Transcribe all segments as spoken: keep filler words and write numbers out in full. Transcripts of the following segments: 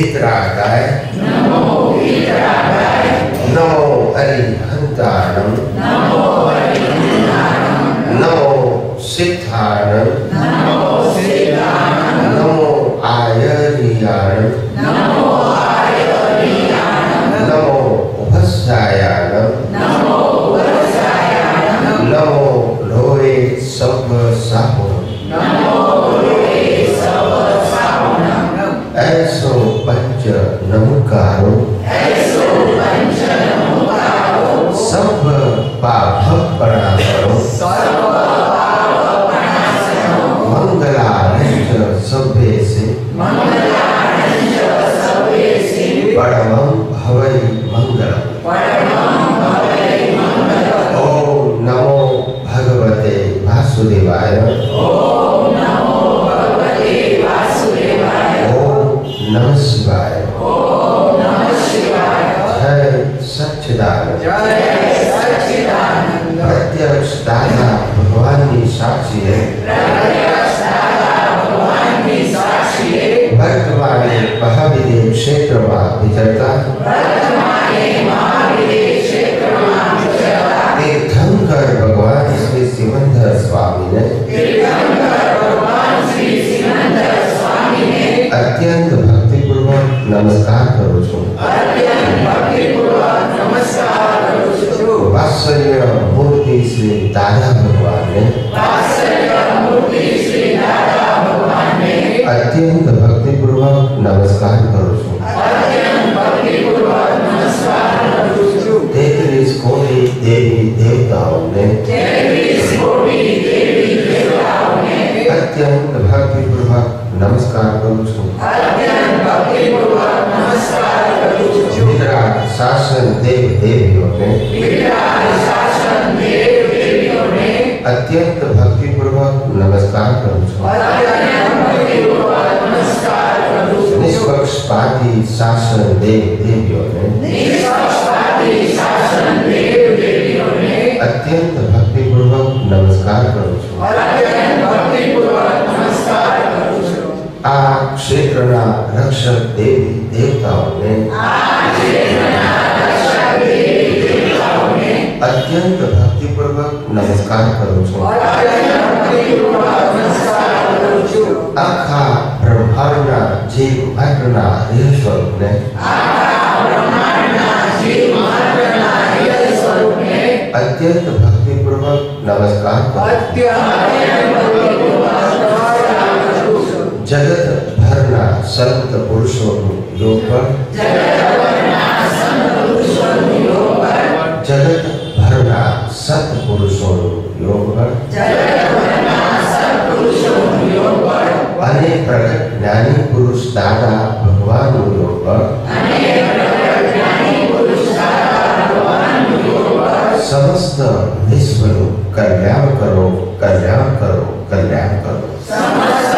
वीतरागाय नमो वीतरागाय नमो अरिहंताणं नमो अरिहंताणं नमो सिद्धाणं नमो सिद्धाणं नमो आयर्याणं नमो आयर्याणं नमो उपस्यायाणं नमो उपस्यायाणं नमो लोहे सब साहो नमो लोहे सब साहो ऐसो पंच नमकारो ऐसो पंच नमकारो सब पाप प्रणामो सब पाप प्रणामो मंगलारंज सभ्य से मंगलारंज सभ्य से परमं भवै मंगलम परमं भवै मंगलम ओम नमो भगवते वासुदेवाय ओम नमो भगवते वासुदेवाय नमः शिवाय ओम नमः शिवाय जय सच्चिदानंद जय सच्चिदानंद प्रत्यक्ष दाता भगवान की साक्षी है प्रत्यक्ष दाता भगवान की साक्षी है वर्तमान महाविदेह क्षेत्र में विचरता वर्तमान महाविदेह क्षेत्र में विचरता तीर्थंकर भगवान श्री सिमंदर स्वामी ने तीर्थंकर भगवान श्री सिमंदर स्वामी ने अत्यंत नमस्कार करू छू अत्यंत भक्तिपूर्वक नमस्कार करू छू वात्सल्य मूर्ति श्री दादा भगवान ने वात्सल्य मूर्ति श्री दादा भगवान ने अत्यंत भक्तिपूर्वक नमस्कार करू छू अत्यंत भक्तिपूर्वक नमस्कार करू छू तेत्रीस कोटि देवी देवताओं ने तेत्रीस कोटि देवी देवताओं ने अत्यंत भक्तिपूर्वक नमस्कार करू छू अत्यंत भक्तिपूर्वक नमस्कार करू छू विराट शासन देव देवियों ने विराट शासन देव देवियों ने अत्यंत भक्तिपूर्वक नमस्कार करू छू अत्यंत भक्तिपूर्वक नमस्कार करू छू निष्पक्षपाती शासन देव देवियों ने निष्पक्षपाती शासन देव देवियों ने अत्यंत भक्तिपूर्वक नमस्कार करू छू अत्यंत भक्तिपूर्वक नमस्कार करू छू आ क्षेत्रना रक्षक देवी देवताओं ने आ क्षेत्रना रक्षक देवी देवताओं ने अत्यंत भक्तिपूर्वक नमस्कार करू छू अत्यंत भक्तिपूर्वक नमस्कार करू छू आखा ब्रह्मांडना जीव मात्रना रियल स्वरूप ने आखा ब्रह्मांडना जीव मात्रना रियल स्वरूप ने अत्यंत भक्तिपूर्वक नमस्कार करू अत्यंत भक्तिपूर्वक नमस्कार करू छू जगत भरना संत पुरुषों योग पर जगत भरना संत पुरुषों योग पर जगत भरना सत पुरुषों योग पर जगत भरना सत पुरुषों योग पर अनेक प्रकट ज्ञानी पुरुष दादा भगवान योग पर अनेक प्रकट ज्ञानी पुरुष दादा भगवान योग पर समस्त विश्व कल्याण करो कल्याण करो कल्याण करो समस्त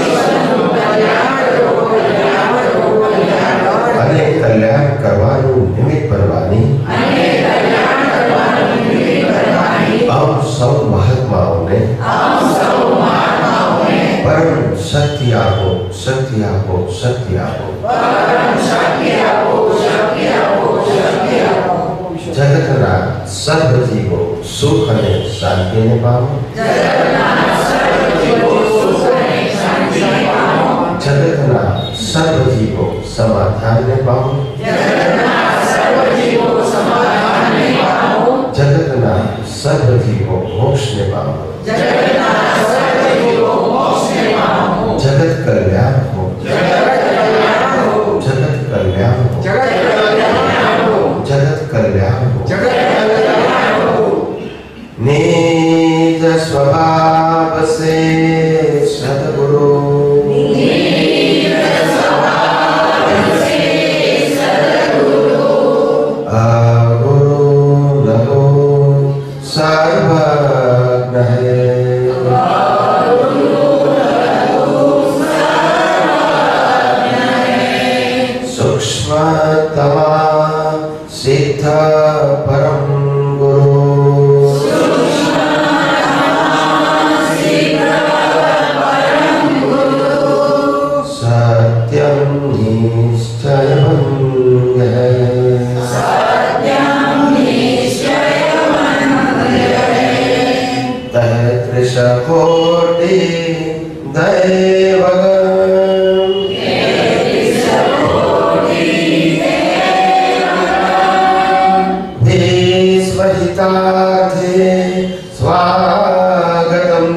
अनेक कल्याण करवानु निमित्त परवानी अनेक कल्याण करवानु निमित्त परवानी हम सब महात्माओं ने हम सब महात्माओं ने परम शक्ति आपो शक्ति आपो शक्ति आपो परम शक्ति आपो शक्ति आपो शक्ति आपो जगतना सर्व जीवो सुख ने शांति ने पाओ जगतना सर्व जीवो सुख ने शांति ने पाओ जगतना सर्व जीवो समाधान ने पाओ जगतना सर्व जीवो समाधान ने पाओ जगतना सर्व जीवो मोक्ष ने पाओ जगतना सर्व जीवो मोक्ष ने पाओ जगत कल्याण हो जगत कल्याण हो जगत कल्याण हो जगत कल्याण हो जगत कल्याण हो जगत कल्याण हो निज स्वभाव से सद्गुरु सिद्ध परम गुरु सत्यम सत्यम निश्चयं सत्यं निश्चयं तैत्रिश कोटि दैवगण विश्वहितार्थे स्वागतम्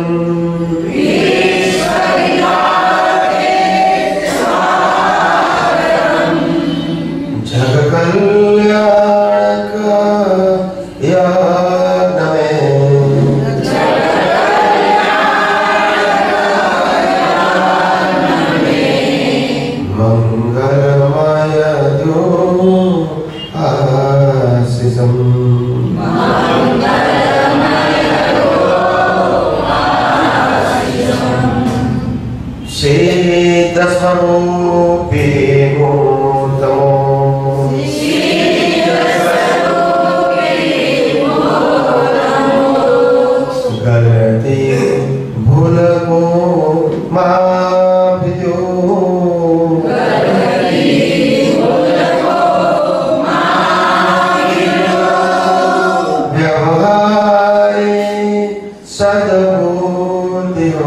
स्वरूपे मूर्तमो गलती भूल को माफियो व्यवहार सद्बुद्धियो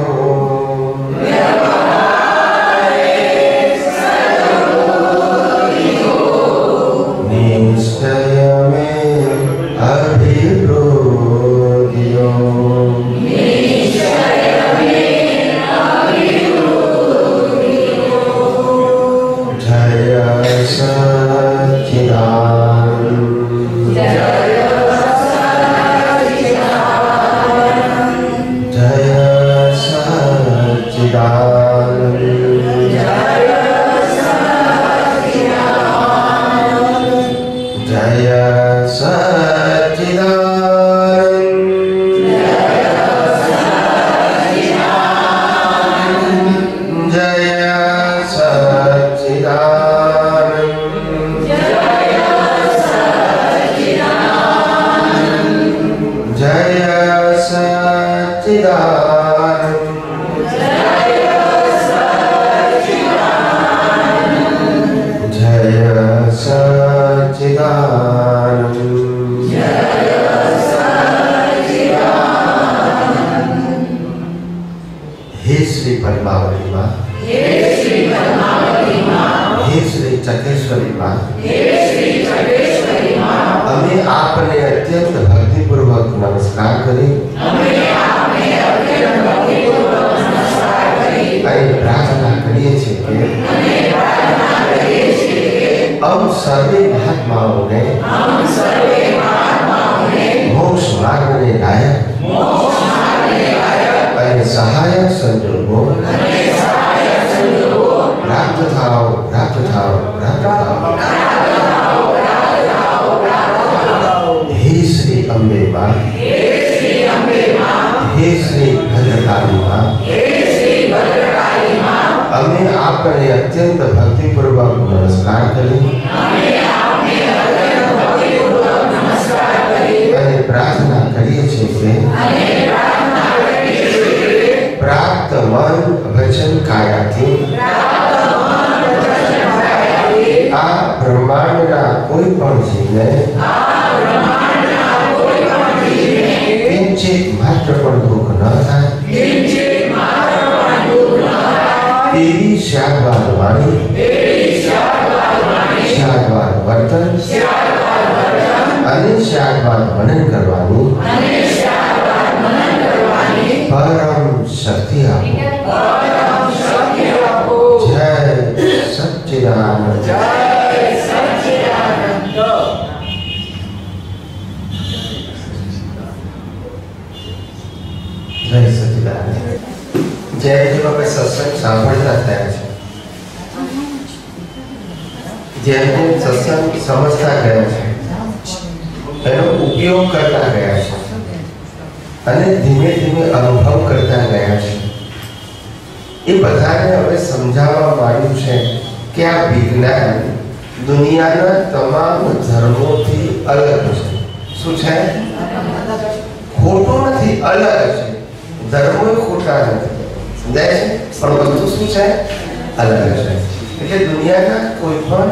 धर्मो खोटा नहीं, પણ વસ્તુ શું છે? અલગ છે. એટલે દુનિયાના કોઈ પણ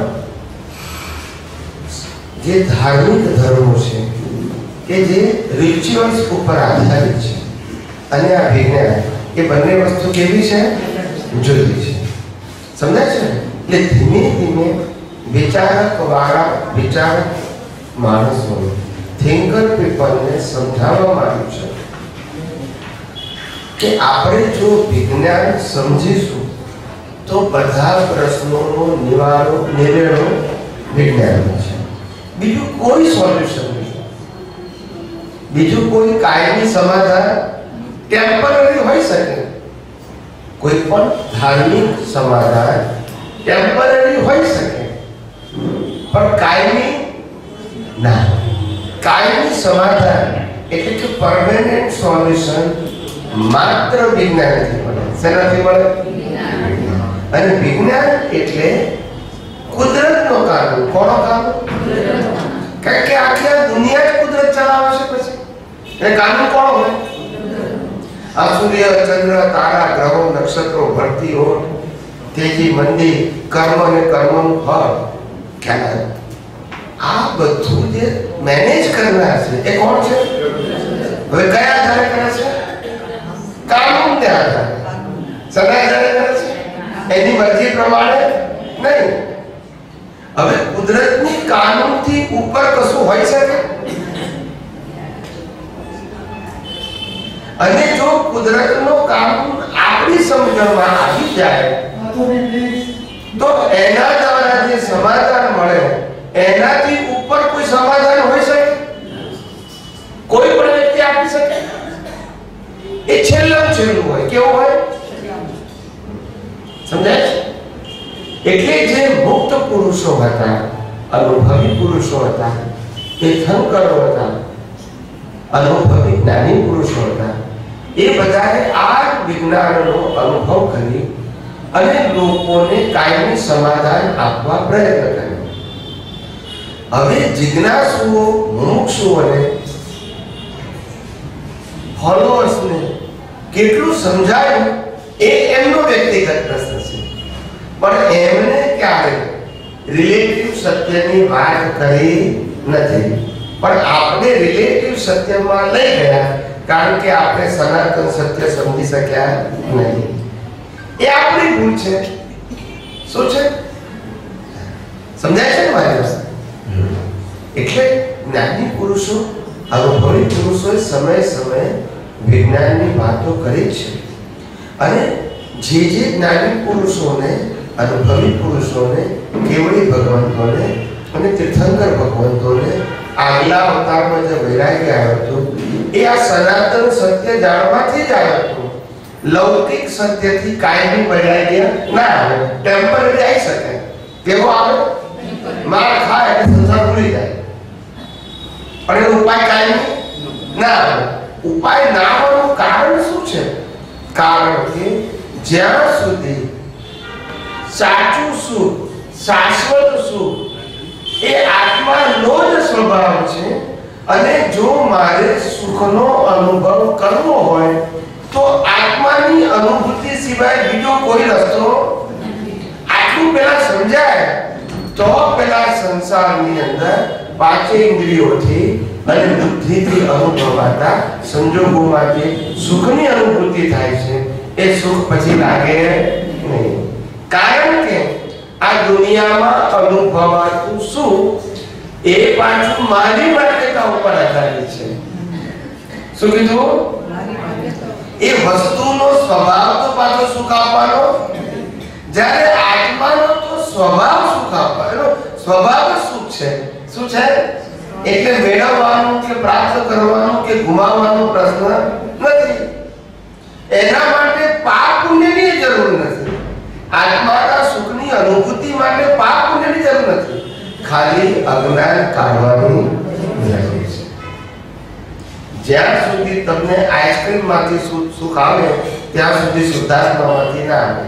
જે ધાર્મિક ધર્મો છે કે જે રિચ્યુઅલ્સ ઉપર આધારિત છે અને આ વિજ્ઞાન એ બંને વસ્તુ કેવી છે? જુદી છે. સમજાય છે? એટલે ધીમે ધીમે વિચારક વાળા વિચારક માણસોને થિંકર પીપલને સમજાવવામાં આવ્યું છે કે આપણે જો વિજ્ઞાન સમજીશું તો બધા પ્રશ્નોનો નિવારો નિવેડો વિજ્ઞાન છે. બીજું કોઈ સોલ્યુશન નથી. બીજું કોઈ કાયમી સમાધાન ટેમ્પરરી હોઈ શકે. કોઈ પણ ધાર્મિક સમાધાન ટેમ્પરરી હોઈ શકે પણ કાયમી ના. કાયમી સમાધાન એટલે કે પરમેનન્ટ સોલ્યુશન માત્ર વિજ્ઞાનથી મળે. શેનાથી મળે? અને વિજ્ઞાન એટલે કુદરતનો કાનૂન. કોનો કાનૂન? કારણ કે આખી દુનિયા જ કુદરત ચલાવે છે. પછી એ કાનૂન કોણ હોય? આ સૂર્ય, ચંદ્ર, તારા, ગ્રહો, નક્ષત્રો, ભરતીઓ, તેજી, મંદી, કર્મ અને કર્મનું ફળ, ખ્યાલ આ બધું જે મેનેજ કરનાર છે એ કોણ છે? હવે કયા આધારે કરે છે? કાનૂન ને આધારે. સદા આધારે કરે છે, એની મરજી પ્રમાણે નહીં. હવે કુદરતની કાનૂનથી ઉપર કશું હોઈ શકે? અને જો કુદરતનો કાનૂન આપણી સમજણમાં આવી જાય તો એના દ્વારા જે સમાધાન મળે એનાથી ઉપર કોઈ સમાધાન હોઈ શકે? કોઈ પણ વ્યક્તિ આપી શકે? એ છેલ્લું છેલ્લું હોય. કેવું હોય? સમજાય છે? એટલે જે મુક્ત પુરુષો હતા, અનુભવી પુરુષો હતા, તીર્થંકરો હતા, અનુભવી જ્ઞાની પુરુષો હતા, એ બધાએ આ વિજ્ઞાનનો અનુભવ કરી અને લોકોને કાયમી સમાધાન આપવા પ્રયત્ન કર્યો. હવે જિજ્ઞાસુઓ, મુમુક્ષુઓને, ફોલોઅર્સને કેટલું સમજાયું એ એમનો વ્યક્તિગત પ્રશ્ન છે. પણ એમને ક્યારે રિલેટિવ સત્યની વાત કરી નથી. પણ આપણે રિલેટિવ સત્યમાં લઈ ગયા કારણ કે આપણે સનાતન સત્ય સમજી શક્યા નહીં. એ આપણી ભૂલ છે. શું છે? સમજાય છે ને મારી વાત? એટલે જ્ઞાની પુરુષો, અનુભવી પુરુષોએ સમય સમયે વિજ્ઞાનની વાતો કરી છે. અને જે જે જ્ઞાની પુરુષોને, અનુભવી પુરુષોને, કેવડી ભગવંતોને અને તીર્થંકર ભગવંતોને આગલા અવતારમાં જે વૈરાગ્ય આવ્યો હતો એ આ સનાતન સત્ય જાણવાથી જ આવ્યો હતો. લૌકિક સત્યથી કાયમી વૈરાગ્ય ના આવે. ટેમ્પરરી આવી શકે. કેવો આવે? માર ખાય એટલે સંસાર ભૂલી જાય. પણ એનો ઉપાય કાયમી ના આવે. ઉપાય ના આવવાનું કારણ શું છે? કારણ કે જ્યાં સુધી સાચું સુખ, શાશ્વત સુખ એ આત્માનો જ સ્વભાવ છે. અને જો મારે સુખનો અનુભવ કરવો હોય તો આત્માની અનુભૂતિ સિવાય બીજો કોઈ રસ્તો આટલું પેલા સમજાય તો પેલા સંસારની અંદર પાંચે ઇન્દ્રિયોથી અને બુદ્ધિથી અનુભવાતા સંજોગોમાંથી સુખની અનુભૂતિ થાય છે. એ સુખ પછી લાગે નહીં. કારણ કે આ દુનિયામાં અનુભવાતું સુખ એ પાછું મારી માન્યતા ઉપર આધારિત છે. શું કીધું? એ વસ્તુનો સ્વભાવ તો પાછો સુખ આપવાનો, જ્યારે આત્માનો તો સ્વભાવ સુખ આપવાનો. સ્વભાવ સુખ છે. શું છે? એટલે મેળવવાનું કે પ્રાપ્ત કરવાનું કે ગુમાવવાનો પ્રશ્ન નથી. એના માટે પાપ પુણ્યની જરૂર નથી. આત્માના સુખની અનુભૂતિ માટે પાપ પુણ્યની જરૂર નથી. ખાલી અજ્ઞાન કાઢવાની જરૂર છે. જ્યાં સુધી તમને આઈસ્ક્રીમ માંથી સુખ આવે ત્યાં સુધી શુદ્ધાત્મામાંથી ના આવે.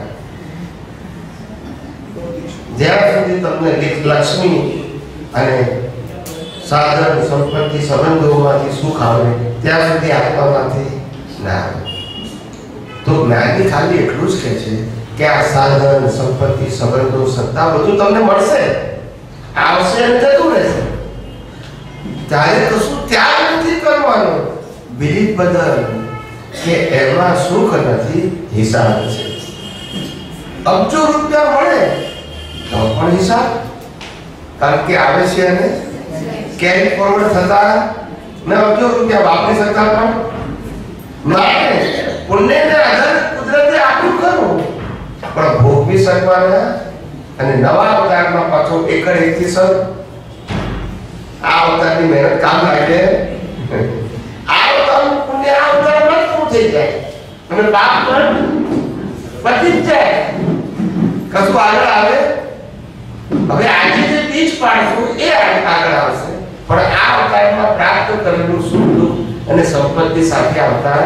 જ્યાં સુધી તમને લક્ષ્મી અને સાધન સંપત્તિ સંબંધોમાંથી સુખ આવે ત્યાં સુધી આત્મામાંથી ના આવે. તો જ્ઞાની ખાલી એટલું જ કહે છે કે આ સાધન સંપત્તિ સંબંધો સત્તા બધું તમને મળશે, આવશે અને જતું રહેશે, ત્યારે કશું ત્યાગ નથી કરવાનો. બિલીફ બદલ કે એમાં સુખ નથી, હિસાબ છે. અબજો રૂપિયા મળે તો પણ હિસાબ, કારણ કે આવે છે અને કેરી ફોરવર્ડ થતા ને અબજો રૂપિયા વાપરી શકતા પણ માટે પુણ્યને આધારે કુદરતે આપ્યું ખરું, પણ ભોગવી શકવાના અને નવા અવતારમાં પાછો એકડ એકથી સર આ અવતારની મહેનત કામ લાગે. આ અવતારનું પુણ્ય આ અવતારમાં જ પૂરું થઈ જાય અને પાપ પણ પતી જ જાય, કશું આગળ આવે. હવે આજે જે બીજ પાડશું એ આગળ આવશે, પણ આ અવતારમાં પ્રાપ્ત કરેલું સુખ દુઃખ અને સંપત્તિ સાથે આવતા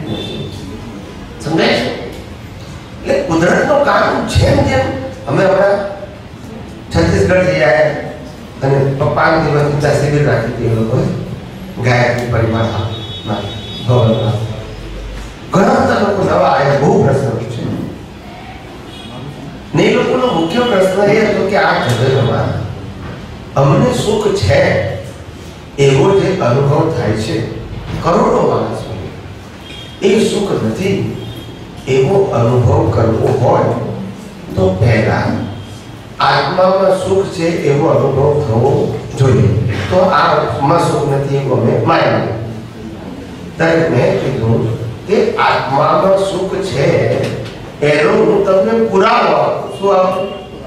સમજાય છે. એટલે કુદરતનો કામ જેમ જેમ અમે હમણાં છત્તીસગઢ જઈ આવ્યા અને પપ્પાની દિવસની ત્યાં શિબિર રાખી હતી, એ લોકોએ ગાયત્રી પરિવારમાં ભવનમાં ઘણા બધા લોકો નવા આવ્યા, બહુ પ્રશ્ન છે ને. એ લોકોનો મુખ્ય પ્રશ્ન એ હતો કે આ જગતમાં અમને સુખ છે એવો જે અનુભવ થાય છે કરોડો માણસો, એ સુખ નથી એવો અનુભવ કરવો હોય તો પહેલા આત્મામાં સુખ છે એવો અનુભવ થવો જોઈએ. તો આત્મા સુખ નથી એવું અમે માન્યું. ત્યારે મેં કીધું કે આત્મામાં સુખ છે એનો હું તમને પુરાવો આપું. શું આપું?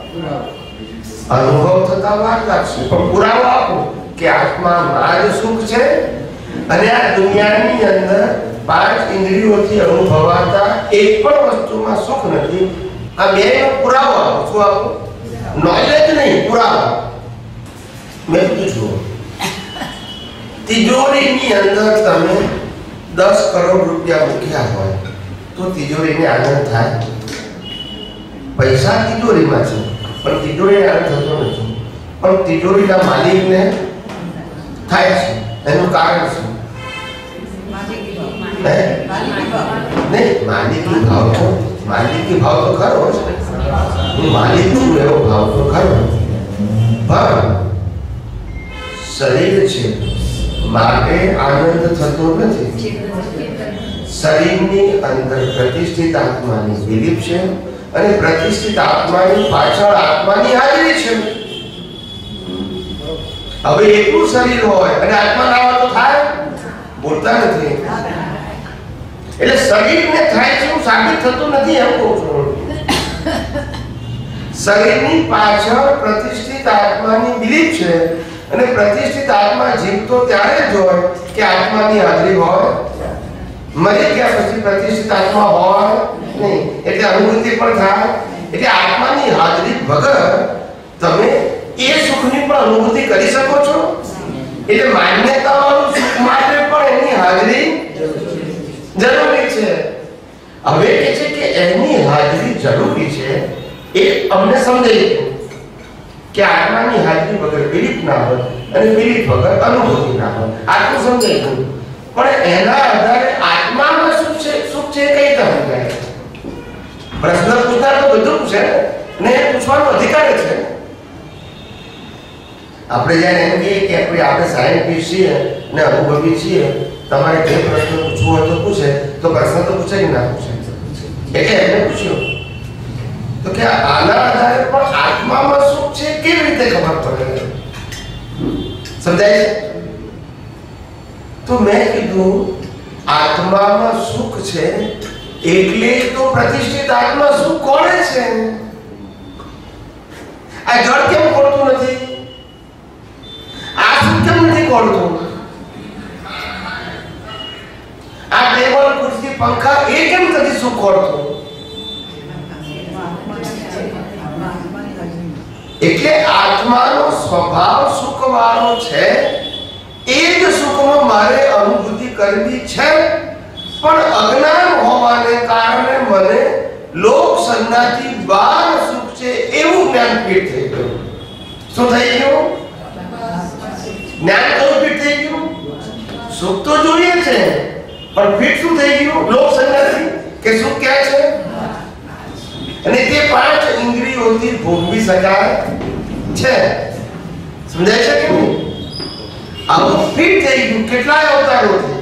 અનુભવ થતા વાર લાગશે, પણ પુરાવો આપું કે આત્મામાં જ સુખ છે અને આ દુનિયાની અંદર પાંચ ઇન્દ્રિયોથી અનુભવાતા એક પણ વસ્તુમાં સુખ નથી. આ બેનો પુરાવો આપો. શું આપો? નોલેજ નહીં, પુરાવો. મેં પૂછ્યું, તિજોરીની અંદર તમે દસ કરોડ રૂપિયા મૂક્યા હોય તો તિજોરીને આનંદ થાય? પૈસા તિજોરીમાં છે પણ તિજોરીને આનંદ થતો નથી, પણ તિજોરીના માલિકને થાય છે. એનું કારણ શું? નહીં, માલિકી ભાવ તો માલિકી ભાવ તો ખરો છે, હું માલિક છું એવો ભાવ તો ખરો, પણ શરીર છે માટે આનંદ થતો નથી. શરીરની અંદર પ્રતિષ્ઠિત આત્માની બિલીફ છે અને પ્રતિષ્ઠિત આત્માની પાછળ આત્માની હાજરી છે. હવે એટલું શરીર હોય અને આત્મા ના હોય તો થાય? બોલતા નથી. એટલે શરીરને થાય છે એવું સાબિત થતું નથી એમ કહું છું. શરીરની પાછળ પ્રતિષ્ઠિત આત્માની બિલીફ છે અને પ્રતિષ્ઠિત આત્મા જીવતો ત્યારે જ હોય કે આત્માની હાજરી હોય. મરી ગયા પછી પ્રતિષ્ઠિત આત્મા હોય નહીં, એટલે અનુભૂતિ પણ થાય. એટલે આત્માની હાજરી વગર તમે એ સુખની પણ અનુભૂતિ કરી શકો છો. એટલે માન્યતાઓનું સુખ માટે પણ એની હાજરી જરૂરી છે. હવે કે છે કે એની હાજરી જરૂરી છે એ અમને સમજાય કે આત્માની હાજરી વગર બિલીફ ના હોય અને બિલીફ વગર અનુભૂતિ ના હોય. આટલું સમજાય ગયું, પણ એના આધારે આત્મામાં સુખ છે સુખ છે કઈ રીતે સમજાય? પ્રશ્ન પૂછતા તો બધું પૂછે ને, પૂછવાનો અધિકાર છે. આપણે જ્યારે એમ કહીએ કે આપણે આપણે સાયન્ટિસ્ટ છીએ ને અનુભવી છીએ, તમારે જે પ્રશ્ન પૂછવો હોય તો પૂછે, તો પ્રશ્ન તો પૂછે કે ના પૂછે? એટલે એમને પૂછ્યો તો કે આના આધારે પણ આત્મામાં સુખ છે કેવી રીતે ખબર પડે? સમજાય છે? તો મેં કીધું આત્મામાં સુખ છે એટલે તો પ્રતિષ્ઠિત આત્મા સુખ કોણે છે? આ જળ કેમ ખોલતું નથી? આ સુખ કેમ નથી ખોલતું? આ ટેબલ ખુરશી પંખા એ કેમ નથી સુખ ખોલતું? એટલે આત્માનો સ્વભાવ સુખવાળો છે, એ જ સુખમાં મારે અનુભૂતિ કરવી છે, પણ અજ્ઞાન હોવાને કારણે મને લોક સંજ્ઞાથી બહાર સુખ છે એવું જ્ઞાન ફિટ થઈ ગયું. શું થઈ ગયું? જ્ઞાન કયું ફિટ થઈ ગયું? સુખ તો જોઈએ છે પણ ફિટ શું થઈ ગયું? લોક સંજ્ઞાથી કે સુખ ક્યાં છે? અને તે પાંચ ઇન્દ્રિયોથી ભોગવી શકાય છે. સમજાય છે કે નહીં? આવું ફિટ થઈ ગયું કેટલાય અવતારોથી.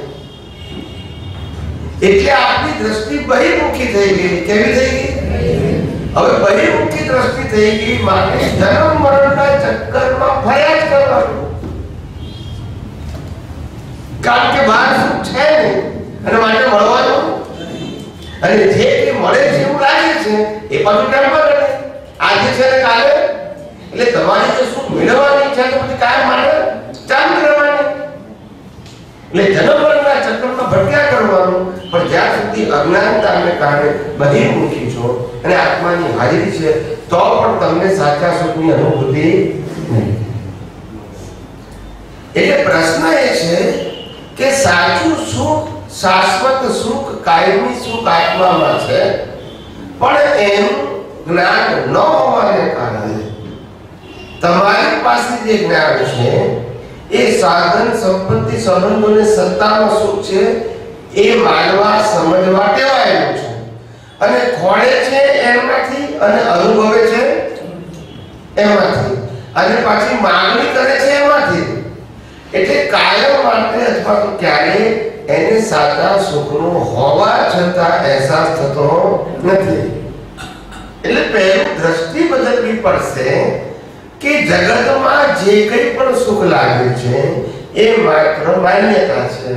એટલે આપણી દ્રષ્ટિ બહિર્મુખી થઈ ગઈ. કેવી થઈ ગઈ? હવે બહિર્મુખી દ્રષ્ટિ થઈ ગઈ માટે જન્મ મરણના ચક્કરમાં ફર્યા જ કરવાનું. કારણ કે બહાર સુખ છે નહીં અને માટે મળવાનું. અને જે કે મળે છે એવું લાગે છે એ પાછું ટેમ્પરરી. આજે છે ને કાલે. એટલે તમારી જે સુખ મેળવવાની ઈચ્છા તો પછી કાયમ માટે ચાલુ કરવાની. એટલે જન્મ મરણના ચક્કરમાં ભટક્યા કરવાનું. પણ જ્યાં સુધી અજ્ઞાનતાને કારણે બહિર્મુખી છો અને આત્માની હાજરી છે તો પણ તમને સાચા સુખની અનુભૂતિ નહીં. એટલે પ્રશ્ન એ છે કે સાચું સુખ, શાશ્વત સુખ, કાયમી સુખ આત્મામાં છે, પણ એનું જ્ઞાન ન હોવાને કારણે તમારી પાસે જે જ્ઞાન છે એ સાધન સંપત્તિ સંબંધોને સત્તાનો સુખ છે એ માનવા સમજવા ટેવાયેલું છે અને ખોળે છે એમાંથી અને અનુભવે છે એમાંથી અને પાછી માંગણી કરે છે એમાંથી. એટલે કાયમ માટે અથવા તો ક્યારેય એને સાચા સુખનો હોવા છતાં અહેસાસ થતો નથી. એટલે પહેલું દ્રષ્ટિ બદલવી પડશે કે જગતમાં જે કંઈ પણ સુખ લાગે છે એ માત્ર માન્યતા છે.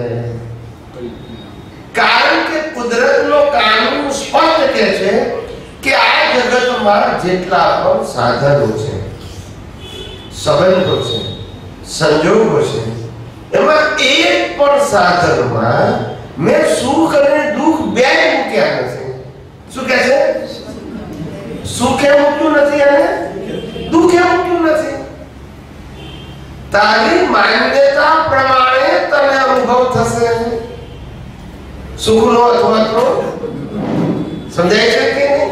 કારણ કે કુદરતનો કાનૂન સ્પષ્ટ કહે છે કે આ જગતમાં જેટલા પણ સાધનો છે, સંબંધો છે, સંજોગો છે, એમાં એક પણ સાધનમાં મેં સુખ અને દુઃખ બે મૂક્યા નથી. શું કહે છે? સુખે મૂક્યું નથી અને દુઃખે મૂક્યું નથી. તારી માન્યતા પ્રમાણે તને અનુભવ થશે સુખનો અથવા તો. સમજાય છે કે નહીં?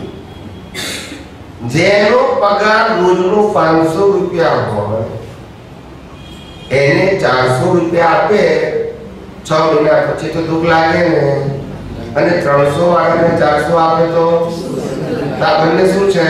જેનો પગાર રોજનો પાંચસો રૂપિયા હોય એને ચારસો રૂપિયા આપે છ મહિના પછી તો દુઃખ લાગે ને. અને ત્રણસો વાળાને ચારસો આપે તો આ બંને શું છે?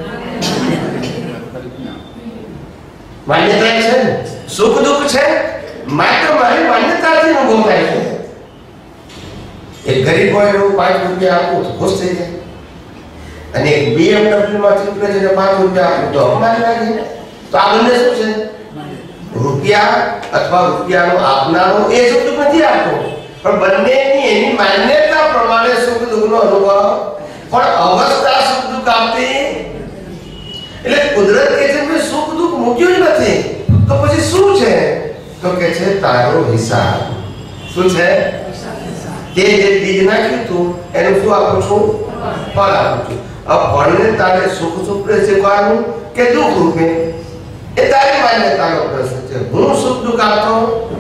માન્યતા છે. સુખ દુઃખ છે માત્ર મારી માન્યતાથી અનુભવ થાય છે. એક ગરીબ હોય એવું પાંચ રૂપિયા આપું તો ખુશ થઈ જાય અને એક બીએમડબલ્યુ માંથી ઉપરે જઈને પાંચ રૂપિયા આપું તો અપમાન લાગે. તો આ બંને શું છે? રૂપિયા અથવા રૂપિયાનો આપનારો એ સુખ દુઃખ નથી આપતો, પણ બંનેની એની માન્યતા પ્રમાણે સુખ દુઃખનો અનુભવ. પણ અવસ્થા સુખ દુઃખ આપતી. એટલે કુદરત કે છે મેં સુખ દુઃખ મૂક્યું જ નથી તો પછી શું છે? તો કે છે તારો હિસાબ. શું છે? તે જે બીજ નાખ્યું તું એનું શું આપું છું? ફળ આપું છું. હવે ફળને તારે સુખ રૂપે સ્વીકારવું કે દુઃખ રૂપે એ તારી માન્યતાનો પ્રશ્ન છે. હું સુખ દુઃખ આપતો.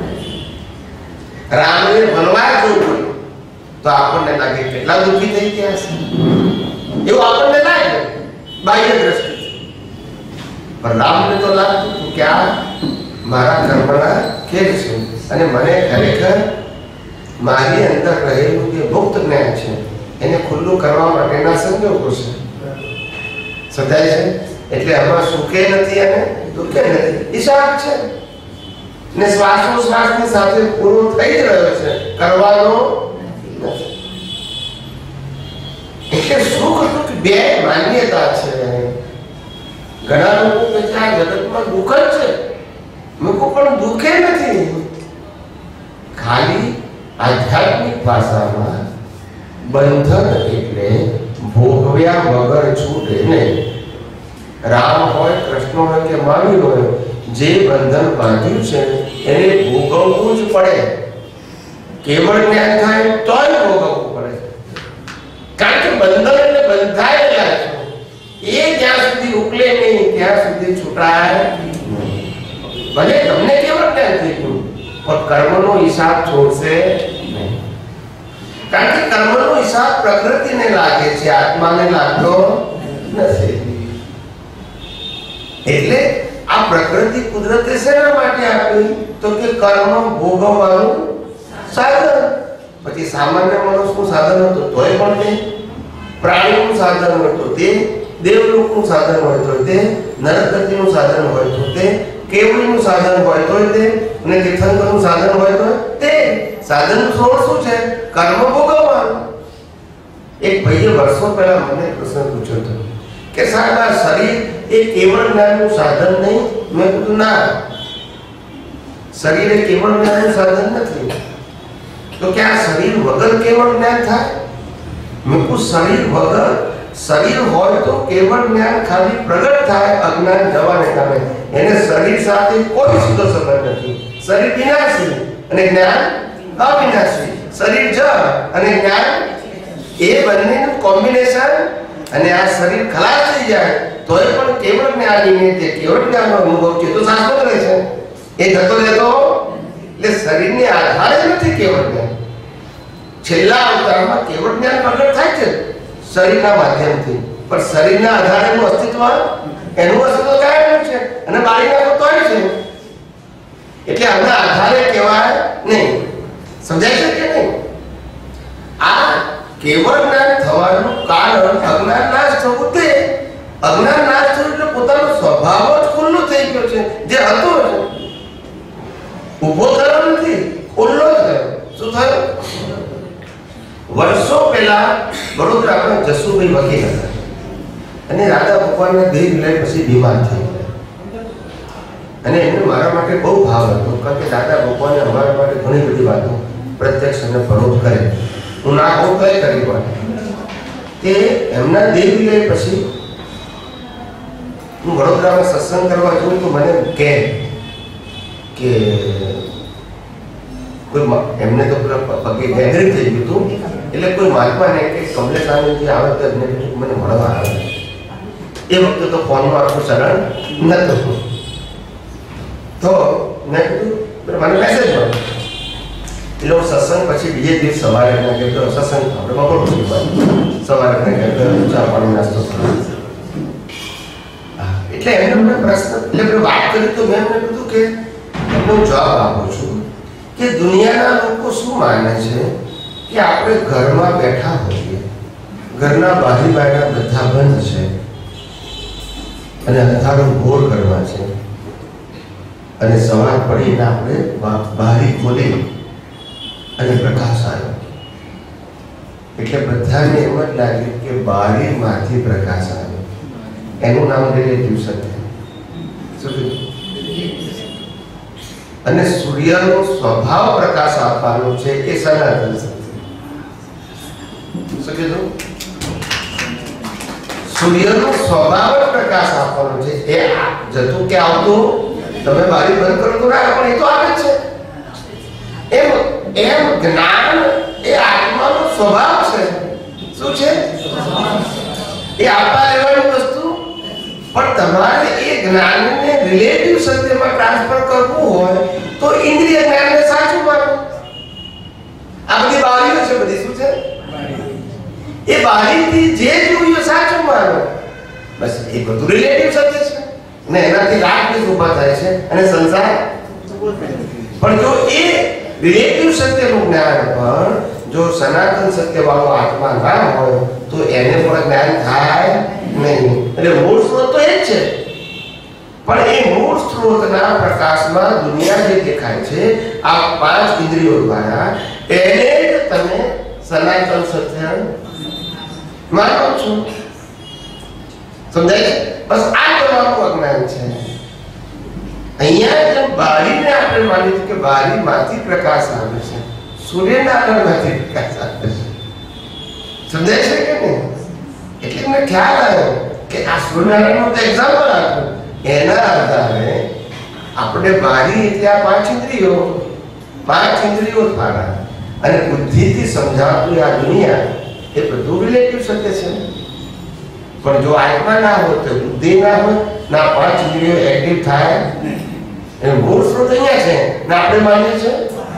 રામને વનવાસ જોયું તો આપણને લાગે કેટલા દુઃખી થઈ ગયા છે એવું આપણને લાગે બાહ્ય દ્રષ્ટિ. પણ રામને તો લાગતું હતું કે આ મારા કર્મના ખેલ છે અને મને ખરેખર મારી અંદર રહેલું જે ગુપ્ત જ્ઞાન છે એને ખુલ્લું કરવા માટેના સંજોગો છે. સમજાય છે? એટલે આમાં સુખે નથી અને દુઃખે નથી. હિસાબ છે ને શ્વાસોશ્વાસની સાથે પૂરો થઈ જ રહ્યો છે, કરવાનો નથી. એટલે સુખ દુઃખ બે માન્યતા છે. ઘણા લોકો કે છે આ જગતમાં દુઃખ જ છે, લોકો પણ દુઃખે નથી. ખાલી આધ્યાત્મિક ભાષામાં બંધન એટલે ભોગવ્યા વગર છૂટે નહીં. રામ હોય, કૃષ્ણ હોય કે મહાવીર હોય, જે બંધન બાંધ્યું છે એને ભોગવવું જ પડે. કેવળ જ્ઞાન થાય તોય ભોગવવું પડે. કારણ કે બંધન એટલે બંધાયેલા છે, એ જ્યાં સુધી ઉકલે નહીં ત્યાં સુધી છૂટાય નહીં. ભલે તમને કેવળ જ્ઞાન થઈ ગયું પણ કર્મનો હિસાબ છોડશે નહીં. કારણ કે કર્મનો હિસાબ પ્રકૃતિને લાગે છે, આત્માને લાગતો નથી. એટલે આ પ્રકૃતિ કુદરતે શેના માટે આપી? તો કે કર્મ ભોગવવાનું સાધન. પછી સામાન્ય માણસનું સાધન હતું તોય પણ નહીં. પ્રાણીનું સાધન હોય તો તે, દેવલોકનું સાધન હોય તો તે, નરકગતિનું સાધન હોય તો તે, કેવડીનું સાધન હોય તો તે, અને તીર્થંકરનું સાધન હોય તો તે. સાધનનું સ્વરૂપ શું છે? કર્મ ભોગવવાનું. એક ભાઈએ વર્ષો પહેલા મને પ્રશ્ન પૂછ્યો હતો કે સાહેબ આ શરીર એ કેવળ જ્ઞાનનું સાધન નહીં? મેં કીધું ના, શરીર એ કેવળ જ્ઞાનનું સાધન નથી. તો કે આ શરીર વગર કેવળ જ્ઞાન થાય? મેં કીધું શરીર વગર, શરીર હોય તો કેવળ જ્ઞાન ખાલી પ્રગટ થાય અજ્ઞાન જવાને કારણે. એને શરીર સાથે કોઈ સીધો સંબંધ નથી. શરીર વિનાશી અને જ્ઞાન અવિનાશી. શરીર જળ અને જ્ઞાન એ બંનેનું કોમ્બિનેશન. અને આ શરીર ખલાસ થઈ જાય તોય પણ કેવળ જ્ઞાન નિમિત્તે કેવળ જ્ઞાનનો અનુભવ છે તો શાશ્વત રહે છે. એ જતો રહેતો એટલે શરીરને આધારે નથી કેવળ જ્ઞાન. છેલ્લા અવતારમાં કેવળ જ્ઞાન પ્રગટ થાય છે શરીરના માધ્યમથી, પણ શરીરના આધારેનું અસ્તિત્વ એનું અસ્તિત્વ કાયમ છે અને બાળી નાખો તોય છે. એટલે આના આધારે કહેવાય નહીં. સમજાય છે કે નહીં? આ કેવળ જ્ઞાન થવાનું કારણ અજ્ઞાન નાશ થવું. તે અજ્ઞાન નાશ થયું એટલે પોતાનો સ્વભાવ જ ખુલ્લો થઈ ગયો છે. જે હતો ઉભો થયો નથી, ખુલ્લો થયો. શું થયું? વર્ષો પહેલા વડોદરામાં જસુભાઈ વકીલ હતા અને રાધા ભગવાનના દેહ વિલય પછી બીમાર થઈ ગયા. અને એમને મારા માટે બહુ ભાવ હતો, કારણ કે દાદા ભગવાને અમારા માટે ઘણી બધી વાતો પ્રત્યક્ષ અને પરોક્ષ કરે. હું ના કહું કઈ કરી પડે કે એમના દેહ વિલય પછી હું વડોદરામાં સત્સંગ કરવા જઉં તો મને કહે કે કોઈ એમને તો પગે ગેંગરીન થઈ ગયું હતું, એટલે કોઈ મહાત્માને કે કમલેશ આનંદજી આવે તો એમને મને મળવા આવે. એ વખતે તો ફોનનું આખું ચલણ નહોતું. તો મેં કીધું મને મેસેજ મળ્યો. એટલે હું સત્સંગ પછી બીજે દિવસ સવારે એમને કહેતો સત્સંગ આપણે બપોર સુધી સવારે એમને કહેતો ચા પાણી નાસ્તો કરો. એટલે એમને મને પ્રશ્ન એટલે વાત કરી તો મેં એમને કીધું કે એમને હું જવાબ આપું છું કે દુનિયાના લોકો શું માને છે કે આપણે ઘરમાં બેઠા હોઈએ, ઘરના બારી બારણા બધા બંધ છે અને અંધારો ઘોર ઘરમાં છે અને સવાર પડીને આપણે બારી ખોલી અને પ્રકાશ આવ્યો એટલે બધાને એમ જ લાગ્યું કે બારીમાંથી પ્રકાશ આવ્યો. એનું નામ રિલેટિવ સત્ય. શું અને સૂર્યનો સ્વભાવ પ્રકાશ આપવાનો છે એ સનાતન સત્ય. શું કીધું? સૂર્યનો સ્વભાવ પ્રકાશ આપવાનો છે. એ જતું કે આવતું તમે બારી બંધ કરો તો ના, પણ એ તો આવે છે. એમ એમ જ્ઞાન એ આત્માનો સ્વભાવ છે. શું છે? એ આપવા લેવાની વસ્તુ. પણ તમારે એ જ્ઞાનને રિલેટિવ સત્યમાં ટ્રાન્સફર કરવું હોય તો ઇન્દ્રિય જ્ઞાનને સાચું માનો. આ બધી બારીઓ છે, બધી શું છે? એ બારીથી જે જોયું સાચું માનો. બસ એ બધું રિલેટિવ સત્ય છે ને એનાથી રાગ દ્વેષ ઊભા થાય છે અને સંસાર. પણ જો એ રિલેટિવ સત્યનું જ્ઞાન પણ જો સનાતન સત્ય વાળો આત્મા ના હોય તો એને પણ જ્ઞાન થાય નહીં. એટલે મૂળ સ્ત્રોત તો એ જ છે, પણ એ મૂળ સ્ત્રોતના પ્રકાશમાં દુનિયા જે દેખાય છે આ પાંચ ઇન્દ્રિયો દ્વારા એને જ તમે સનાતન સત્ય માનો છો. સમજાય છે? બસ આ તમારું અજ્ઞાન છે. અહીંયા જેમ બારીને આપણે માની છે કે બારીમાંથી પ્રકાશ આવે છે, સૂર્યનારાયણમાંથી પ્રકાશ આવે છે. સમજાય છે કે નહીં? એટલે મને ખ્યાલ આવ્યો કે આ સૂર્યનારાયણનું તો એક્ઝામ્પલ આપ્યું. એના આધારે આપણે બારી એટલે આ પાંચ ઇન્દ્રિયો, પાંચ ઇન્દ્રિયો દ્વારા અને બુદ્ધિથી સમજાતું આ દુનિયા એ બધું રિલેટિવ સત્ય છે. પણ જો આત્મા ના હોય તો બુદ્ધિ ના હોય ના પાંચ ઇન્દ્રિયો એક્ટિવ થાય. એ મૂળ સ્ત્રોત અહીંયા છે ને આપણે માનીએ છીએ.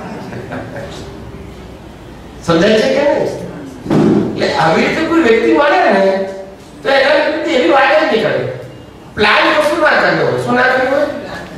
સમજાય છે કે નહીં? એટલે આવી રીતે કોઈ વ્યક્તિ માને ને તો એના વ્યક્તિ એવી વાત જ નહીં કરે. પ્લાન કશું ના કર્યો હોય. શું ના કર્યું હોય?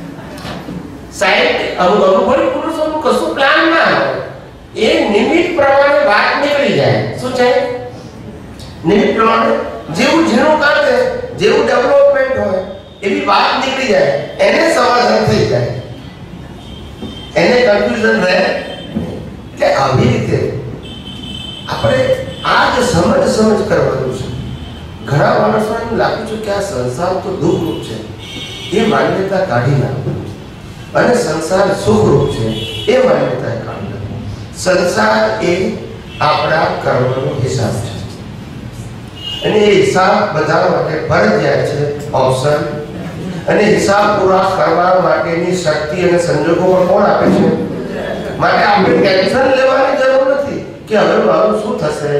સાહેબ અનુભવી પુરુષોનું કશું પ્લાન ના હોય. એ નિમિત્ત પ્રમાણે વાત નીકળી જાય. શું છે? નિમિત્ત પ્રમાણે જેવું ઝીણું કાઢે, જેવું ડેવલપમેન્ટ હોય એવી વાત નીકળી જાય, એને સમાધાન થઈ જાય, એને કન્ફ્યુઝન રહે કે આવી રીતે આપણે આ જ સમજ સમજ કરવાનું છે. ઘણા માણસોને એમ લાગે છે કે આ સંસાર તો દુઃખરૂપ છે, એ માન્યતા કાઢી નાખો, અને સંસાર સુખરૂપ છે એ માન્યતા કાઢી નાખો. સંસાર એ આપણા કર્મનો હિસાબ છે, અને એ હિસાબ બધા માટે ફરજિયાત છે, ઓપ્શન. અને હિસાબ પૂરા કરવા માટેની શક્તિ અને સંજોગો પણ કોણ આપે છે? માટે આપણે ટેન્શન લેવાની જરૂર નથી કે હવે મારું શું થશે.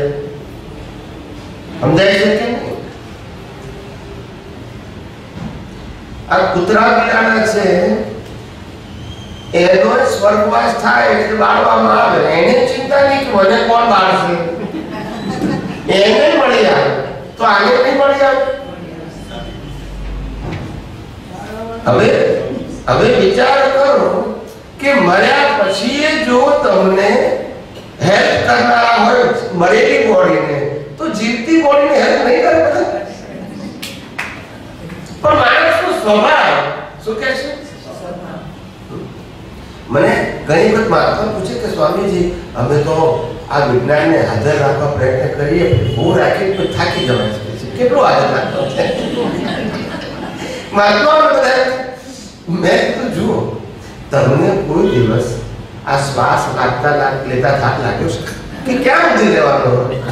સમજાય છે કે નહીં? આ કૂતરા બિલાડા છે એનો સ્વર્ગવાસ થાય એટલે બાળવામાં આવે, એને ચિંતા નહીં કે મને કોણ બાળશે, એને મળી આવે તો આને નહીં મળી આવે. હવે હવે વિચાર કરો કે મર્યા પછી જો તમને હેલ્પ કરનારા હોય મરેલી બોડીને, તો જીવતી બોડીને હેલ્પ નહીં કરે બધા. પણ માણસનો સ્વભાવ શું કહે છે? મને ઘણી વખત મહાત્મા પૂછે કે સ્વામીજી અમે તો આ વિજ્ઞાનને હાજર રાખવા પ્રયત્ન કરીએ, બહુ રાખીએ તો થાકી જવાય છે. કેટલું હાજર રાખવા છે મહાત્મા બધા? મેં તો જુઓ, તમને કોઈ દિવસ આ શ્વાસ લાગતા લેતા થાક લાગ્યો છે કે ક્યાં ઉધી લેવાનો?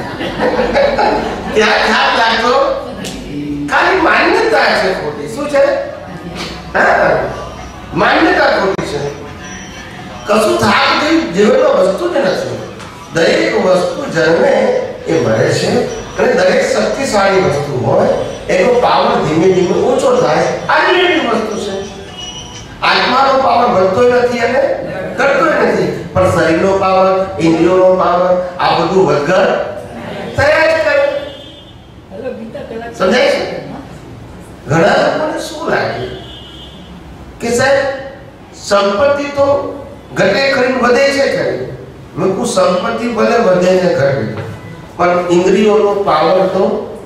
ક્યાં થાક લાગતો? ખાલી માન્યતા છે ખોટી. શું છે? હા, માન્યતા ખોટી છે. કશું થાક જેવેલો વસ્તુ જ નથી. દરેક વસ્તુ જન્મે એ મળે છે, અને દરેક શક્તિશાળી વસ્તુ હોય એનો પાવર ધીમે ધીમે ઓછો થાય. આ રિલેટિવ વસ્તુ છે. આત્માનો પાવર વધતો નથી અને ઘટતો નથી, પણ શરીરનો પાવર, ઇન્દ્રિયોનો પાવર આ બધું વધઘટ થયા જ કરે. સમજાય છે? ઘણા લોકોને શું લાગે કે સાહેબ સંપત્તિ તો ઘટે ખરી વધે છે ખરી. મેં કહું સંપત્તિ ભલે વધે છે ખરી, પણ ઇન્દ્રિયોનો પાવર તો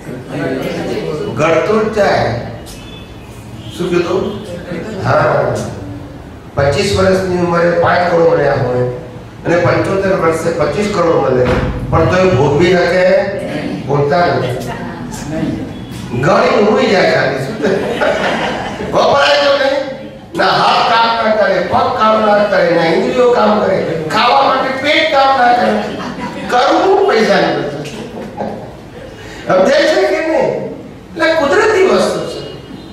ઘટતો જ જાય. શું કીધું? હા, પચીસ વર્ષની ઉંમરે પાંચ કરોડ મળ્યા હોય અને પંચોતેર વર્ષે પચીસ કરોડ મળે, પણ તો એ ભોગવી શકે બોલતા નથી. ઘણી હોઈ જાય ખાલી. શું વપરાય તો નહીં, ના હાથ કામ ના કરે, પગ કામ ના કરે, ના ઇન્દ્રિયો કામ કરે, ખાવા માટે પેટ કામ ના કરે, કરવું પૈસા નહીં. સમજાય છે કે નહીં? એટલે કુદરતી વસ્તુ છે.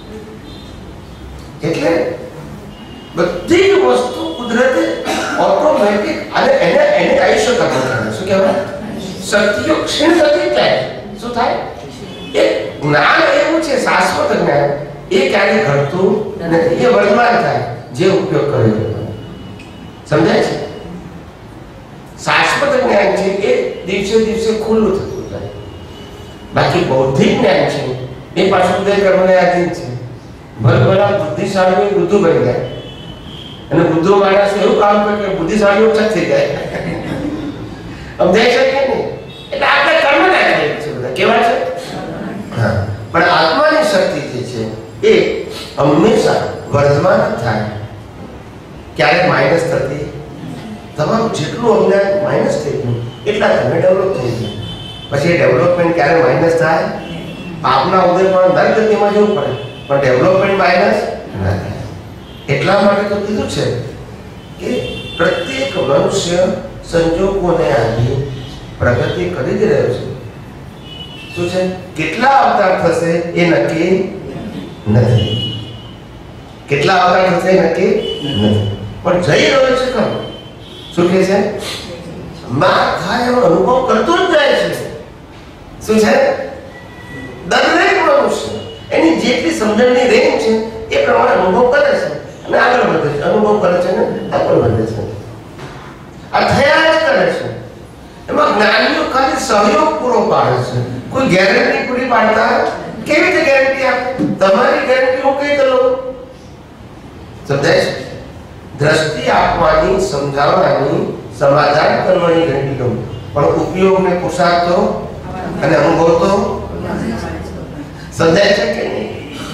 એટલે બધી વસ્તુ કુદરતે ઓટોમેટિક, અને એને એને આયુષ્ય કરવું પડે. શું કહેવાય? શક્તિઓ ક્ષીણ થતી જાય. શું થાય? એ જ્ઞાન એવું છે, શાશ્વત જ્ઞાન, એ ક્યારેય ઘટતું નથી. એ વર્તમાન થાય જે ઉપયોગ કર્યો. સમજાય છે? શાશ્વત જ્ઞાન છે એ દિવસે દિવસે ખુલ્લું થતું જાય. બાકી બૌદ્ધિક જ્ઞાન છે એ પાછું ઉદય કર્મને આધીન છે. ભલભલા બુદ્ધિશાળીઓ બુદ્ધુ બની જાય, અને બુદ્ધુ માણસ એવું કામ કરે કે બુદ્ધિશાળીઓ ચક થઈ જાય. સમજાય છે કે નહીં? એટલે આપણે કર્મ ના કરીએ છીએ બધા. કેવા છે? હા, પણ આત્માની શક્તિ જે છે એ હંમેશા વર્તમાન જ થાય, ક્યારેક માઇનસ થતી. તમારું જેટલું અજ્ઞાન માઇનસ થઈ ગયું એટલા તમે ડેવલપ થઈ ગયું. પછી એ ડેવલપમેન્ટ ક્યારે માઇનસ થાય? પાપના ઉદય પણ દર ગતિમાં જવું પડે, પણ ડેવલપમેન્ટ માઇનસ ના થાય. એટલા માટે તો કીધું છે કે પ્રત્યેક મનુષ્ય સંજોગોને આધીન પ્રગતિ કરી જ રહ્યો છે. શું છે? કેટલા અવતાર થશે એ નક્કી નથી. કેટલા અવતાર થશે એ નક્કી નથી, પણ જઈ રહ્યો છે ખરો. શું કહે છે? માર થાય એવો અનુભવ કરતો જ જાય છે. શું છે? દરેક મનુષ્ય એની જેટલી સમજણની રેન્જ છે એ પ્રમાણે અનુભવ કરે છે અને આગળ વધે છે. અનુભવ કરે છે ને આગળ વધે છે. આ થયા જ કરે છે. એમાં જ્ઞાનીઓ ખાલી સહયોગ પૂરો પાડે છે, કોઈ ગેરંટી પૂરી પાડતા. કેવી રીતે ગેરંટી આપે? તમારી ગેરંટી હું કઈ દઉં? સમજાય છે? દ્રષ્ટિ આપવાની, સમજાવવાની, સમાધાન કરવાની ગેરંટી દઉં, પણ ઉપયોગ ને પુરુષાર્થ તો અને અનુભવ તો સમજાય છે કે નહીં?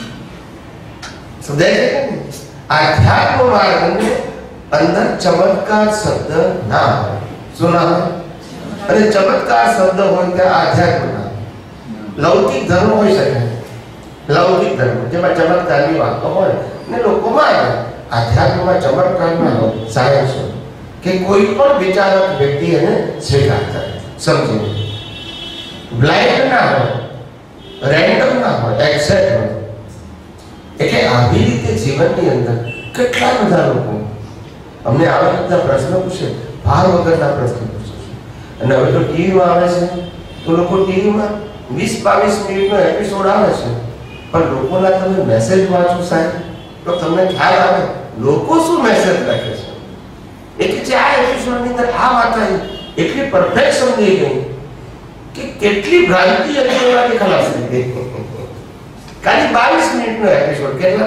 સમજાય છે કે નહીં? આધ્યાત્મ માર્ગને અંદર ચમત્કાર શબ્દ ના હોય. શું ના હોય? અને ચમત્કાર શબ્દ હોય ત્યાં આધ્યાત્મ ના. લૌકિક ધર્મ હોઈ શકે, લૌકિક ધર્મ જેમાં ચમત્કારની વાતો હોય ને લોકો માને. આધ્યાત્મમાં ચમત્કાર ના હોય, સાયન્સ હોય કે કોઈ પણ વિચારક વ્યક્તિ એને સ્વીકારતા સમજીને. બ્લાઇન્ડ ના હોય, રેન્ડમ ના હોય, એક્ઝેક્ટ હોય. એટલે આવી રીતે જીવનની અંદર કેટલા બધા લોકો અમને આવા બધા પ્રશ્નો પૂછે, ભાર વગરના પ્રશ્નો પૂછે. અને હવે તો ટીવીમાં આવે છે તો લોકો ટીવીમાં વીસ બાવીસ મિનિટનો એપિસોડ આવે છે, પણ લોકોના તમે મેસેજ વાંચો સાહેબ તો તમને ખ્યાલ આવે લોકો શું મેસેજ લખે છે. એટલે જે આ એપિસોડની અંદર આ વાત આવી એટલી પરફેક્ટ સમજી ગઈ કે કેટલી ભ્રાંતિ હતી ખલાસ થઈ ગઈ. ખાલી બાવીસ મિનિટનો એપિસોડ કેટલા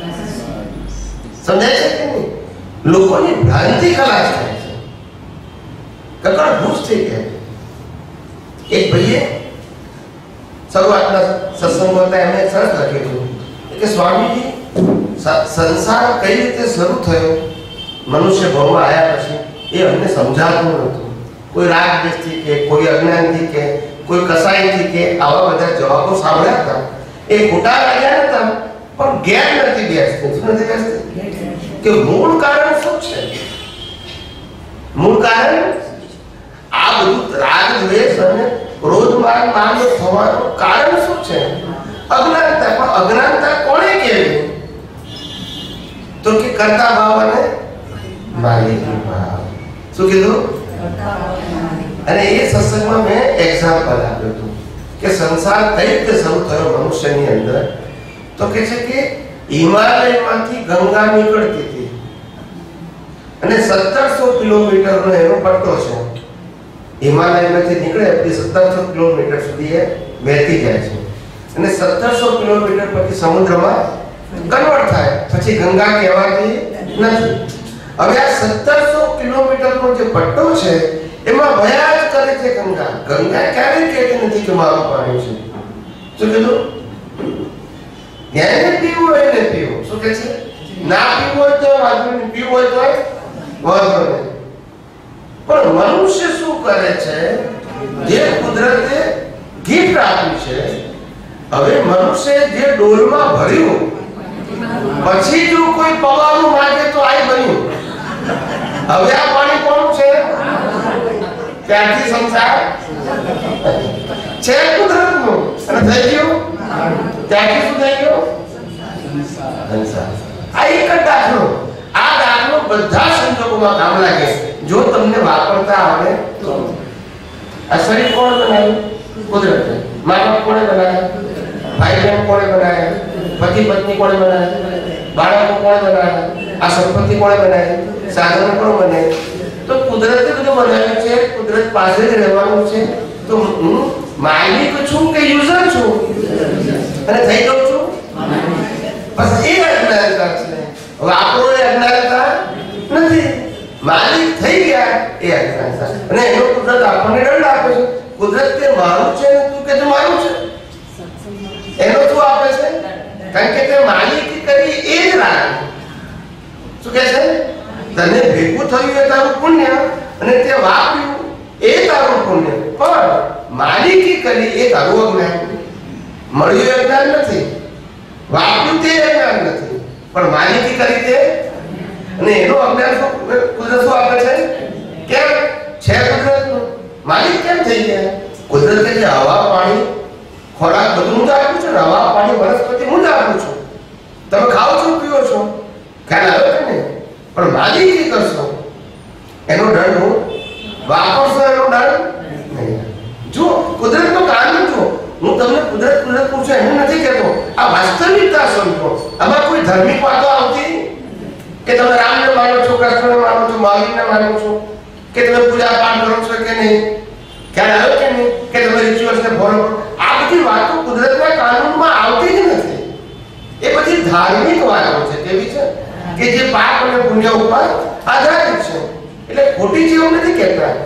સમજાય છે કે નહીં? લોકોની ભ્રાંતિ ખલાસ થાય છે. કકડ ભૂસ થઈ ગયા. એક ભાઈએ શરૂઆતના સત્સંગમાં એમણે સરસ લખ્યું કે સ્વામીજી સંસાર કઈ રીતે શરૂ થયો મનુષ્ય ભાવમાં આવ્યા પછી એ અમને સમજાતું નહોતું. કોઈ રાગ દ્વેષથી કે કોઈ અજ્ઞાનથી કે કોઈ કસાઈથી કે આવા બધા જવાબો સાંભળ્યા હતા. એ ખોટા લાગ્યા નતા, પણ ગેર નથી બેસતું. શું નથી બેસતું? કે મૂળ કારણ શું છે? મૂળ કારણ આ બધું રાગ દ્વેષ અને ક્રોધ માન માન થવાનું કારણ શું છે? અજ્ઞાનતા. પણ અજ્ઞાનતા કોણે કહેવી? તો કે કરતા ભાવ અને માલિકી ભાવ. શું કીધું? અને એ સત્સંગમાં મેં એક્ઝામ્પલ આપ્યું હતું કે સંસાર કઈ રીતે શરૂ થયો મનુષ્યની અંદર. તો કે છે કે હિમાલયમાંથી ગંગા નીકળતી હતી અને સત્તરસો કિલોમીટરનો એનો પટ્ટો છે. હિમાલયમાંથી નીકળે એટલે સત્તરસો કિલોમીટર સુધી એ વહેતી જાય છે અને સત્તરસો કિલોમીટર પછી સમુદ્રમાં કન્વર્ટ થાય, પછી ગંગા કહેવાતી નથી. હવે આ સત્તરસો કિલોમીટરનો જે પટ્ટો છે એમાં વયા જ કરે છે ગંગા. ગંગા ક્યારેય કહેતી નથી કે મારું પાણી છે. શું કીધું? એને પીવું હોય ને પીવું. શું કે છે? ના પીવું હોય તો વાંધો નહીં, પીવું હોય તો વાંધો નહીં. પણ મનુષ્ય શું કરે છે? જે કુદરતે ગિફ્ટ આપી છે, હવે મનુષ્ય જે ડોલમાં ભર્યું પછી જો કોઈ પવાનું માંગે તો આઈ બન્યું. હવે આ પાણી કોનું છે? ત્યાંથી સંસાર છે કુદરતનું અને થઈ ગયું ત્યાંથી શું થઈ ગયું? સંસાર. આ એક જ દાખલો. આ દાખલો બધા સંજોગોમાં કામ લાગે જો તમને વાપરતા આવડે તો. આ શરીર કોણ બનાવ્યું? કુદરતે. મા બાપ કોણે બનાવ્યા? ભાઈ બહેન કોણે બનાવ્યા? પતિ પત્ની કોણે બનાવ્યા? બાળકો કોણે બનાવ્યા? આ સંપત્તિ કોણે બનાવી? સાધનો કોણ બનાવી? તો કુદરતે બધું બનાવ્યું છે. કુદરત પાસે જ રહેવાનું છે. તો હું માલિક છું કે યુઝર છું? અને થઈ ગયો છું બસ. એ અજ્ઞાનતા છે. વાપરો એ અજ્ઞાનતા નથી. માલિક થઈ ગયા એ અજ્ઞાનતા. અને એનો કુદરત આપણને દંડ આપે છે. કુદરત કે મારું છે ને તું કે તું મારું છે એનો તું આપે છે. કારણ કે તે માલિકી કરી એ જ રાગ. શું કહે છે? તને ભેગું થયું એ તારું પુણ્ય અને તે વાપર્યું એ તારું પુણ્ય, પણ માલિકી કરી એ તારું અજ્ઞાન. મળ્યું એ અજ્ઞાન નથી, વાપર્યું તે અજ્ઞાન નથી, પણ માલિકી કરી તે. અને એનો અજ્ઞાન કુદરત શું આપે છે? કેમ છે કુદરતનું? માલિક કેમ થઈ ગયા? કુદરત કે જે હવા પાણી ખોરાક બધું હું જ આપું છું ને. હવા પાણી વનસ્પતિ હું જ આપું છું. તમે ખાઓ છો પીઓ છો, ખ્યાલ આવે કે નહીં? પણ માલિકી કરશો એનો દંડ હું વાપરશો એનો દંડ નહીં. જો કુદરતનો કાનૂન જો હું તમને કુદરત કુદરત પૂછું એમ નથી કહેતો. આ વાસ્તવિકતા સમજો. આમાં કોઈ ધાર્મિક વાતો આવતી કે તમે રામને માનો છો, કૃષ્ણને માનો છો, મહાવીરને માનો છો, કે તમે પૂજા પાઠ કરો છો કે નહીં, ખ્યાલ આવે કે નહીં, કે તમે રિચ્યુઅલ્સને ફોલો કરો. આ બધી વાતો કુદરતના કાનૂનમાં આવતી જ નથી. એ બધી ધાર્મિક વાતો છે. કેવી છે? કે જે પાપ અને પુણ્ય ઉપર આધારિત છે. એટલે ખોટી છે એવું નથી કહેતા,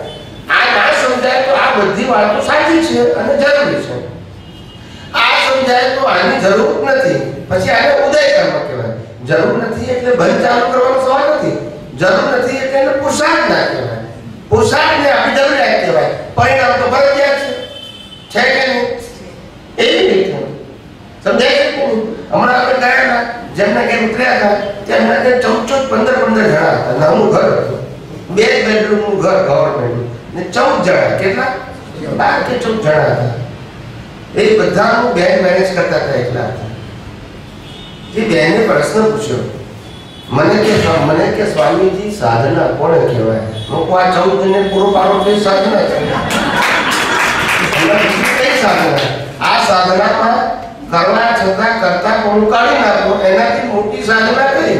આ ના સમજાય તો આ બધી વાતો સાચી છે અને જરૂરી છે. આ સમજાય તો આની જરૂર નથી, પછી આને ઉદય કર્મ કહેવાય. જરૂર નથી એટલે બંધ ચાલુ કરવાનો સવાલ નથી. જરૂર નથી એટલે એને પુરુષાર્થ ના કહેવાય. પુરુષાર્થને આપણી જરૂરિયાત કહેવાય. પરિણામ તો ફરજિયાત છે છે કે નહીં? એવી રીતે સમજાય છે કે હમણાં આપણે ગયા હતા, જેમના ઘેર ઉતર્યા હતા તેમના ઘેર ચૌદ ચૌદ પંદર પંદર જણા હતા. નાનું ઘર હતું, બે બેડરૂમનું ઘર ગવર્મેન્ટ, ને ચૌદ જણા, કેટલા? બાર કે ચૌદ જણા હતા. એ બધાનું બેન મેનેજ કરતા હતા એકલા હતા. એ બેને પ્રશ્ન પૂછ્યો મને કે મને કે સ્વામીજી સાધના કોને કહેવાય? લોકો આ ચૌદ જણને પૂરો પાડો તો સાધના છે. કઈ સાધના? આ સાધનામાં કરવા છતાં કરતા કોણ કાઢી નાખો એનાથી મોટી સાધના કઈ?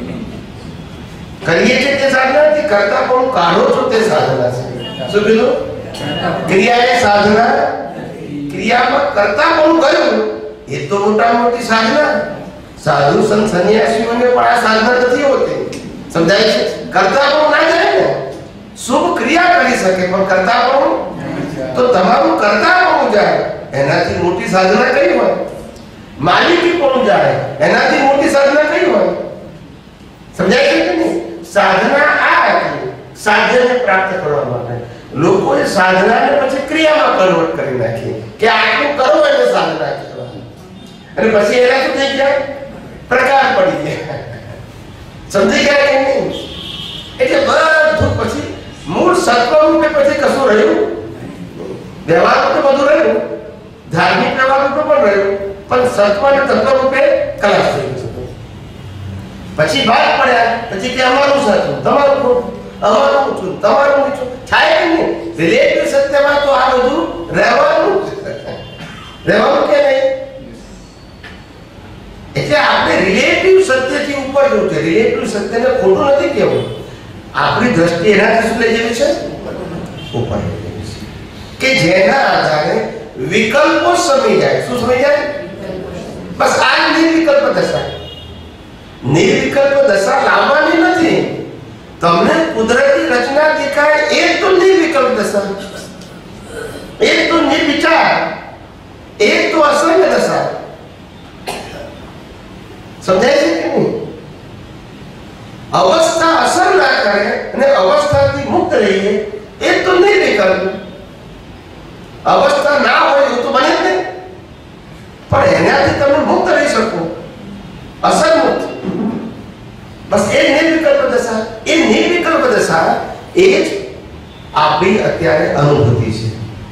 કરીએ છીએ તે સાધના નથી, કરતા કોણ કાઢો છો તે સાધના છે. શું કીધું? ક્રિયા એ સાધના, ક્રિયામાં કરતા કોણ કર્યું એ તો મોટા મોટી સાધના. સાધુ સંત સંન્યાસીઓને પણ આ સાધના નથી હોતી. સમજાય છે? કરતા કોણ ના જાય ને, શુભ ક્રિયા કરી શકે પણ કરતા કોણ, તો તમારું કરતા કોણ જાય એનાથી મોટી સાધના કઈ હોય? માલિકી કોણ જાય એનાથી મોટી સાધના કઈ હોય? સમજાય છે કે નહીં? સાધના આ હતી સાધ્યને પ્રાપ્ત કરવા માટે. લોકોએ સાધનાને પછી ક્રિયામાં કન્વર્ટ કરી નાખી કે આટલું કરો એટલે સાધના કહેવાય. અને પછી એના શું થઈ ગયા? પ્રકાર પડી ગયા. સમજી ગયા કે નહીં? એટલે બધું પછી મૂળ સત્વરૂપે પછી કશું રહ્યું? વ્યવહાર તો બધું રહ્યું, ધાર્મિક વ્યવહાર તો પણ રહ્યું, પણ સત્વ અને તત્વ રૂપે ખલાસ થઈ ગયું. પછી ભાગ પડ્યા, પછી કે અમારું સાચું, તમારું ખોટું, અમારું ઊંચું, તમારું નીચું. થાય કે નહીં? રિલેટિવ સત્યમાં તો આ બધું રહેવાનું રહેવાનું કે નહીં? એટલે આપણે રિલેટિવ સત્યથી ઉપર જવું છે. રિલેટિવ સત્યને ખોટું નથી કહેવું. આપણી દ્રષ્ટિ એનાથી શું લઈ જવી છે? ઉપર લઈ જવી છે. કે જેના આધારે વિકલ્પો સમી જાય. શું સમી જાય? બસ આ નિર્વિકલ્પ દશા. નિર્વિકલ્પ દશા લાવવાની નથી. તમને કુદરતી રચના દેખાય એ તો નિર્વિકલ્પ દશા, એક તો નિર્વિચાર, એક તો અસંગ દશા. સમજાય છે કે નહીં? અવસ્થા અસર ના કરે અને અવસ્થાથી મુક્ત રહીએ એ તો નિર્વિકલ્પ. અવસ્થા ના હોય એવું તો બને જ નહીં, પણ એનાથી તમે મુક્ત રહી શકો, અસર મુક્ત. બસ એ નિર્વિકલ્પ દશા. એ નિર્વિકલ્પ દશા એ જ આપણી અત્યારે અનુભૂતિ છે.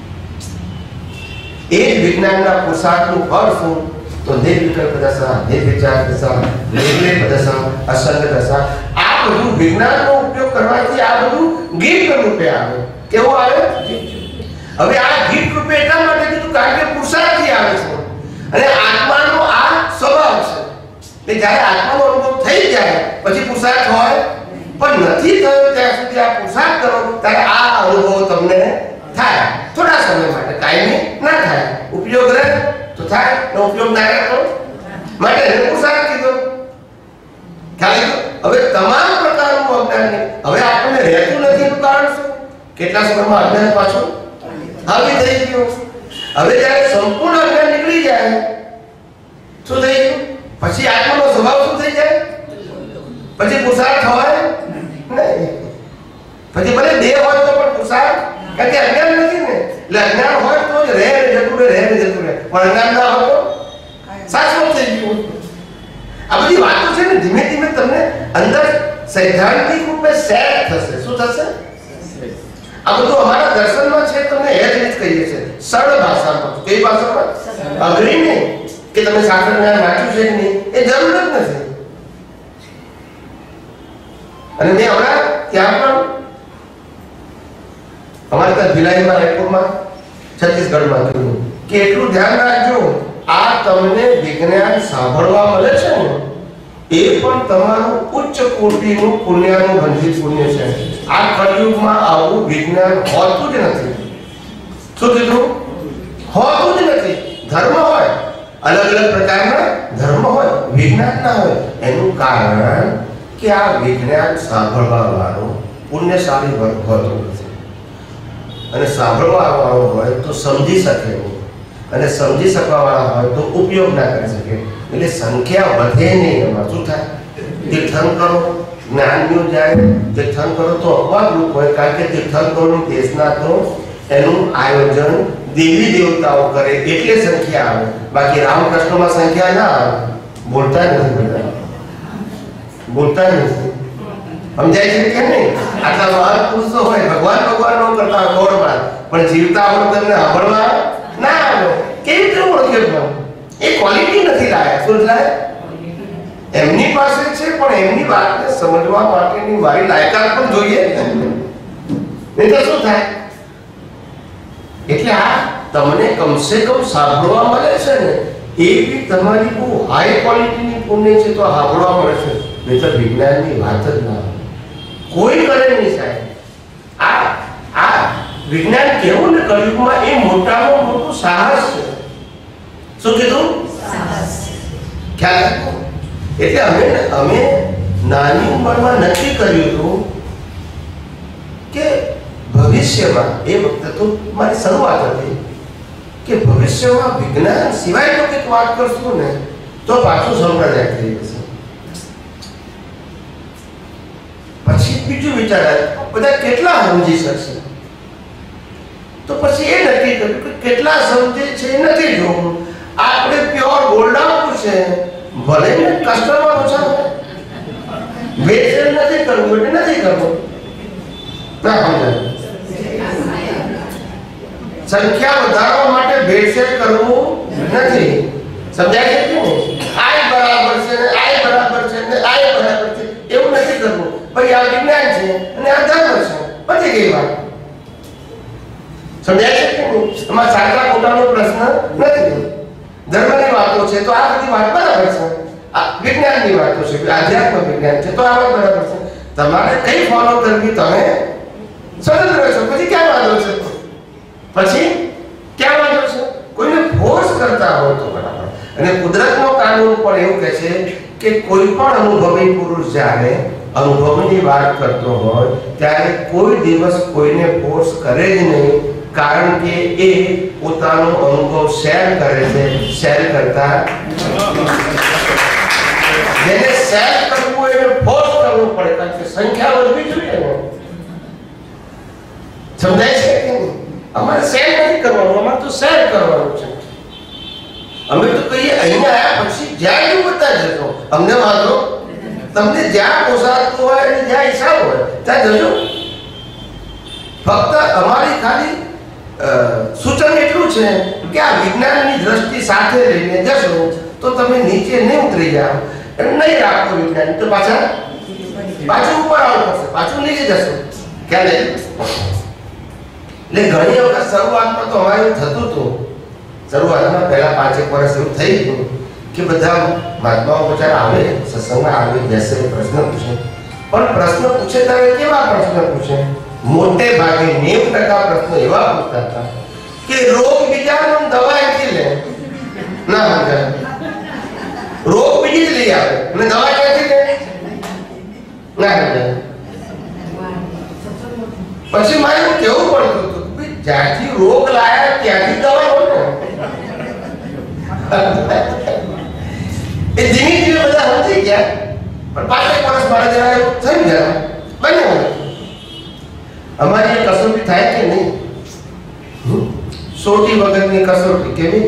એ જ વિજ્ઞાનના પુરુષાર્થનું ફળ શું? તો નિર્વિકલ્પ દશા, નિર્વિચાર દશા, નિર્લેપ દશા, અસંગ દશા. આ બધું વિજ્ઞાનનો ઉપયોગ કરવાથી આ બધું ગીત રૂપે આવે. કેવું આવે? હવે આ ગીત રૂપે એટલા માટે કીધું કારણ કે પુરુષાર્થથી આવે છે અને આત્માનો આ સ્વભાવ છે. કે જ્યારે આત્માનો અનુભવ થઈ જાય પછી પુરુષાર્થ હોય, પણ નથી થયો ત્યાં સુધી આ પુરુષાર્થ કરો ત્યારે આ અનુભવ તમને થાય. થોડા સમય માટે, કાયમી ના થાય. ઉપયોગ રહે તો થાય, નો ઉપયોગ ના રહે તો માટે એને પુરુષાર્થ કીધો. ખ્યાલ? હવે તમામ પ્રકારનું અજ્ઞાન હવે આપણને રહેતું નથી એનું કારણ શું? કેટલા સમયમાં અજ્ઞાન પાછું આવી થઈ ગયું. હવે જ્યારે સંપૂર્ણ અજ્ઞાન નીકળી જાય શું થઈ ગયું? પછી આત્માનો સ્વભાવ શું થઈ જાય? પછી પુરુષાર્થ હોય નહીં. પછી ભલે દેહ હોય તો પણ પુરુષાર્થ, કારણ કે અજ્ઞાન નથી ને. એટલે અજ્ઞાન હોય તો જ રહે ને જતું રહે, રહે ને જતું રહે. પણ અજ્ઞાન ના હોય તો શાશ્વત થઈ ગયું. આ બધી વાતો છે ને ધીમે ધીમે તમને અંદર સૈદ્ધાંતિક રૂપે સેટ થશે. શું થશે? આ બધું અમારા દર્શનમાં છે, તમને એ જ રીત કહીએ છીએ સરળ ભાષામાં. કઈ ભાષામાં? અઘરી નહીં કે તમે શાસ્ત્ર જ્ઞાન વાંચ્યું છે કે નહીં, એ જરૂર જ નથી. અને મેં હમણાં ત્યાં પણ અમારે ત્યાં ભિલાઈમાં, રાયપુરમાં, છત્તીસગઢમાં કહ્યું કે એટલું ધ્યાન રાખજો, આ તમને વિજ્ઞાન સાંભળવા મળે છે ને એ પણ તમારું ઉચ્ચ કોટીનું પુણ્યનું બંધિત પુણ્ય છે. આ કળયુગમાં આવું વિજ્ઞાન હોતું જ નથી. શું કીધું? હોતું જ નથી. ધર્મ હોય, અલગ અલગ પ્રકારના ધર્મ હોય, વિજ્ઞાન ના હોય. એનું કારણ કે આ વિજ્ઞાન સાંભળવા વાળો પુણ્યશાળી વર્ગ હોતો નથી. અને સાંભળવા વાળો હોય તો સમજી શકે નહીં, અને સમજી શકવા વાળા હોય તો ઉપયોગ ના કરી શકે. એટલે સંખ્યા વધે નહીં. એમાં શું થાય? તીર્થન કરો, જ્ઞાનનું જાય. તીર્થન કરો તો અપવાદરૂપ હોય, કારણ કે તીર્થંકરોની દેશના તો એનું આયોજન દેવી દેવતાઓ કરે એટલે સંખ્યા આવે. બાકી રામકૃષ્ણમાં સંખ્યા ના આવે. બોલતા નથી બધા, બોલતા નથી. સમજાય છે કે નહીં? આટલા મહાન પુરુષો હોય, ભગવાન ભગવાન નો કરતા ગોળમાં, પણ જીવતા હોય તમને સાંભળવા ના આવે. કેવી રીતે ઓળખે? પણ એ ક્વોલિટી નથી લાયા. શું લાયા? એમની પાસે છે, પણ એમની વાતને સમજવા માટેની મારી લાયકાત પણ જોઈએ. નહીં તો શું થાય? એટલે આ તમને કમસે કમ સાંભળવા મળે છે ને, એ બી તમારી બહુ હાઈ ક્વોલિટીની પુણ્ય છે તો સાંભળવા મળે છે. નહીં તો વિજ્ઞાનની વાત જ ના આવે. કોઈ કરે નહીં સાહેબ. આ આ વિજ્ઞાન કેવું ને કળિયુગમાં એ મોટામાં મોટું સાહસ છે. શું કીધું? સાહસ. ખ્યાલ રાખો. એટલે અમે અમે નાની ઉંમરમાં નક્કી કર્યું હતું કે ભવિષ્યમાં, એ વખતે તો મારી શરૂઆત હતી કે ભવિષ્યમાં વિજ્ઞાન સિવાય તો કંઈક વાત કરશું ને તો પાછું સંપ્રદાય થઈ જશે. પછી બીજું વિચાર આવ્યો, બધા કેટલા સમજી શકશે? તો પછી એ નક્કી કર્યું કે કેટલા સમજે છે એ નથી જોવું. આપણે પ્યોર ગોલ્ડ આપવું છે, ભલે ને કસ્ટમર ઓછા હોય, વેચાણ નથી કરવું એટલે નથી કરવું. ના સમજાય? સંખ્યા વધારવા માટે ભેળસેળ કરવું નથી. સમજાય છે કે આય બરાબર છે ને આય બરાબર છે ને આય બરાબર છે એવું નથી કરવું. ભાઈ આ વિજ્ઞાન છે અને આ ધર્મ છે, પતી ગઈ વાત. સમજાય છે કે એમાં સાચા ખોટાનો પ્રશ્ન નથી. ધર્મની વાતો છે તો આ બધી વાત બરાબર છે, આ વિજ્ઞાનની વાતો છે, આધ્યાત્મ વિજ્ઞાન છે તો આ વાત બરાબર છે. તમારે કઈ ફોલો કરવી તમે સ્વતંત્ર છો. પછી ક્યાં વાંધો છે? પછી ક્યાં વાંધો છે? કોઈને ફોર્સ કરતા હોય તો બરાબર. અને કુદરતનો કાનૂન પણ એવું કહે છે કે કોઈ પણ અનુભવી પુરુષ જ્યારે અનુભવની વાત કરતો હોય ત્યારે કોઈ દિવસ કોઈને ફોર્સ કરે જ નહીં, કારણ કે એ પોતાનો અનુભવ શેર કરે છે, શેર કરતા જેને શેર કરવું હોય એને ફોર્સ કરવું પડે, કારણ કે સંખ્યા વધવી જોઈએ ને. સમજાય છે કે અમારે શેર નથી કરવાનું, અમારે તો શેર કરવાનું છે. અમે તો કહીએ અહીંયા આવ્યા પછી જ્યાં એવું બતા જશો, અમને વાંધો. તમને જ્યાં પોસાતું હોય અને જ્યાં હિસાબ હોય ત્યાં જજો. ફક્ત અમારી ખાલી સૂચન એટલું છે કે આ વિજ્ઞાનની દ્રષ્ટિ સાથે લઈને જશો તો તમે નીચે નહીં ઉતરી જાઓ. નહીં રાખો વિજ્ઞાન તો પાછા પાછું ઉપર આવવું પડશે, પાછું નીચે જશો. ખ્યાલ એટલે ઘણી વખત શરૂઆતમાં તો અમારે થતું હતું. શરૂઆતમાં પહેલા પાંચેક વર્ષ એવું થઈ ગયું કે બધા મહાત્માઓ બચારા આવે, સત્સંગમાં આવે, બેસે, પ્રશ્ન પૂછે. પણ પ્રશ્ન પૂછે ત્યારે કેવા પ્રશ્ન પૂછે? મોટે ભાગે નેવું ટકા પ્રશ્નો એવા પૂછતા હતા કે રોગ બીજાનો દવા એથી લે. ના સમજાય? રોગ બીજી જ લઈ આવે અને દવા ક્યાંથી લે? ના સમજાય? પછી મારે એવું કેવું પડતું હતું કે જ્યાંથી રોગ લાયા ત્યાંથી દવા હોય ને. એ ધીમે ધીમે બધા સમજી ગયા, પણ પાંચેક વર્ષ મારા જરા એવું થઈ ગયા બને. અમારી કસોટી થાય કે નહીં? સોટી વગરની કસોટી કેવી?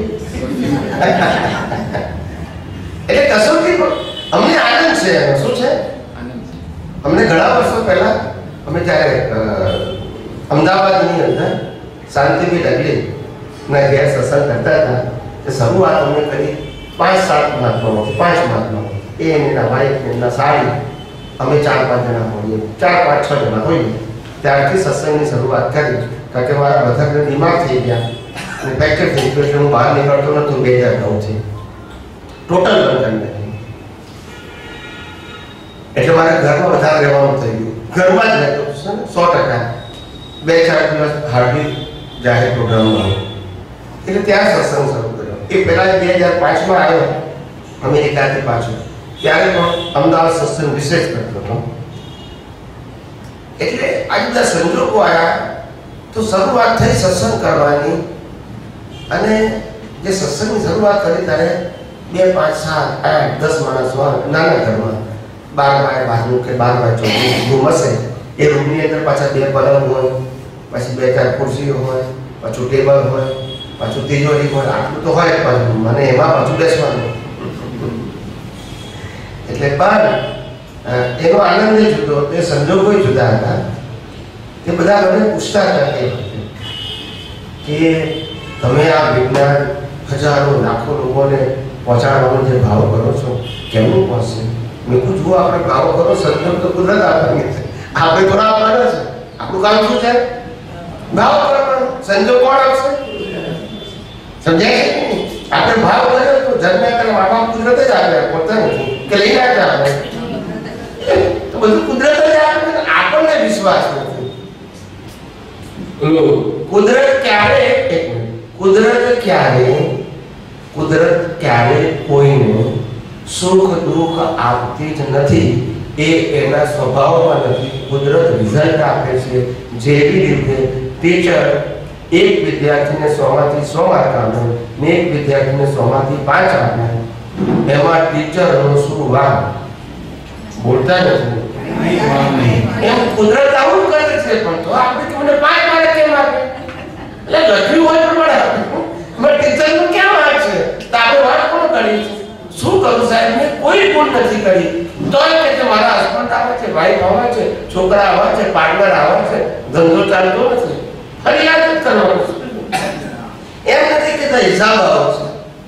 એટલે કસોટી અમને આનંદ છે. શું છે? અમને ઘણા વર્ષો પહેલા અમે જ્યારે અમદાવાદની અંદર શાંતિબી ડગલી ના ઘેર સત્સંગ કરતા હતા તે શરૂઆત અમે કરી પાંચ સાત મહાત્માઓ, પાંચ મહાત્માઓ, એ એમના વાઈફ એમના સાડી, અમે ચાર પાંચ જણા હોઈએ, ચાર પાંચ છ જણા હોઈએ. ત્યારથી સત્સંગની શરૂઆત કરી, કારણ કે મારા બધા બીમાર થઈ ગયા અને ફ્રેક્ચર થઈ ગયું એટલે હું બહાર નીકળતો નહોતો. બે હજાર નવથી ટોટલ બંધન નથી, એટલે મારે ઘરમાં વધારે રહેવાનું થઈ ગયું. ઘરમાં જ રહેતો સો ટકા. બે ચાર દિવસ હાર્ડલી જાહેર પ્રોગ્રામમાં એટલે ત્યાં સત્સંગ શરૂ કર્યો. એ પહેલાં બે હજાર પાંચમાં આવ્યો અમેરિકાથી પાછો, ત્યારે પણ અમદાવાદ સત્સંગ વિશેષ કરતો હતો. એટલે આ બધા સંજોગો આવ્યા તો શરૂઆત થઈ સત્સંગ કરવાની અને જે સત્સંગની શરૂઆત કરી ત્યારે બે પાંચ સાત આઠ દસ માણસ હોય નાના ઘરમાં બાર બાય બારનું કે બાર બાય ચોવીસ રૂમ હશે એ રૂમની અંદર પાછા બે પલંગ હોય પછી બે ચાર ખુરશીઓ હોય પાછું ટેબલ હોય પાછું તિજોરી હોય આટલું તો હોય પાછું મને એમાં પાછું બેસવાનું એટલે પણ એનો આનંદ જુદો તે સંજોગો જુદા હતા તે બધા મને પૂછતા હતા કે તમે આ વિજ્ઞાન હજારો લાખો લોકોને પહોંચાડવાનો જે ભાવ કરો છો કેમનું પહોંચશે મેં કહું જુઓ આપણે ભાવ કરો સંજોગ તો કુદરત આપવાની છે આપણે થોડા આપવાના છે આપણું કામ શું છે ભાવ કરવાનો સંજોગ કોણ આપશે સમજાય છે આપણે ભાવ કર્યો તો જન્મ્યા ત્યારે મા બાપ કુદરત જ આપે પોતા નથી કે લઈને આવ્યા આપણે તો બધું કુદરત જ આપે આપણને વિશ્વાસ નથી કુદરત ક્યારે કુદરત ક્યારે કુદરત ક્યારે કોઈને સુખ દુઃખ આપતી જ નથી એ એના સ્વભાવમાં નથી કુદરત રિઝલ્ટ આપે છે જેવી રીતે ટીચર એક વિદ્યાર્થીને સો માંથી સો માર્ક આપે ને એક વિદ્યાર્થીને સો માંથી પાંચ આપે એમાં ટીચરનો શું વાંક બોલતા નથી એમ કુદરત આવું કરે છે પણ તો આપણે કે મને પાંચ માર્ક કેમ આપે એટલે લખ્યું હોય પ્રમાણે આપે પણ ટીચરનું કેમ વાંક છે તો આપણે વાત કોણ કરી શું કરું સાહેબ મેં કોઈ ભૂલ નથી કરી તો કે મારા હસબન્ડ આવે છે વાઈફ આવે છે છોકરા આવે છે પાર્ટનર આવે છે ધંધો ચાલતો નથી ફરિયાદ જ કરવાનું એમ નથી કે હિસાબ આવશે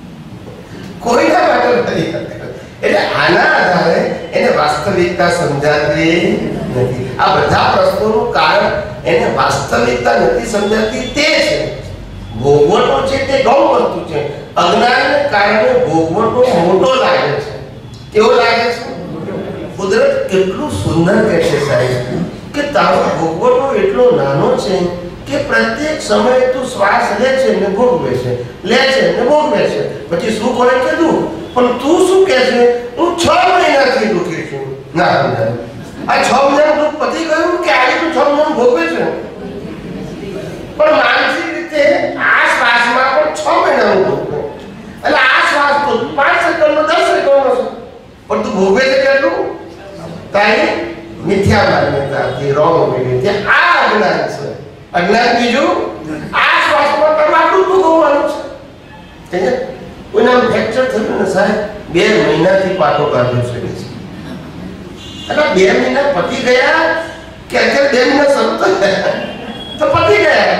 કોઈના માટે ફરિયાદ એટલે આના આધારે એને વાસ્તવિકતા સમજાતી નથી આ બધા પ્રશ્નોનું કારણ એને વાસ્તવિકતા નથી સમજાતી તે છે ભોગવટો છે તે ગૌણ વસ્તુ છે અજ્ઞાનને કારણે ભોગવટો મોટો લાગે છે કેવો લાગે છે કુદરત કેટલું સુંદર કહે છે સાહેબ કે તારો ભોગવટો એટલો નાનો છે કે પ્રત્યેક સમયે તું શ્વાસ લે છે ને ભોગવે છે લે છે ને ભોગવે છે પછી શું કરે કીધું પણ તું શું કહે છે હું છ મહિનાથી દુઃખી છું ના આ છ મહિનાનું દુઃખ પતી ગયું કે આજે તું છ મહિનાનું ભોગવે છે પણ માનસિક રીતે આ શ્વાસમાં પણ છ મહિનાનું ભોગવે એટલે આ શ્વાસ તો પાંચ સેકન્ડનો દસ સેકન્ડનો છે પણ તું ભોગવે છે કેટલું તારી મિથ્યા માન્યતાથી રોંગ ઓપિનિયન આ અજ્ઞાન છે અજ્ઞાન બીજું આ શ્વાસમાં તમે આટલું ભોગવવાનું છે કોઈના ફ્રેક્ચર થયું ને સાહેબ બે મહિનાથી પાટો કાઢ્યો છે એટલે બે મહિના પતી ગયા કે અત્યારે બે મહિના શરૂ થયા તો પતી ગયા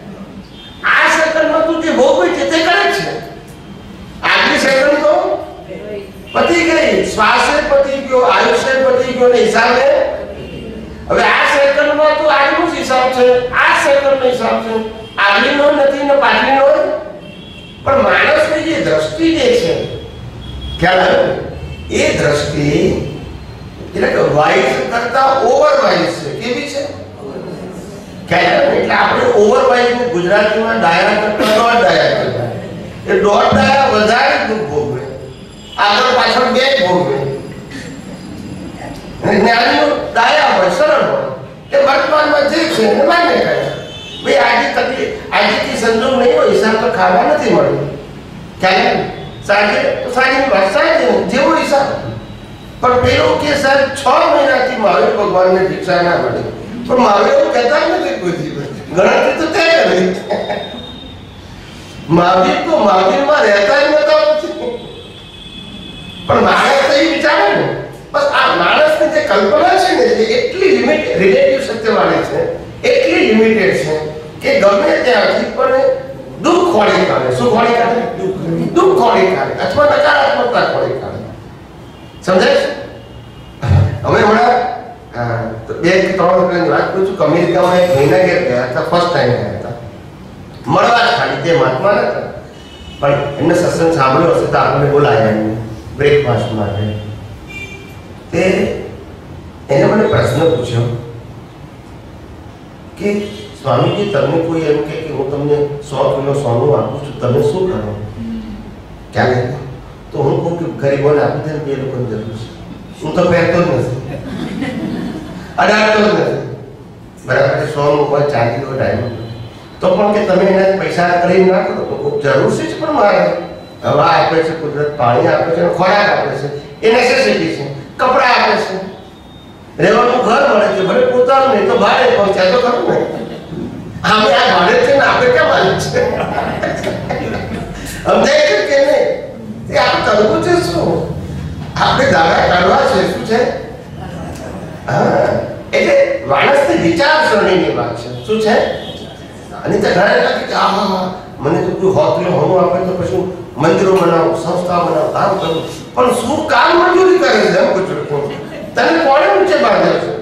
આ સેકન્ડમાં તું જે ભોગવે છે તે કરે છે આગલી સેકન્ડ તો પતી ગઈ શ્વાસે પતી ગયો આયુષ્ય પતી ગયો ને હિસાબે હવે આ સેકન્ડમાં તું આગળનો હિસાબ છે આ સેકન્ડનો હિસાબ છે આગળનો નથી ને પાછળનો પણ માણસની જે દ્રષ્ટિ જે છે ખ્યાલ આવ્યો એ દ્રષ્ટિ એટલે કે વાઇઝ કરતા ઓવર વાઇઝ છે કેવી છે ખ્યાલ આવ્યો એટલે આપણે ઓવર વાઇઝ ને ગુજરાતીમાં ડાયા કરતા દોઢ ડાયા કરતા એ દોઢ ડાયા વધારે દુઃખ ભોગવે આગળ પાછળ બે ભોગવે જ્ઞાનીઓ ડાયા હોય સરળ હોય કે વર્તમાનમાં જે છે એને માન્ય કરે ભાઈ આજે તકલીફ આજેથી સંજોગ નહીં હોય હિસાબ તો ખાવા નથી મળ્યો ક્યારે સાંજે તો સાંજની વાત સાંજે જેવો હિસાબ પણ પેલો કે સાહેબ છ મહિનાથી મહાવીર ભગવાનને ભિક્ષા ના મળી પણ મહાવીર એવું કહેતા જ નથી કોઈ દિવસ ગણતરી તો તે કરી મહાવીર તો મહાવીરમાં રહેતા જ નતા નથી પણ માણસ તો એ વિચારે ને બસ આ માણસની જે કલ્પના છે ને એ એટલી લિમિટ રિલેટિવ સત્યવાળી છે એટલી લિમિટેડ છે કે ગમે ત્યાંથી પણ દુઃખ ખોળી કાઢે શું ખોળી કાઢે દુઃખ ખોળી કાઢે અથવા નકારાત્મકતા ખોળી કાઢે સમજાય છે અમે હમણાં બે કે ત્રણ વખતની વાત કરું છું કે અમેરિકામાં એક મહિના ઘેર ગયા હતા ફર્સ્ટ ટાઈમ ગયા હતા મળવા જ ખાલી તે મહાત્મા નતા પણ એમને સત્સંગ સાંભળ્યો હશે તો આપણને બોલાયા એમને બ્રેકફાસ્ટ માટે તે એને મને પ્રશ્ન પૂછ્યો કે સ્વામીજી તમને કોઈ એમ કે હું તમને સો કિલો સોનું આપું છું તમે શું કરો ક્યારે તો હું કહું કે ગરીબોને આપી દે બે લોકોની જરૂર છે હું તો પહેરતો જ નથી અડાડતો જ નથી બરાબર સો હોય ચાંદી હોય ડાયમંડ તો પણ કે તમે એને પૈસા કરી ના કરો તો જરૂર છે જ પણ મારે હવા આપે છે કુદરત, પાણી આપે છે, ખોરાક આપે છે, એ નેસેસિટી છે, કપડાં આપે છે, રહેવાનું ઘર મળે છે, ભલે પોતાનું નહીં તો ભાડે પહોંચાય તો ખરું ને. અમે આ ભાડે છે ને આપણે કેમ આવ્યું છે સમજાય છે કે નહીં? એ આપણે કરવું છે શું? આપણે દાડા કાઢવા છે શું છે? હા, એટલે માણસની વિચારસરણીની વાત છે. શું છે? અને તે ઘણા લાગે કે આહા મને તો કોઈ હોતલો હોવું આપે તો પછી મંદિરો બનાવો, સંસ્થા બનાવો, કામ કરું, પણ શું કામ મંજૂરી કરે છે એમ પૂછું તને કોણે ઊંચે બાંધ્યો છે?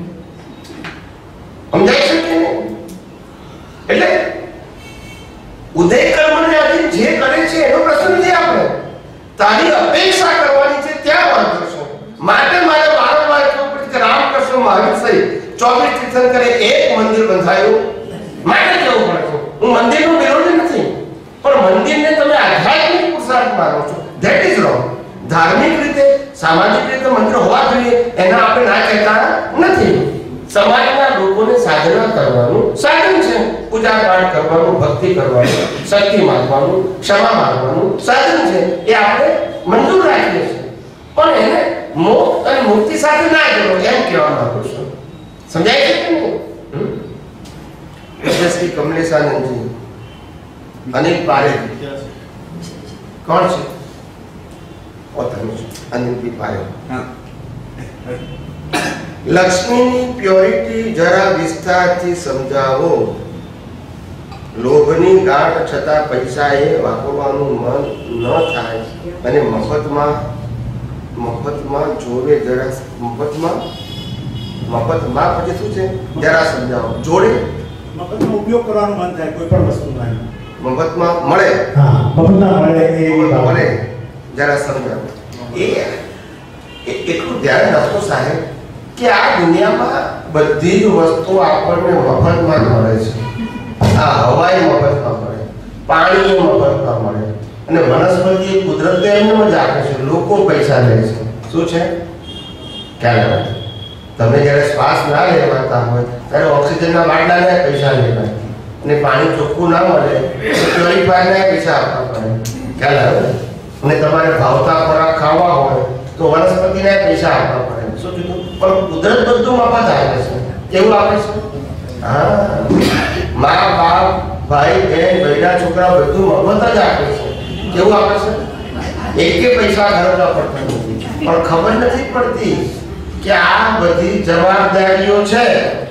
સમજાય છે કે નહીં? એટલે ઉદય કર્મને અધીન જે કરે છે એનો પ્રશ્ન નથી. આપણે તારી અપેક્ષા કરવાની છે ત્યાં વાંધો છે. માટે મારે વારંવાર કહેવું પડે કે રામકૃષ્ણ મહાવીર સહિત ચોવીસ તીર્થંકરે એક મંદિર બંધાયું. માટે કેવું પડે છે હું મંદિરનો વિરોધી નથી, પણ મંદિરને તમે આધ્યાત્મિક પુરુષાર્થ માનો છો, ધેટ ઇઝ રોંગ. ધાર્મિક રીતે, સામાજિક રીતે મંદિર હોવા જોઈએ એના આપણે ના કહેતા નથી. સમાજના લોકોને સાધના કરવાનું સાધન છે, પૂજા પાઠ કરવાનું, ભક્તિ કરવાનું, શક્તિ માગવાનું, ક્ષમા માગવાનું સાધન છે, એ આપણે મંજૂર રાખીએ છીએ. પણ એને મોક્ષ અને મુક્તિ સાથે ના જોડો એમ કહેવા માંગુ છું. સમજાય છે કે નહીં? શ્રી કમલેશાનંદજી અનિલ પારેખ કોણ છે? અનિલ પારેખ. લક્ષ્મીની પ્યોરિટી જરા વિસ્તારથી સમજાવો. લોભની ગાંઠ છતાં પૈસાએ વાપરવાનું મન ન થાય અને મફતમાં મફતમાં જોડે જરા મફતમાં મફતમાં પછી શું છે જરા સમજાવો. જોડે મફતનો ઉપયોગ કરવાનું મન થાય કોઈ પણ વસ્તુમાં. મફતમાં મળે, હા મફતમાં મળે એ મળે જરા સમજાવો. એ એટલું ધ્યાન રાખો સાહેબ કે આ દુનિયામાં બધી જ વસ્તુ આપણને મફતમાં મળે છે. આ હવાઈ મફતમાં મળે, પાણી મફતમાં મળે, અને વનસ્પતિ કુદરત એમને જ આપે છે. લોકો પૈસા લે છે. શું છે? ખ્યાલ આવે? તમે જ્યારે શ્વાસ ના લેવાતા હોય ત્યારે ઓક્સિજનના બાટલાને પૈસા લેવાય, અને પાણી ચોખ્ખું ના મળે તો પ્યોરિફાયરને પૈસા આપવા પડે. ખ્યાલ આવે? અને તમારે ભાવતા ખોરાક ખાવા હોય તો વનસ્પતિને પૈસા આપવા પડે. શું કીધું? પણ કુદરત બધું મફત આપે છે. કેવું આપે છે? હા, મા બાપ, ભાઈ બહેન, બૈરા છોકરા બધું મફત જ આપે છે. કેવું આપે છે? એકે પૈસા ઘરમાં પડતા નથી. પણ ખબર નથી પડતી કે આ બધી જવાબદારીઓ છે.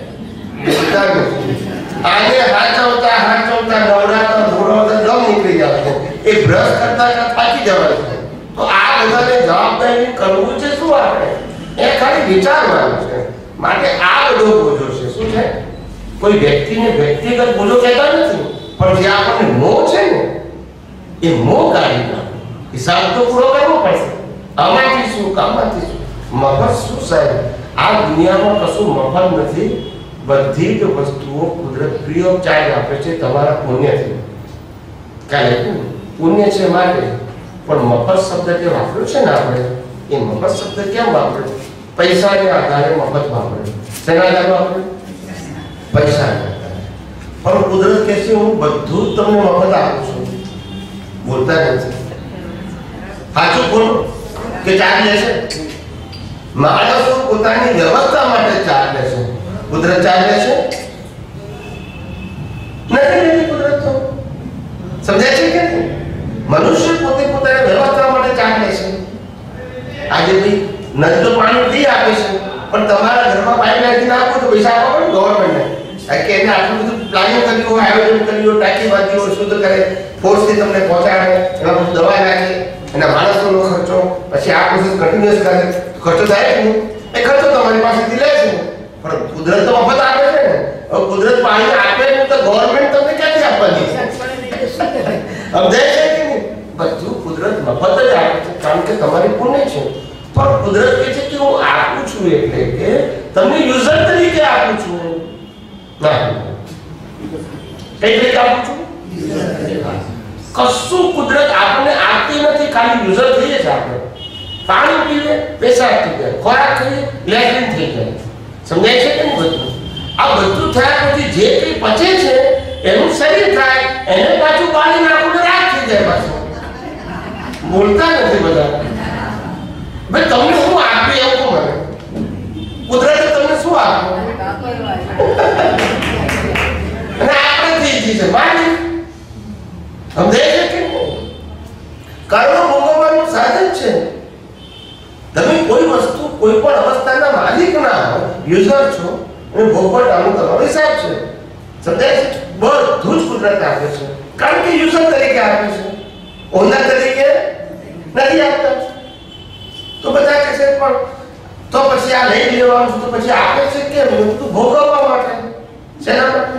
આજે હાચવતા હાચવતા નવરાતા ધોળવતા દમ નીકળી જાય છે. એ બ્રશ કરતા થાકી જવાય છે. તો આ બધાને જવાબદારી કરવું છે શું આપણે? એ ખાલી વિચારવાનું છે. માટે આ બધો બોજો છે. શું છે? કોઈ વ્યક્તિને વ્યક્તિગત બોજો કહેતા નથી, પણ જે આપણને મોહ છે ને એ મોહ કાઢી નાખો. હિસાબ તો પૂરો કરવો પડશે. આમાંથી શું, કામમાંથી શું, મફત શું સાહેબ? આ દુનિયામાં કશું મફત નથી. બધી જ વસ્તુઓ કુદરત ફ્રી ઓફ ચાર્જ આપે છે તમારા પુણ્યથી. કાલે પુણ્ય છે માટે. પણ મફત શબ્દ જે વાપર્યો છે ને આપણે, એ મફત શબ્દ કેમ વાપર્યો? પૈસાને આધારે મફત વાપર્યો. શેના આધારે વાપર્યો? પૈસાને આધારે. પણ કુદરત કહે છે હું બધું જ તમને મફત આપું છું. બોલતા નથી. સાચું બોલો કે ચાર્જ લેશે? માણસો પોતાની વ્યવસ્થા માટે ચાર્જ લેશે. કુદરત ચાર્જ લેશે? નથી લેતી કુદરત તો. સમજાય છે કે નહીં? મનુષ્ય પોતે પોતાની વ્યવસ્થા માટે ચાર્જ લેશે. આજે ભાઈ નદી તો પાણી ફ્રી આપે છે, પણ તમારા ઘરમાં પાઇપ નાખી નાખો તો પૈસા આપવા પડે ગવર્મેન્ટને. કે એને આટલું બધું પ્લાનિંગ કર્યું હોય, આયોજન કર્યું હોય, ટાંકી બાંધી હોય, શુદ્ધ કરે, ફોર્સથી તમને પહોંચાડે, એમાં બધું દવા નાખે, એના માણસોનો ખર્ચો, પછી આ પ્રોસેસ કન્ટિન્યુઅસ કરે, ખર્ચો થાય જ નહીં. એ ખર્ચો તમારી પાસેથી લે છે. પણ કુદરત તો મફત આપે છે ને. હવે કુદરત પાણી આપે ને તો ગવર્મેન્ટ તમને ક્યાંથી આપવાની છે? સમજાય છે કે નહીં? બધું કુદરત મફત જ આપે છે, કારણ કે તમારી પુણ્ય છે. પણ કુદરત કહે છે કે હું આપું છું એટલે કે તમને યુઝર તરીકે આપું છું. ના, કઈ રીતે આપું છું? કશું કુદરત આપણને આપતી નથી, ખાલી યુઝર થઈએ છે આપણે. પાણી પીએ, પેશાબ થઈ જાય, ખોરાક ખાઈએ, લેટ્રિન થઈ જાય. સમજાય છે કે નહીં? બધું આ બધું થયા પછી જે કંઈ પચે છે એનું શરીર થાય, એને પાછું બાળી નાખું ને રાખ થઈ જાય પાછું. બોલતા નથી બધા. ભાઈ તમને શું આપ્યું એવું કહો મને. કુદરતે તમને શું આપ્યું? અને આપણે થઈ ગઈ છે માની. સમજાય છે કે કર્મ ભોગવવાનું સાધન છે. તમે કોઈ વસ્તુ કોઈ પણ અવસ્થાના માલિક ના હો, યુઝર છો અને ભોગવવાનું તમારો હિસાબ છે. સમજાય છે? બધું જ કુદરત આપે છે, કારણ કે યુઝર તરીકે આપે છે, ઓનર તરીકે નથી આપતા. તો બધા કહે છે પણ તો પછી આ લઈ લેવાનું તો પછી આપે છે કેમ? તો ભોગવવા માટે. શેના માટે?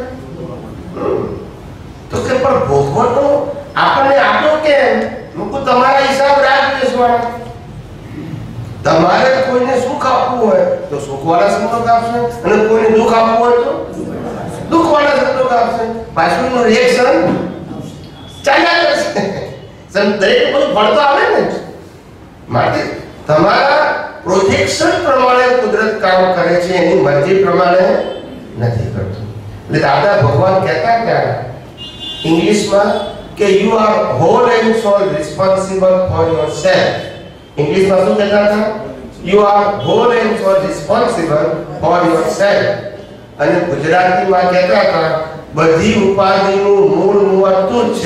તો કે પણ ભોગવવાનો આપણને આપ્યો કેમ? લોકો તમારા હિસાબ રાખે છે. તમારે કોઈને સુખ આપવું હોય તો સુખવાળા સંતોષ આપશે, અને કોઈને દુઃખ આપવું હોય તો દુઃખવાળા સંતોષ આપશે. પાછળનું રિએક્શન ચાલ્યા કરશે. દરેક બધું ભળતો આવે ને. માટે તમારા પ્રોજેક્શન પ્રમાણે કુદરત કામ કરે છે, એની મરજી પ્રમાણે નથી કરતું. એટલે દાદા ભગવાન કહેતા હતા ઇંગ્લિશમાં કે you are whole and sole responsible for yourself. ઇંગ્લિશમાં શું કહેતા હતા? You are whole and sole responsible for yourself. અને ગુજરાતીમાં કહેતા હતા બધી ઉપાધિનું મૂળ મુવા તું જ છે.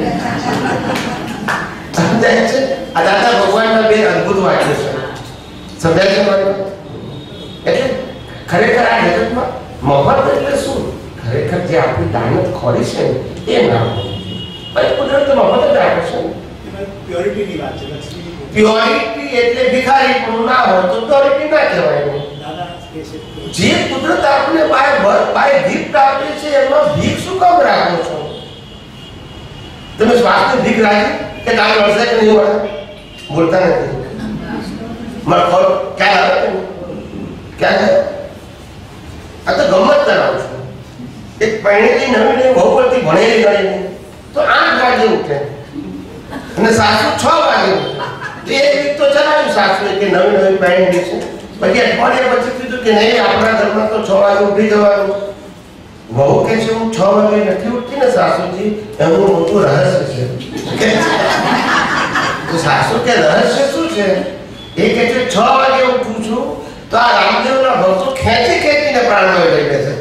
સમજાય છે? આ દાદા ભગવાનના બે અદ્ભુત વાક્યો છે. સમજાય છે મને? એટલે ખરેખર આ જગતમાં મફત એટલે શું? ખરેખર જે આપણી દાનત ખોરી છે એ ના હોય. પણ કુદરત મફત જ આપે છે. પ્યોરિટીની વાત છે. પ્યોરિટી એટલે ભિખારીપણું ના હોય તો પ્યોરિટી ના કહેવાય. જે કુદરત આપણે બાય બર્થ બાય ગિફ્ટ આપે છે એમાં ભીખ શું કામ રાખો છો? તમે શ્વાસની ભીખ રાખી કે કામ મળશે કે નહીં મળે? બોલતા નથી. મારો ખોર ક્યાં આવે? ક્યાં છે? આ તો ગમત કરાવું છું. એક પહેણેલી નવી નવી બહુ પડતી ભણેલી ગણેલી તો આઠ વાગે ઉઠે અને સાસુ છ વાગે ઉઠે. એક વીક તો ચલાવ્યું સાસુએ કે નવી નવી પહેણેલી છે. પછી અઠવાડિયા પછી કીધું કે નહીં આપણા ઘરમાં તો છ વાગે ઉઠી જવાનું. વહુ કે છે હું છ વાગે નથી ઉઠતી ને સાસુજી, એનું મોટું રહસ્ય છે. તો સાસુ કે રહસ્ય શું છે? એ કે છે છ વાગે ઉઠું છું તો આ રામદેવના ભક્તો ખેંચી ખેંચીને પ્રાણવાયુ લઈ લે છે.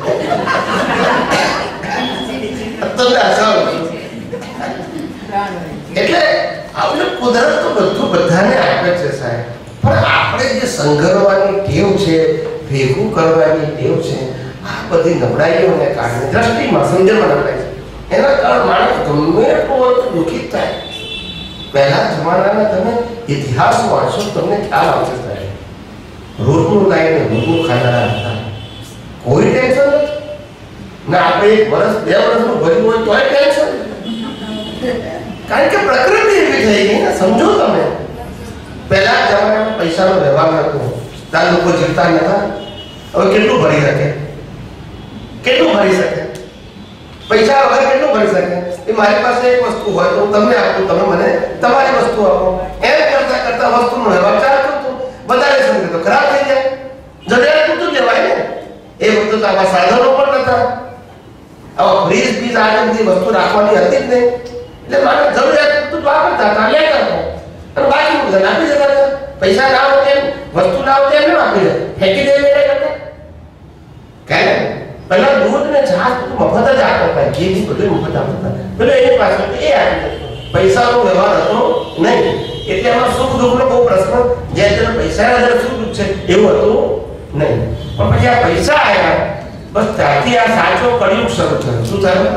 તમને હસાવું છું. એટલે આપણે કુદરત તો બધું બધાને આપે છે સાહેબ, પણ આપણે જે સંઘરવાની ટેવ છે, ભેગું કરવાની ટેવ છે, આ બધી નબળાઈઓને કારણે દ્રષ્ટિમાં સમજણમાં નબળાઈ છે. એના કારણે માણસ ગમે એટલો દુઃખિત થાય. પહેલા જમાનાના તમે ઇતિહાસ વાંચો તમને ખ્યાલ આવશે સાહેબ. રોજનું લાઈને રોજનું ખાનારા હતા. કોઈ ટેન્શન નથી. ના આપણે એક વર્ષ બે વર્ષનું ભર્યું હોય તોય ટેન્શન. કારણ કે પ્રકૃતિ એવી થઈ ગઈ ને. સમજો તમે પહેલા જમાનામાં પૈસાનો વ્યવહાર હતો, ત્યાં લોકો જીવતા નતા. હવે કેટલું ભરી શકે? કેટલું ભરી શકે? પૈસા વગર કેટલું ભરી શકે? એ મારી પાસે એક વસ્તુ હોય તો હું તમને આપું, તમે મને તમારી વસ્તુ આપો. એમ કરતા કરતા વસ્તુનો વ્યવહાર ચાલતો હતો. વધારે સમજે તો ખરાબ થઈ જાય. જરૂરિયાત પૂરતું લેવાય ને. એ વખતે તો આવા સાધનો પણ નતા. આવા ફ્રીજ બીજ આ બધી વસ્તુ રાખવાની હતી જ નહીં. એટલે મારે જરૂરિયાત પૂરતું વાપરતા હતા, લેતા હતા. અને બાકી બધા આપી દેતા હતા. પૈસા ના હોય તેમ વસ્તુ ના હોય તેમ ન આપી દે, ફેંકી દે કરતા. કેમ? પહેલા દૂધ ને છાશ બધું મફત જ આપતા. ઘી બી બધું મફત આપતા. પેલો એની પાસે એ આપી દેતો. પૈસાનો વ્યવહાર હતો નહીં. એટલે એમાં સુખ દુઃખનો બહુ પ્રશ્ન, જ્યાં પૈસા અંદર સુખ દુઃખ છે એવું હતું નહીં. પણ પછી આ પૈસા આવ્યા, બસ ત્યાંથી આ સાચો કળિયુગ શરૂ થયો. શું થયું?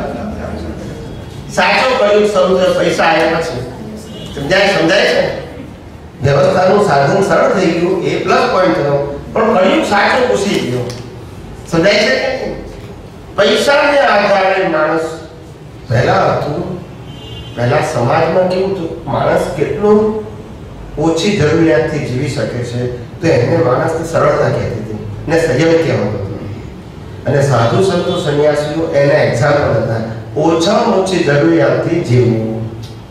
સાચો કળિયુગ શરૂ થયો પૈસા આવ્યા પછી. સમજાય? સમજાય છે? વ્યવસ્થાનું સાધન સરળ થઈ ગયું, એ પ્લસ પોઈન્ટ થયો. પણ કળિયુગ સાચો ઘૂસી ગયો. સમજાય છે? પૈસાને આધારે માણસ પહેલા હતું. પહેલા સમાજમાં કેવું હતું? માણસ કેટલું ઓછી જરૂરિયાતથી જીવી શકે છે તો એને માણસની સરળતા કહેતી હતી ને સંયમ કહેવાનું હતું. અને સાધુ સંતો સંન્યાસીઓ એના એક્ઝામ્પલ હતા. ઓછામાં ઓછી જરૂરિયાતથી જીવવું.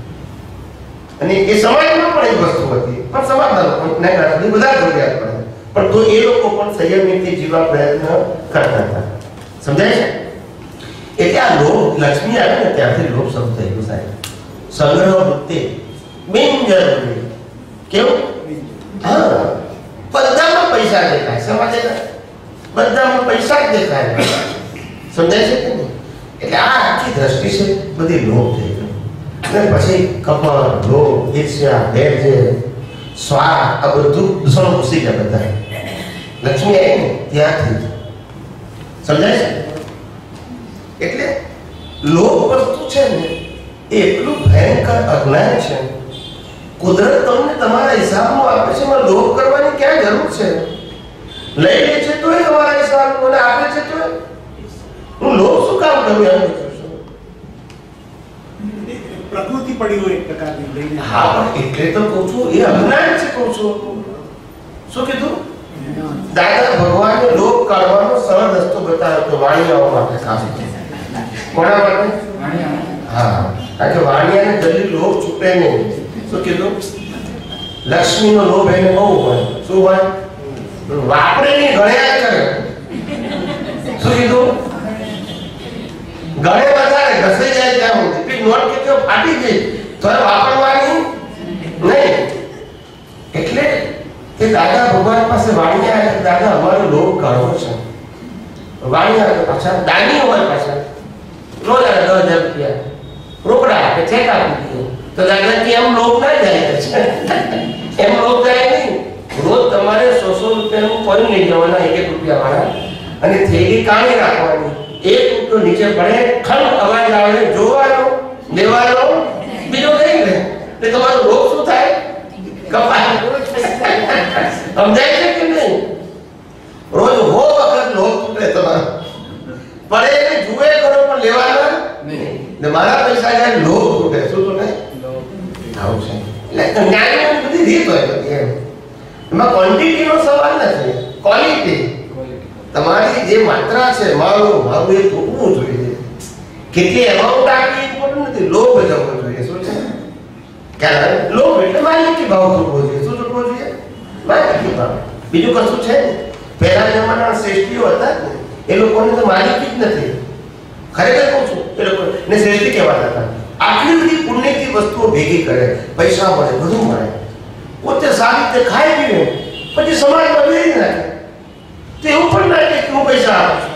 અને એ સમાજમાં પણ એક વસ્તુ હતી, પણ સમાજના લોકો બધા જરૂરિયાત પડે, પણ તો એ લોકો પણ સંયમીથી જીવવા પ્રયત્ન કરતા હતા. સમજાય છે? એટલે આ લોભ લક્ષ્મી આવે ને ત્યારથી લોભ શરૂ થઈ ગયો સાહેબ. સંગ્રહ વૃત્તિ બિનજરૂરી. કેવું? હા, બધામાં પૈસા દેખાય. સમજે ને? બધામાં પૈસા જ દેખાય. સમજાય છે કે નહીં? એટલે આ આખી દ્રષ્ટિ છે બધી લોભ થઈ ગઈ. અને પછી કપટ, લોભ, ઈર્ષ્યા, વેર, સ્વાર્થ, આ બધું દૂષણ ઘૂસી ગયા બધા. લક્ષ્મી આવી ને ત્યાંથી. સમજાય છે? એટલે લોભ વસ્તુ છે ને એ એટલું ભયંકર અજ્ઞાન છે. કુદરત તમને તમારા હિસાબમાં આપે છે, એમાં લોભ કરવાની ક્યાં જરૂર છે? લઈ લે છે તો એ તમારા હિસાબમાં, અને આપે છે તો હું લોભ શું કામ કરું એમ પૂછું છું. પ્રકૃતિ પડી હોય એક પ્રકારની લઈને. હા, પણ એટલે તો કહું છું એ અજ્ઞાન છે. કહું છું શું કીધું? દાદા ભગવાને લોભ કાઢવાનો સરળ રસ્તો બતાવ્યો તો વાણિયાઓ માટે ખાસ. કોના માટે? હા, કારણ કે વાણિયાને જલ્દી લોભ છૂટે નહીં. શું કીધું? લક્ષ્મીનો લોભ એને બહુ હોય. શું હોય? વાપરે નહીં, ગણ્યા કરે. શું કીધું? ગણે વધારે ઘસે જાય ત્યાં સુધી પી નોટ કેટલો ફાટી ગઈ તો વાપરવાની નહીં. એટલે તે દાદા ભગવાન પાસે વાણિયા આવ્યા, દાદા અમારો લોભ કાઢવો છે. વાણિયા પાછા દાની હોય, પાછા રોજ દસ હજાર રૂપિયા રોકડા કે ચેક આપી દીધું. તો દાદા કે એમ લોભ ના જાય છે. એમ લોભ જાય નહીં. રોજ તમારે સો સો રૂપિયાનું કોઈન લઈ જવાના, એક એક રૂપિયા વાળા, અને થેલી કાઢી રાખવાની. એક રૂપિયો નીચે પડે, ખંડ અવાજ આવે, જોવાનો, લેવાનો, બીજો નહીં લે. એટલે તમારો રોગ શું થાય? કપાય. સમજાય છે કે નહીં? રોજ હો વખત લોભ તૂટે તમારો. પડે એટલે જુએ કરો પણ લેવાના નહીં. ને મારા પૈસા જાય લોભ તૂટે. શું તૂટે? આવું છે. એટલે જ્ઞાનની બધી રીત હોય બધી એમ. એમાં ક્વોન્ટિટીનો સવાલ નથી, ક્વોલિટી. તમારી જે માત્રા છે, મારું મારું એ તૂટવું જોઈએ. કેટલી એમાઉન્ટ આપી ઇમ્પોર્ટન્ટ નથી, લોભ જવો જોઈએ. શું છે? કારણ લોભ એટલે માલિકી ભાવ તૂટવો જોઈએ. શું તૂટવો જોઈએ? માલિકી ભાવ. બીજું કશું છે? પહેલા જમાના શ્રેષ્ઠીઓ હતા ને, એ લોકોને તો માલિકી જ નથી. ખરેખર કહું છું, એ લોકો ને શ્રેષ્ઠી કહેવાતા હતા. આટલી બધી પુણ્યની વસ્તુઓ ભેગી કરે, પૈસા મળે, બધું મળે, પોતે સારી રીતે ખાઈ પીવે, પછી સમાજમાં વેરી નાખે. તો એવું પણ ના કે હું પૈસા આપું છું.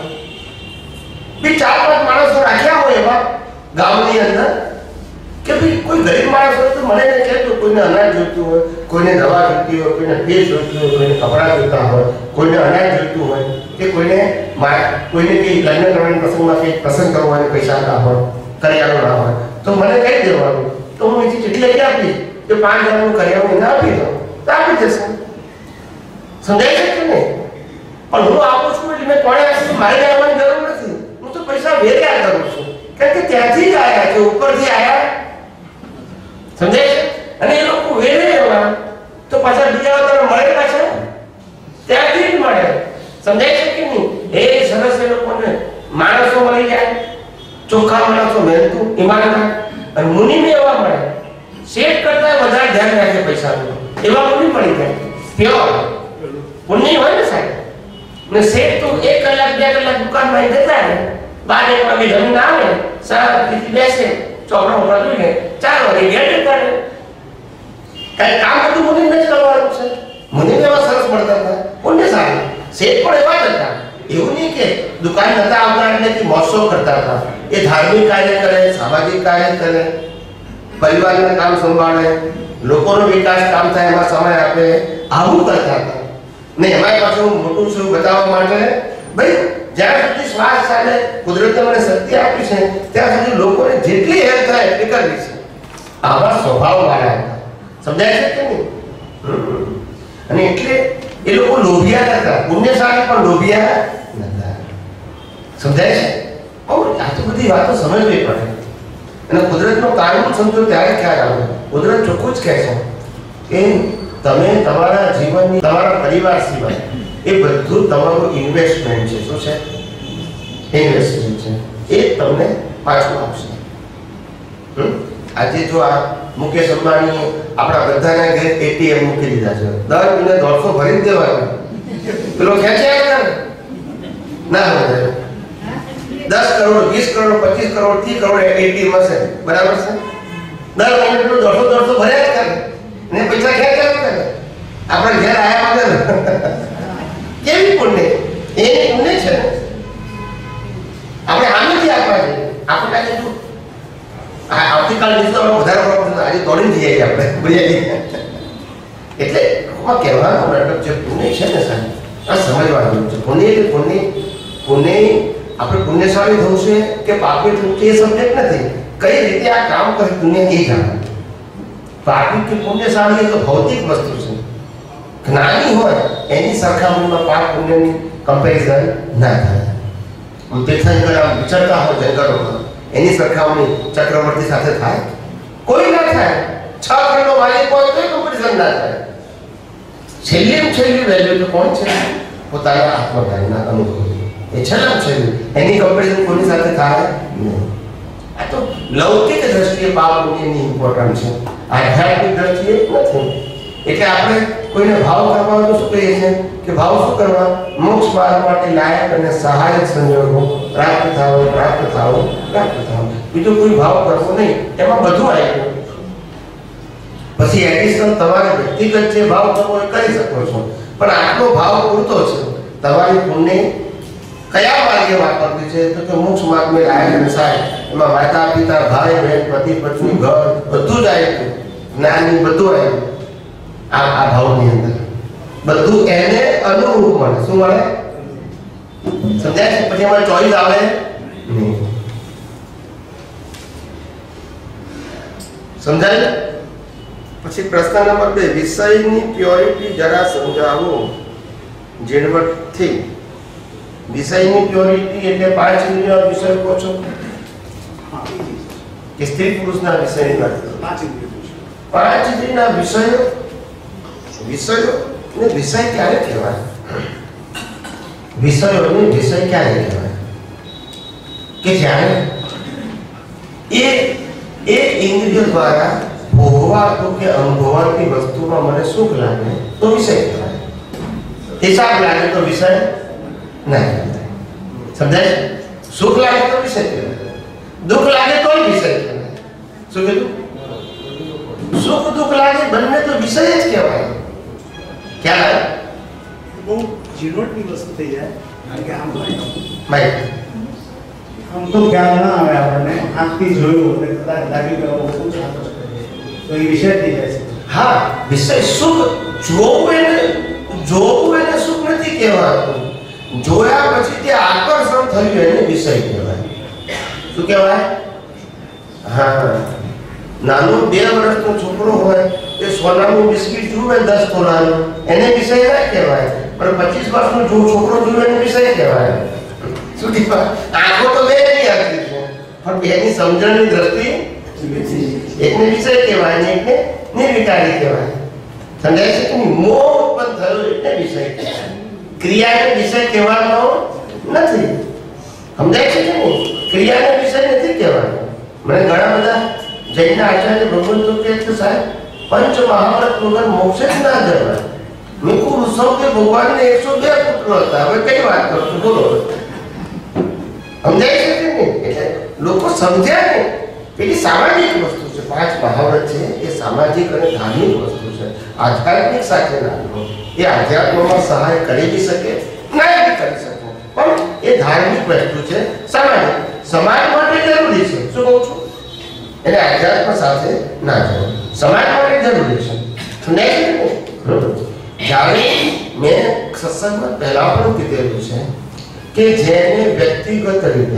બી ચાર પાંચ માણસો રાખ્યા હોય એવા ગામની અંદર કે ભાઈ કોઈ ગરીબ માણસ હોય તો મને ને કહેતો, કોઈને અનાજ જોઈતું હોય, કોઈને દવા જોઈતી હોય, કોઈને ભેજ જોઈતું હોય, કોઈને કપડાં જોઈતા હોય, કોઈને અનાજ જોઈતું હોય, કે કોઈને કોઈને કંઈ લગ્ન કરવાની પ્રસંગમાં કંઈક પ્રસંગ કરવાની પૈસા ના હોય, કરિયાણું ના હોય, તો મને કહી દેવાનું. તો હું એથી જેટલી લઈ આપીશ કે પાંચ હજારનું કરિયાણું એને આપી દઉં તો આપી જશે. સમજાય છે કે નહીં? પણ હું આપું છું એટલે મેં કોણે આપ્યું મારે આવવાની જરૂર નથી. હું તો પૈસા વેર્યા કરું છું, કારણ કે ત્યાંથી જ આવ્યા છે, ઉપરથી આવ્યા. સમજાય છે? અને એ લોકો વેરે એવા તો પાછા બીજા વધારે મળે, પાછા ત્યાંથી જ મળે. સમજાય છે કે નહીં? એ સરસ એ લોકોને માણસો મળી જાય, ચોખ્ખા માણસો, મહેનતુ, ઈમાનદાર. અને મુનિને એવા મળે, શેઠ કરતા વધારે ધ્યાન રાખે પૈસાનું, એવા મુનિ મળી જાય. પ્યોર પુણ્ય હોય ને સાહેબ. ને શેઠ તો એક કલાક બે કલાક દુકાનમાં જતા રહે, બાર એક વાગે જમીન આવે, શાંતિથી બેસે, ચોપડા ઉપર જોઈને ચાર વાગે ઘેર જતા રહે. કઈ કામ બધું મુનિને જ કરવાનું છે. મુનિને એવા સરસ મળતા હતા, પુણ્ય સારું. શેઠ પણ એવા જ હતા. એવું નહીં કે દુકાન નતા આવતા એટલે મહોત્સવ કરતા હતા. એ ધાર્મિક કાર્ય કરે, સામાજિક કાર્ય કરે, પરિવારના કામ સંભાળે, લોકોનો વિકાસ કામ થાય એમાં સમય આપે, આવું કરતા હતા. ને એમાં પાછું મોટું છું બતાવવા માટે, ભાઈ જ્યાં સુધી શ્વાસ ચાલે, કુદરતે મને શક્તિ આપી છે ત્યાં સુધી લોકોને જેટલી હેલ્પ થાય એટલી કરવી છે. આવા સ્વભાવ વાળા હતા. સમજાય છે કે નહીં? અને એટલે એ લોકો લોભિયા હતા, પુણ્યશાળી પણ લોભિયા નતા. સમજાય છે? બહુ આ તો બધી વાતો સમજવી પડે. અને કુદરતનો કાનૂન સમજો ત્યારે ખ્યાલ આવે. કુદરત ચોખ્ખું જ કહે છે કે તમે તમારા જીવનની, તમારા પરિવાર સિવાય એ બધું તમારું ઇન્વેસ્ટમેન્ટ છે. શું છે? ઇન્વેસ્ટમેન્ટ છે. એ તમને પાછું આપશે. આજે જો આ મુકેશ અંબાણી આપણા બધાના ઘરે એટીએમ મૂકી દીધા છે, દર મહિને દોઢસો ભરી જ દેવાનું. પેલો ખેંચ્યા કરે ના હોય, દર दस करोड़ बीस करोड़ पच्चीस करोड़ तीस करोड़ एटीएम છે બરાબર છે દર મહિને પેલું દોઢસો દોઢસો ભર્યા જ કરે ને પૈસા ક્યાં ચાલુ કરે આપણે ઘેર આયા વગર કેવી પુણ્ય એ પુણ્ય છે આપણે આનંદથી આપવા જોઈએ આપણે કાલે જો આવતીકાલ દિવસે વધારે પ્રમાણ આજે દોડીને જઈએ આપણે બોલીએ એટલે કોમાં કહેવાનો નાટક જે પુણ્ય છે ને સાહેબ આ સમજવાનું છે પુણ્ય એટલે પુણ્ય પુણ્ય આપણે પુણ્યશાળી થવું છે કે પાપી થવું છે એ સબ્જેક્ટ નથી કઈ રીતે આ કામ કરે દુનિયા એ જાણે પાપી કે પુણ્યશાળી એ તો ભૌતિક વસ્તુ છે જ્ઞાની હોય એની સરખામણીમાં પાપ પુણ્યની કમ્પેરિઝન ના થાય તીર્થંકર આમ વિચરતા હોય જંગલોમાં એની સરખામણી ચક્રવર્તી સાથે થાય કોઈ ના થાય છ કરોડનો માલિક હોય તો કમ્પેરિઝન ના થાય છેલ્લી છેલ્લી વેલ્યુ તો કોણ છે પોતાના આત્મજ્ઞાનના અનુભવ એ છેલ્લા છેલ્લું એની કમ્પેરિઝન કોની સાથે થાય નહીં આ તો લૌકિક દ્રષ્ટિએ પાપ પુણ્યની ઇમ્પોર્ટન્ટ છે આધ્યાત્મિક દ્રષ્ટિએ નથી એટલે આપણે કોઈને ભાવ કરવા તો શું કહીએ છીએ કે ભાવ શું કરવા મોક્ષ માર્ગ માટે લાયક અને સહાયક સંજોગો પ્રાપ્ત થાવ પ્રાપ્ત થાવ પ્રાપ્ત થાવ બીજો કોઈ ભાવ કરવો નહીં એમાં બધું આવી ગયું પછી એડિશનલ તમારે વ્યક્તિગત જે ભાવ કરવો એ કરી શકો છો પણ આટલો ભાવ પૂરતો છે તમારી પુણ્ય કયા માર્ગે વાપરવી છે તો કે મોક્ષ માર્ગને લાયક અને સહાયક એમાં માતા પિતા ભાઈ બહેન પતિ પત્ની ઘર બધું જ આવી જ્ઞાની બધું આવ્યું આ આ ભાવની અંદર બધું એને અનુરૂપ મળે શું મળે સમજાય પછી એમાં ચોઈસ આવે નહીં સમજાય પછી પ્રશ્ન નંબર બે વિષયની પ્યોરિટી જરા સમજાવો ઝીણવટથી વિષયની પ્યોરિટી એટલે પાંચ ઇન્દ્રિયો વિષય કહો છો કે સ્ત્રી પુરુષના વિષયની વાત કરો પાંચ ઇન્દ્રિયો પાંચ ઇન્દ્રિયના વિષયો વિષયો ને વિષય ક્યારે કહેવાય વિષયોને વિષય ક્યારે કહેવાય કે જ્યારે એ એ ઇન્દ્રિયો દ્વારા ભોગવાતું કે અનુભવાતી વસ્તુમાં મને સુખ લાગે તો વિષય કહેવાય હિસાબ લાગે તો વિષય નહીં સમજાય સુખ લાગે તો વિષય કહેવાય દુઃખ લાગે તો વિષય કહેવાય શું કીધું સુખ દુઃખ લાગે બંને તો વિષય જ કહેવાય ક્યાં બહુ ઝીણવટની વસ્તુ થઈ જાય કારણ કે આમ ભાઈ આમ તો ખ્યાલ ના આવે આપણને આંખથી જોયું એટલે કદાચ લાગી ગયો બહુ સારો છે તો એ વિષય થઈ જાય છે હા વિષય સુખ જોવું એને જોવું એને સુખ નથી કહેવાતું જોયા પછી તે આકર્ષણ થયું એને વિષય કહેવાય શું કહેવાય હા નાનો બે વર્ષનો છોકરો હોય એ સોનાનું બિસ્કિટ જુએ દસ તોલાનું એને વિષય ના કહેવાય પણ પચીસ વર્ષનો જો છોકરો જુએ એને વિષય કહેવાય શું કહેવાય આંખો તો બે નહીં આવતી છે પણ બેની સમજણની દ્રષ્ટિ એકને વિષય કહેવાય ને એકને નિર્વિકારી કહેવાય સમજાય છે કે મોહ ઉત્પન્ન થયો એટલે વિષય કહેવાય ક્રિયાને વિષય કહેવાનો નથી સમજાય છે કે નહીં ક્રિયાને વિષય નથી કહેવાનો મને ઘણા બધા જૈનના આચાર્ય ભગવાન તો કહે છે સાહેબ પંચ મહાવ્રત વગર મોક્ષ જ ના જવાય મેં કહું ઉત્સવ કે ભગવાનને એકસો બે પુત્રો હતા હવે કઈ વાત કરું છું બોલો સમજાય છે કે નહીં એટલે લોકો સમજ્યા નહીં પેલી સામાજિક વસ્તુ છે પાંચ મહાવ્રત છે એ સામાજિક અને ધાર્મિક વસ્તુ છે આધ્યાત્મિક સાથે ના એ આધ્યાત્મમાં સહાય કરી બી શકે ના બી કરી શકે પણ એ ધાર્મિક વસ્તુ છે સામાજિક સમાજ માટે જરૂરી છે શું કહું છું એટલે આધ્યાત્મ સાથે ના જોડો સમાજ માટે જરૂરી છે નહીં જ્યારે મેં સત્સંગમાં પહેલા પણ કીધેલું છે કે જેને વ્યક્તિગત રીતે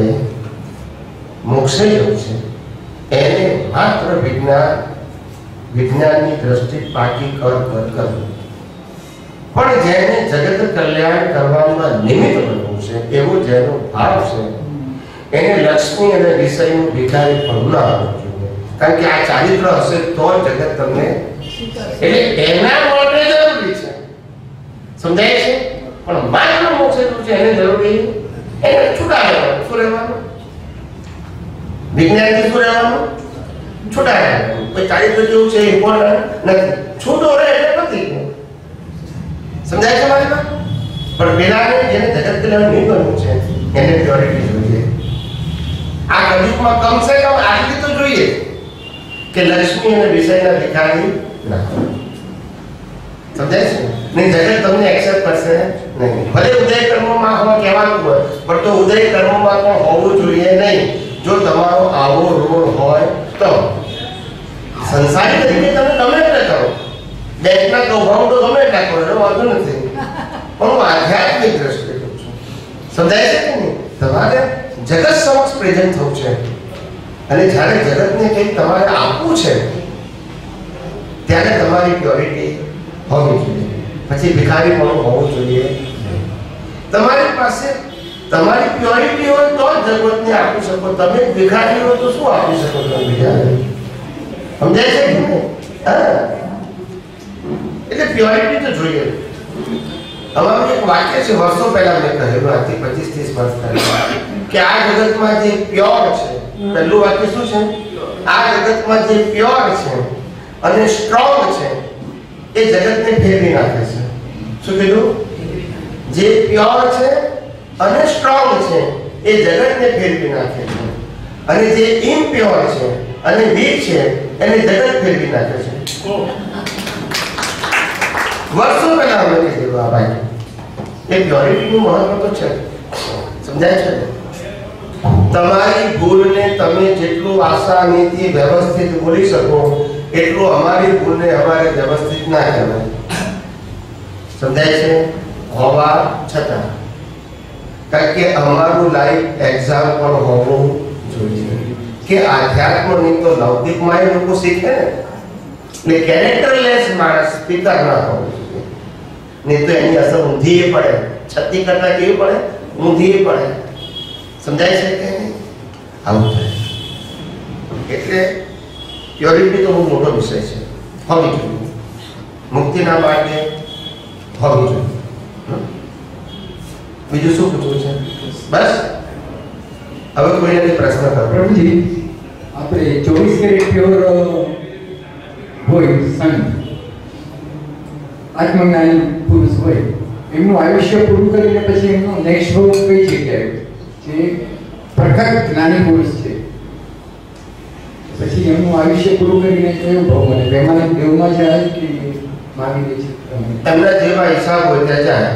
મોક્ષે જવું છે એને માત્ર વિજ્ઞાન વિજ્ઞાનની દ્રષ્ટિ પાકી કર કર કરવું પણ જેને જગત કલ્યાણ કરવામાં નિમિત્ત બનવું છે એવો જેનો ભાવ છે એને લક્ષ્મી અને વિષયનું ભિખારી પણ ના આવવું જોઈએ કારણ કે આ ચારિત્ર હશે તો જગત તમને એટલે એના માટે જરૂરી છે સમજાય છે પણ માત્ર મોક્ષ છે એને જરૂરી એને છૂટા રહેવાનું શું રહેવાનું વિજ્ઞાનથી શું રહેવાનું છૂટા રહેવાનું કોઈ ચારિત્ર જેવું છે ઇમ્પોર્ટન્ટ નથી છૂટો રહે એટલે નથી સમજાય છે મારી વાત પણ પેલાને જેને જગત કલ્યાણ નહીં બનવું છે એને પ્યોરિટી જોઈએ કળયુગમાં કમ સે કમ આટલી તો જોઈએ કે લક્ષ્મી અને વિષયના ભિખારી ના હોય. સમજાય છે? નહીં જગત તમને એક્સેપ્ટ કરશે નહીં. ભલે ઉદય કર્મમાં હોય કહેવાનું હોય, પણ તો ઉદય કર્મમાં પણ હોવું જોઈએ નહીં. જો તમારો આવો રોલ હોય તો સંસારી તરીકે તમે ગમે તે કરો, બેંકના કૌભાંડો ગમે એટલા કરો, એનો વાંધો નથી. પણ હું આધ્યાત્મિક દ્રષ્ટિએ કહું છું. સમજાય છે કે નહીં? તમારે જગત સમક્ષ પ્રેઝન્ટ થવું છે, અને જ્યારે જગતને કંઈક તમારે આપવું છે ત્યારે તમારી પ્યોરિટી હોવી જોઈએ. પછી ભિખારી પણ હોવું જોઈએ. તમારી પાસે તમારી પ્યોરિટી હોય તો જ જગતને આપી શકો. તમે ભિખારી હો તો શું આપી શકો તમે બીજાને? સમજાય છે કે નહીં? હા, એટલે પ્યોરિટી તો જોઈએ. અમારું એક વાક્ય છે, વર્ષો પહેલા મેં કહેલું, આજથી પચીસ ત્રીસ વર્ષ પહેલા, કે આ જગતમાં જે પ્યોર છે, પહેલું વાક્ય શું છે? આ જગતમાં જે પ્યોર છે અને સ્ટ્રોંગ છે એ જગતને ફેરવી નાખે છે. શું કીધું? જે પ્યોર છે અને સ્ટ્રોંગ છે એ જગતને ફેરવી નાખે છે, અને જે ઇમ્પ્યોર છે અને વીક છે એને જગત ફેરવી નાખે છે. વર્ષો પહેલા અમે કીધું આ ભાઈ, એ પ્યોરિટીનું મહત્વ તો છે. સમજાય છે? તમારી ભૂલને તમે જેટલું આસાનીથી વ્યવસ્થિત બોલી શકો એટલું અમારી ભૂલને અમારે વ્યવસ્થિત ના કહેવાય. સમજાય છે? હોવા છતાં, કારણ કે અમારું લાઈફ એક્ઝામ્પલ હોવું જોઈએ કે આધ્યાત્મ નહીં તો લૌકિકમાં એ લોકો શીખે ને, એટલે કેરેક્ટરલેસ માણસ સ્પીકર ના હોવું જોઈએ. નહીં તો એની અસર ઊંધી પડે, છતી કરતા કેવી પડે? ઊંધી પડે. સમજાય છે કે આવું થાય? એટલે પ્યોરિટી તો બહુ મોટો વિષય છે, હોવી જોઈએ. મુક્તિના માટે હોવી જોઈએ. બીજું શું પૂછવું છે? બસ હવે કોઈને પ્રશ્ન કરો. પ્રભુજી, આપણે ચોવીસ કેરેટ પ્યોર હોય સંત, આત્મજ્ઞાની પુરુષ હોય, એમનું આયુષ્ય પૂરું કરીને પછી એમનો નેક્સ્ટ ભોગ કઈ જગ્યાએ જે પ્રખર જ્ઞાની પુરુષ છે, પછી એમનું આયુષ્ય પૂરું કરીને કયો ભાવ મળે? બેમાન દેવમાં જાય કે માગી દે છે? એમના જેવા હિસાબ હોય ત્યાં જાય,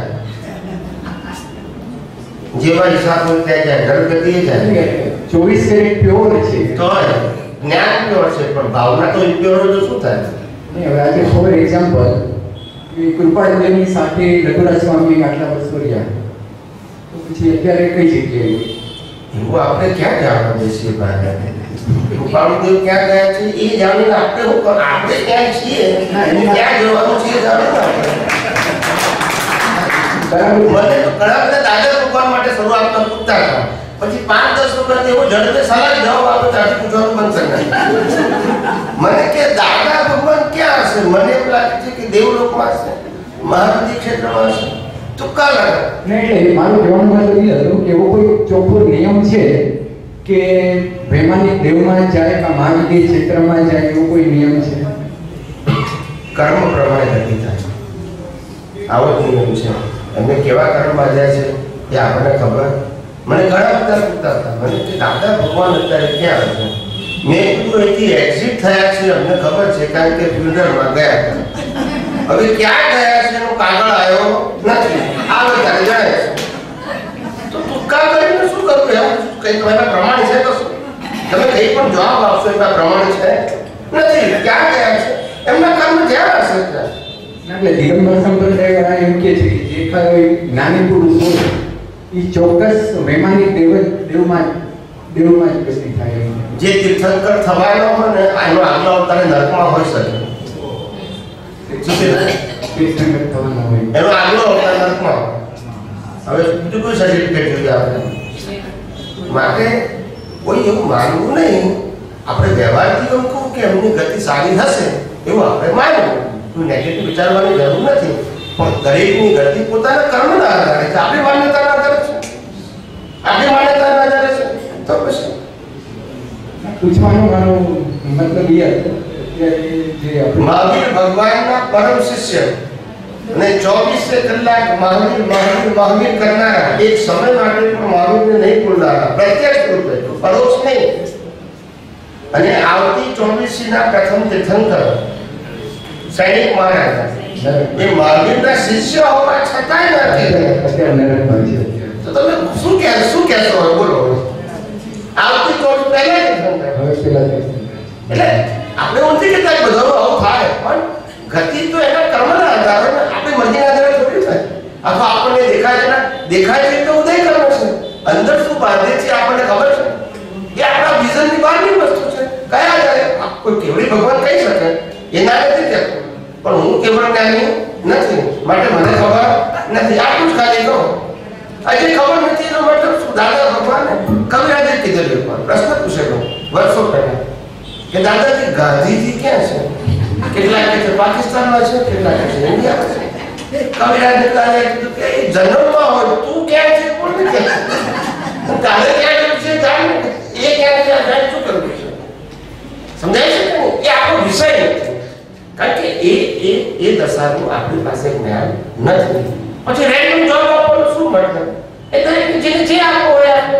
જેવા હિસાબ હોય ત્યાં જાય, ગણપતિ જાય. ચોવીસ કેરેટ પ્યોર છે તો જ્ઞાન પ્યોર છે, પણ ભાવના તો ઇમ્પ્યોર હોય તો શું થાય? નહીં, હવે આજે ફોર એક્ઝામ્પલ, કૃપાળદેવની સાથે રઘુરાજ સ્વામી આટલા વર્ષ રહ્યા, તો પછી અત્યારે કઈ જગ્યાએ? એવું આપણે ક્યાં જાણવા બેસીએ ભાઈ? કૃપાળુદેવ ક્યાં ગયા છે એ જાણીને આપણે શું કર? આપણે ક્યાં છીએ, ક્યાં જવાનું છે એ જાણો ને આપણે. મને તો ઘણા બધા દાદા ભગવાન માટે શરૂઆતમાં પૂછતા હતા, પછી પાંચ દસ વખત એવો ઝડપે સલાહ જવાબ આપે ત્યાંથી પૂછવાનું બંધ કરી નાખ્યું. મને કે દાદા ભગવાન ક્યાં હશે? મને એમ લાગે છે કે દેવલોકમાં હશે, મહાનદી ક્ષેત્રમાં હશે. તુક્કા લાગે. નહીં, એટલે મારું કહેવાનું મતલબ એ હતું કે એવો કોઈ ચોખ્ખો નિયમ છે કે વૈમાનિક દેવમાં જાય કે મહાનદી ક્ષેત્રમાં જાય, એવો કોઈ નિયમ છે? કર્મ પ્રમાણે નક્કી થાય, આવો જ નિયમ છે. એમને કેવા કર્મમાં જાય છે એ આપણને ખબર. મને ઘણા બધા પૂછતા હતા, મને કે દાદા ભગવાન અત્યારે ક્યાં હશે? મેં કીધું અહીંથી એક્ઝિટ થયા છે અમને ખબર છે, કારણ કે ફ્યુનરલમાં ગયા હતા. હવે ક્યાં ગયા છે એનો કાગળ આવ્યો નથી, આવે ત્યારે જણાય છે. તો તુક્કા કરીને શું કરવું? એમ કંઈ તમારા પ્રમાણ છે તો શું? તમે કંઈ પણ જવાબ આપશો એના પ્રમાણ છે નથી. ક્યાં ગયા છે? એમના કર્મ જ્યાં હશે ત્યાં. એટલે દિગંબર સંપ્રદાય એમ કે છે કે જે કોઈ જ્ઞાની પુરુષ હોય એ ચોક્કસ વૈમાનિક દેવ દેવમાં દેવમાં જ ગતિ થાય. જે તીર્થંકર થવાનો હોય ને એનો આગલો અવતાર નરકમાં હોઈ શકે. તીર્થંકર થવાના હોય એનો આગલો અવતાર નરકમાં હોય. હવે બીજું કોઈ સર્ટિફિકેટ જોઈએ આપણે માટે? કોઈ એવું માનવું નહીં. આપણે વ્યવહારથી એવું કહું કે એમની ગતિ સારી હશે એવું આપણે માનવું. કોઈ નેગેટિવ વિચારવાની જરૂર નથી, પણ દરેકની ગતિ પોતાના કર્મના આધારે છે, આપણી માન્યતાના આધારે છે. આપણી માન્યતાના આધારે છે તો પછી પૂછવાનો મારો મતલબ એ હતો કે જે આપણે મહાવીર ભગવાનના પરમ શિષ્ય અને ચોવીસે કલાક મહાવીર મહાવીર મહાવીર કરનારા, એક સમય માટે પણ મહાવીરને નહીં ભૂલનારા, પ્રત્યક્ષ રૂપે, પરોક્ષ નહીં. અને આવતી ચોવીસીના પ્રથમ તીર્થંકર સૈનિક મહારાજા એ મહાવીરના શિષ્ય હોવા છતાંય નથી. તો તમે શું કહે શું કહેશો હવે બોલો? આવતી ચોવીસ પહેલા તીર્થંકર એટલે આપણે ઊંધી કહેતા બધો આવું થાય, પણ ગતિ તો એના કર્મના આધારે, આપણી મરજીના આધારે થોડી થાય. અથવા આપણને દેખાય છે દેખાય છે તો ઉદય કર્મ છે, અંદર શું બાંધે છે આપણને ખબર છે, એ આપણા વિઝનની બહારની વસ્તુ છે. કયા આધારે કોઈ કેવડી ભગવાન કહી શકે એના નથી કહેતો, પણ હું કેવળ જ્ઞાની નથી માટે મને ખબર નથી, આટલું જ ખાલી કહો. હજી ખબર નથી એનો મતલબ શું? દાદા ભગવાને કવિરાજે કીધેલું, પણ પ્રશ્ન પૂછેલો વર્ષો પહેલા કે દાદાજી ગાંધીજી ક્યાં છે? કેટલા કે છે પાકિસ્તાનમાં છે, કેટલા કે છે ઇન્ડિયામાં છે. કવિરાજે કાલે કીધું કે જન્મમાં હોય તું ક્યાં છે કોણ નથી, કાલે ક્યાં ગયું છે જાણ, એ ક્યાં છે જાણ, શું કરવું છે? સમજાય છે કે એ આપણો વિષય નથી, કારણ કે એ એ એ દશાનું આપણી પાસે જ્ઞાન નથી. પછી રેન્ડમ જોબ આપવાનો શું મતલબ? એ તો જેને જે આપવો હોય આપો,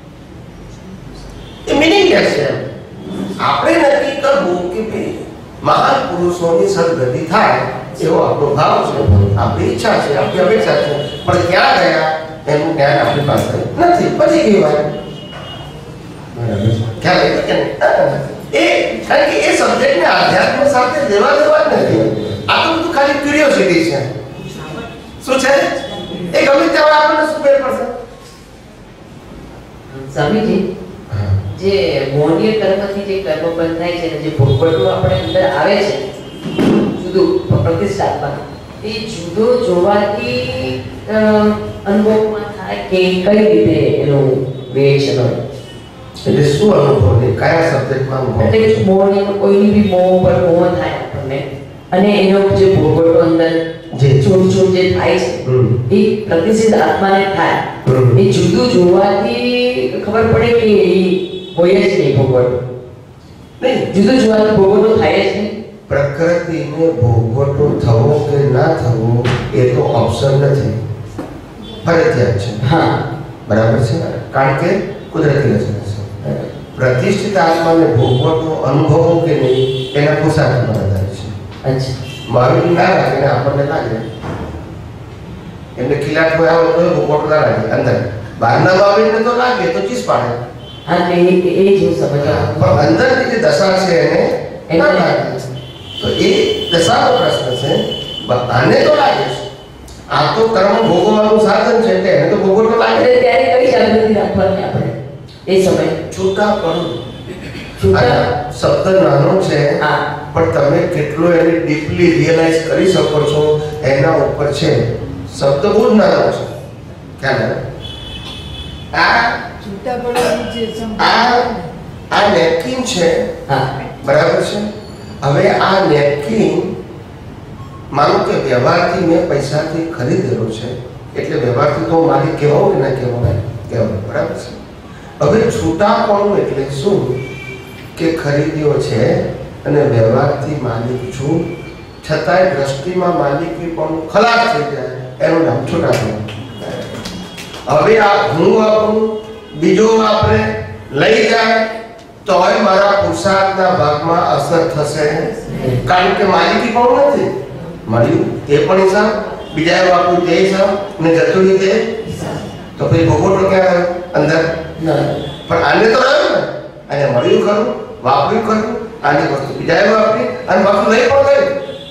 એ મિનિંગલેસ છે. આપણે નક્કી કરવું કે ભાઈ મહાન પુરુષોની સદગતિ થાય એવો આપણો ભાવ છે, આપણી ઈચ્છા છે, આપણી અપેક્ષા છે, પણ ક્યાં ગયા એનું જ્ઞાન આપણી પાસે નથી. પછી એ વાત ખ્યાલ આવ્યો કે એ કારણ કે એ સબ્જેક્ટને આધ્યાત્મ સાથે લેવા દેવા જ નથી. આ તો બધું ખાલી ક્યુરિયોસિટી છે. શું છે એ ગમે ત્યાં આપણને શું ફેર પડશે? સ્વામીજી, જે મોહનીય કર્મથી જે કર્મ બંધ થાય છે, જે ભોગવટો આપણે અંદર આવે છે જુદું પ્રતિષ્ઠાત્મક, એ જુદો જોવાથી અનુભવમાં થાય કે કઈ રીતે એનું રિએક્શન હોય? એટલે શું અનુભવ ને કયા સબ્જેક્ટમાં અનુભવ? એટલે મોહનીય કોઈની બી મોહ પર મોહ થાય આપણને, અને એનો જે ભોગવટો અંદર જે છૂટ છૂટ જે થાય છે એ પ્રતિષ્ઠિત આત્માને થાય, એ જુદું જોવાથી ખબર પડે કે એ હોય જ નહીં ભોગવટો. નહીં, જુદું જોવાથી ભોગવટો થાય જ નહીં. પ્રકૃતિને ભોગવટો થવો કે ના થવો એ તો ઓપ્શન નથી, ફરજિયાત છે. હા, બરાબર છે, કારણ કે કુદરતી રચના છે. પ્રતિષ્ઠિત આત્માને ભોગવટો અનુભવો કે નહીં એના પુરુષાર્થ પર આધાર છે. અચ્છા, મહાવીર ના લાગે ને આપણને લાગે, એમને ખીલાટ હોય આવે તો ભોગવટો ના લાગે અંદર, બહારના મહાવીરને તો લાગે તો ચીસ પાડે. હા, એ એ જ હું સમજ્યા, પણ અંદરની જે દશા છે એને ના લાગે. તો એ દશાનો પ્રશ્ન છે. આને તો લાગે છે, આ તો કર્મ ભોગવવાનું સાધન છે એટલે એને તો ભોગવટો લાગે. એટલે ત્યારે કઈ જાગૃતિ રાખવાની આપણે એ સમય? છૂટા પડો. છૂટા શબ્દ નાનો છે, હા, પણ તમે કેટલો એને ડીપલી રિયલાઇઝ કરી શકો છો એના ઉપર છે. શબ્દ બહુ જ નાનો છે, ખ્યાલ આવે? આ આ આ નેપકિન છે, હા, બરાબર છે. હવે આ નેપકિન માનો કે વ્યવહારથી મેં પૈસાથી ખરીદેલો છે, એટલે વ્યવહારથી તો માલિક કહેવાય કે ના કહેવાય? કહેવાય, બરાબર છે. હવે છૂટાપણું એટલે શું? કે ખરીદ્યો છે અને વ્યવહારથી માલિક છું, છતાંય દ્રષ્ટિમાં માલિકી પણ ખલાસ થઈ જાય, એનું નામ છૂટાપણું. હવે આ હું વાપરું, બીજો વાપરે, લઈ જાય તો હવે મારા પુરુષાર્થના ભાગમાં અસર થશે, કારણ કે માલિકી પણ નથી. મળ્યું તે પણ હિસાબ, બીજા વાપરું તે હિસાબ, ને જતું તે તો પછી ભોગવટો ક્યાં અંદર? પણ આને તો રહ્યું ને, અને મળ્યું ખરું, વાપર્યું ખરું, આની વસ્તુ બીજાએ વાપરી અને વસ્તુ લઈ પણ ગઈ,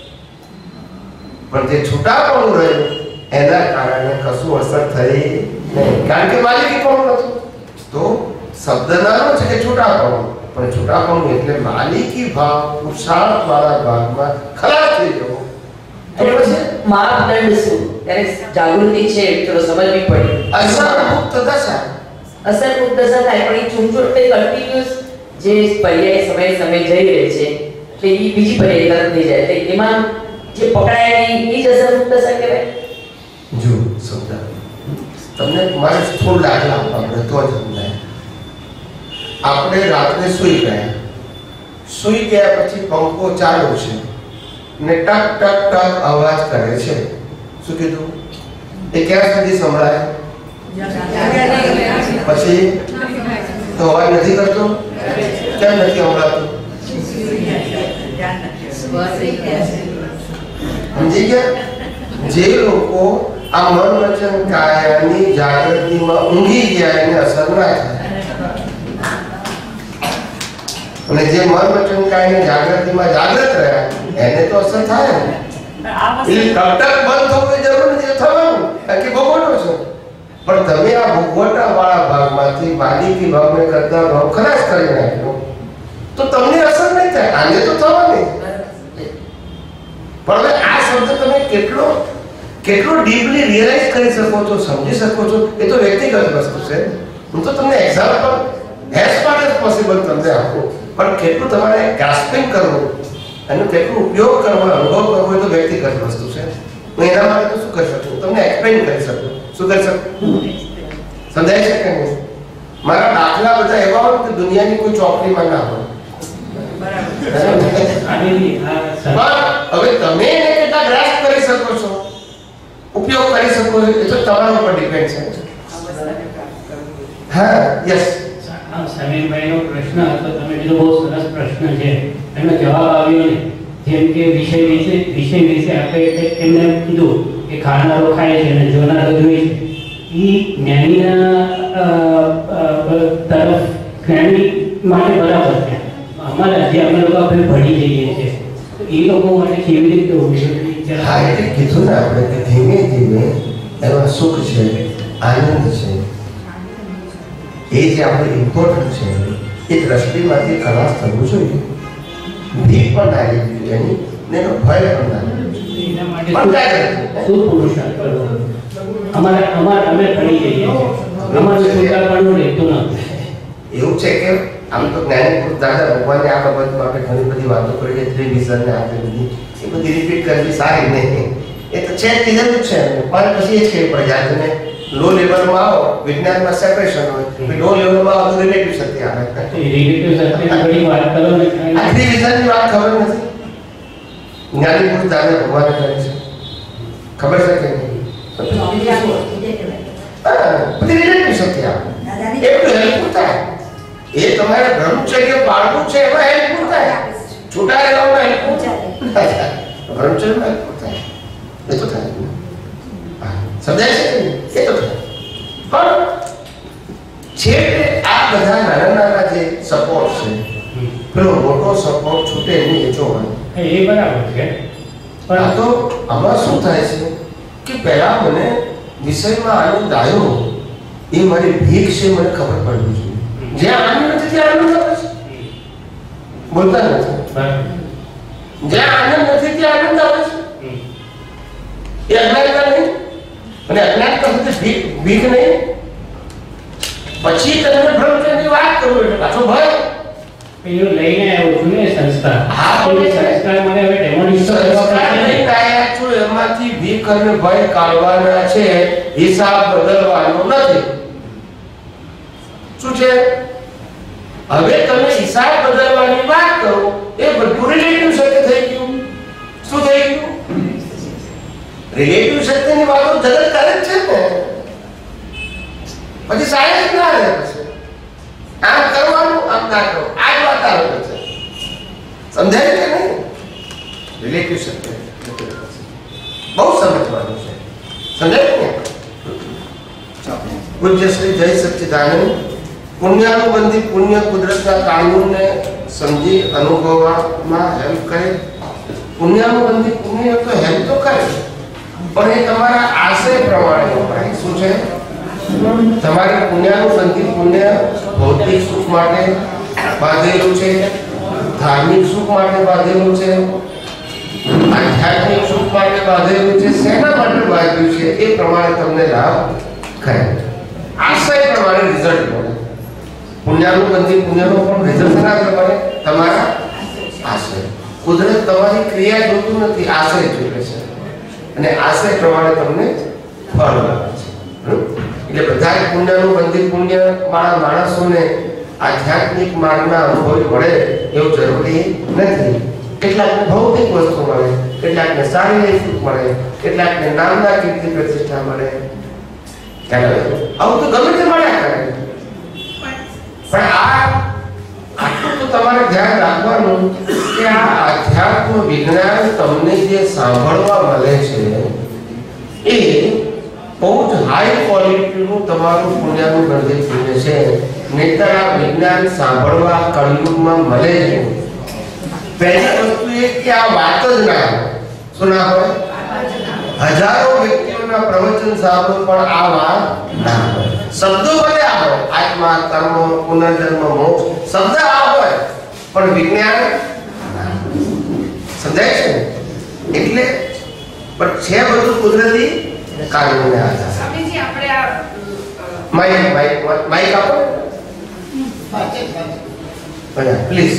પણ જે છૂટાપણું રહ્યું એના કારણે કશું અસર થઈ નહીં, કારણ કે માલિકી પણ નથી. તો શબ્દ નાનો છે કે છૂટાપણું, પણ છૂટાપણું એટલે માલિકી ભાવ પુરુષાર્થ વાળા ભાગમાં ખલાસ થઈ જવો. એટલે પછી માપદંડ શું? ત્યારે જાગૃતિ છે ચલો સમજવી પડે. અસરમુક્ત દશા, અસરમુક્ત દશા થાય, પણ એ ચૂંટૂટ તે કન્ટિન્યુઅસ જે પર્યાય સમય સમય જઈ રહે છે, એટલે એ બીજી પર્યાય તરફ થઈ જાય, એટલે એમાં જે પકડાય એ જ અસરમુક્ત દશા કહેવાય. જો શબ્દ તમને મારે થોડું દાખલા આપવા પડે તો જ સમજાય. આપણે રાત્રે સૂઈ ગયા, સૂઈ ગયા પછી પંખો ચાલુ છે ને ટક ટક ટક અવાજ કરે છે, શું કીધું? એ ક્યાં સુધી સંભળાય? પછી તો અવાજ નથી કરતો? કેમ નથી સંભળાતું? સમજી ગયા? જે લોકો આ મન વચન કાયાની જાગૃતિમાં ઊંઘી ગયા એને અસર ના થાય, અને જે મન વચન કાયાની જાગૃતિમાં જાગૃત રહ્યા એને તો અસર થાય ને. એટલે ટકટક બંધ થવું એ જરૂર નથી, થવાનું કારણ કે ભોગવટો છે. પણ તમે આ ભોગવટા વાળા ભાગમાંથી માલિકી ભાવને કરતા ભાવ ખલાસ કરી નાખ્યો તો તમને અસર નહીં થાય, આને તો થવાની. પણ હવે આ શબ્દ તમે કેટલો કેટલો ડીપલી રિયલાઇઝ કરી શકો છો, સમજી શકો છો, એ તો વ્યક્તિગત વસ્તુ છે. હું તો તમને example as far as possible તમને આપું, પણ કેટલું તમારે ગ્રાસ્પિંગ કરવું, એનો કેટલો ઉપયોગ કરવો, અનુભવ કરવો, એ તો વ્યક્તિગત વસ્તુ છે. હું એના માટે તો શું કરી શકું? તમને એક્સપ્લેન કરી શકું. શું કરી શકું? સમજાય છે કે નહીં? મારા દાખલા બધા એવા હોય કે દુનિયાની કોઈ ચોકડીમાં ના હોય. હવે તમે એને કેટલા ગ્રાસ્પ કરી શકો છો, ઉપયોગ કરી શકો છો, એ તો તમારા ઉપર ડિપેન્ડ છે. હા, યસ. સમીરભાઈનો પ્રશ્ન હતો, તમે કીધું બહુ સરસ પ્રશ્ન છે, એનો જવાબ આવ્યો ને. જેમ કે વિષય વિશે વિષય વિશે આપણે એમને કીધું કે ખાનારો ખાય છે અને જોનારો જોઈ છે. એ જ્ઞાનીના તરફ જ્ઞાની માટે બરાબર છે. અમારા જે અમે લોકો આપણે ભણી જઈએ છીએ તો એ લોકો માટે કેવી રીતે હોવું જોઈએ? હા, એટલે કીધું ને આપણે કે ધીમે ધીમે એમાં સુખ છે, આનંદ છે, એ જે આપણે ઇમ્પોર્ટન્ટ છે એ દ્રષ્ટિમાંથી ખલાસ થવું જોઈએ. ભીખ પણ ના લેવી જોઈએ એની, ને એનો ભય પણ ના લેવો જોઈએ. એના માટે શું પુરુષાર્થ કરવો? અમારે અમારે અમે ભણી જઈએ છીએ, અમારું છોકરાપણું રહેતું નથી. એવું છે કે આમ તો જ્ઞાની દાદા ભગવાનને આ બાબતમાં આપણે ઘણી બધી વાતો કરી છે, ત્રિવિઝન ને આપણે બધી એ બધી રિપીટ કરવી સારી નહીં. એ તો છે કીધેલું જ છે, પણ પછી એ જ કહેવું પડે. જ્યારે તમે લો લેવલમાં આવો, વિજ્ઞાનમાં સેપરેશન હોય, લો લેવલમાં આવો તો રિલેટિવ સત્ય આવે. રિલેટિવ સત્યની ઘણી વાત કરો ને, આ ત્રિવિઝનની વાત ખબર નથી. જ્ઞાની પુરુષ દાદા ભગવાને કરી છે, ખબર છે કે નહીં? હા, બધી રિલેટિવ સત્ય આવે. એટલું હેલ્પફુલ થાય. એ તમારે ભણવું છે કે પાડવું છે એમાં હેલ્પફુલ થાય. છૂટા રહેવામાં હેલ્પફુલ થાય. ભણવું છે એમાં હેલ્પફુલ થાય. એ તો થાય. સમજાય છે કે એ તો થાય. પણ છેવટે આ બધા નાના નાના જે સપોર્ટ છે, પેલો મોટો સપોર્ટ છૂટે એની એ જોવાનું. એ બરાબર છે. પણ આ તો આમાં શું થાય છે કે પહેલા મને વિષયમાં આનંદ આવ્યો, એ મારી ભીખ છે, મને ખબર પડવી જોઈએ. જ્યાં આનંદ નથી ત્યાં આનંદ આવે છે, બોલતા નથી. જ્યાં આનંદ નથી ત્યાં આનંદ આવે છે. એ અજ્ઞાનતા નહીં, અને અજ્ઞાનતા સુધી ભીખ ભીખ નહીં. પછી તમને ભ્રમચર્યની વાત કરું એટલે પાછો ભય. પેલું લઈને આવ્યો છું ને સંસ્કાર. હા, એ સંસ્કાર મને હવે ડેમોન્સ્ટ્રેટ કરવા સંસ્કાર લઈને આવ્યા છો, એમાંથી ભીખ અને ભય કાઢવાના છે, હિસાબ બદલવાનો નથી. શું છે? હવે તમે હિસાબ બદલવાની વાત કરો, એ બધું રિલેટિવ સત્ય થઈ ગયું. શું થઈ ગયું? રિલેટિવ સત્યની વાતો જગત કરે જ છે ને. પછી સાયન્સ ના રહે. પછી આમ કરવાનું, આમ ના કરો, આ જ વાત આવે છે. સમજાય કે નહીં? રિલેટિવ સત્ય બહુ સમજવાનું છે. સમજાય ને? પૂજ્ય શ્રી જય સચ્ચિદાનંદ પુણ્યાનુબંધી પુણ્ય કુદરતના કાનૂનને સમજી અનુભવવામાં હેલ્પ કરે. પુણ્યાનુબંધી પુણ્ય તો હેલ્પ તો કરે, પણ એ તમારા આશય પ્રમાણે વપરાય. શું છે? તમારી પુણ્યાનુબંધી પુણ્ય ભૌતિક સુખ માટે બાંધેલું છે, ધાર્મિક સુખ માટે બાંધેલું છે, આધ્યાત્મિક સુખ માટે બાંધેલું છે. શેના માટે બાંધ્યું છે એ પ્રમાણે તમને લાભ કરે. આશય પ્રમાણે રિઝલ્ટ મળે. પુણ્યાનુબંધી પુણ્યનો પણ રિઝલ્ટ ના પ્રમાણે તમારા આશય. કુદરત તમારી ક્રિયા જોતું નથી, આશય જોવે છે, અને આશય પ્રમાણે તમને ફળ મળે છે. એટલે બધા પુણ્યાનુબંધી પુણ્ય વાળા માણસોને આધ્યાત્મિક માર્ગના અનુભવ મળે એવું જરૂરી નથી. કેટલાક ભૌતિક વસ્તુ મળે, કેટલાકને શારીરિક સુખ મળે, કેટલાકને નામના કીર્તિ પ્રતિષ્ઠા મળે. આવું તો ગમે તે મળ્યા કરે. પણ આ આટલું તો તમારે ધ્યાન રાખવાનું કે આ આધ્યાત્મ વિજ્ઞાન તમને જે સાંભળવા મળે છે એ બહુ જ હાઈ ક્વોલિટીનું તમારું પુણ્યનું ગણિત છે. નહીતર આ વિજ્ઞાન સાંભળવા કળયુગમાં મળે છે. પહેલી વસ્તુ એ કે આ વાત જ ના હોય. શું ના હોય? હજારો વ્યક્તિઓના પ્રવચન સાંભળો પણ આ વાત ના હોય. શબ્દો ભલે આવે, આત્મા, કર્મ, પુનર્જન્મ, મોક્ષ, શબ્દ આ હોય પણ વિજ્ઞાન સમજાય છે. એટલે પણ છે બધું કુદરતી કાનૂનને આધારે. સ્વામીજી આપણે આ માઈક માઈક માઈક આપો. બરાબર, પ્લીઝ.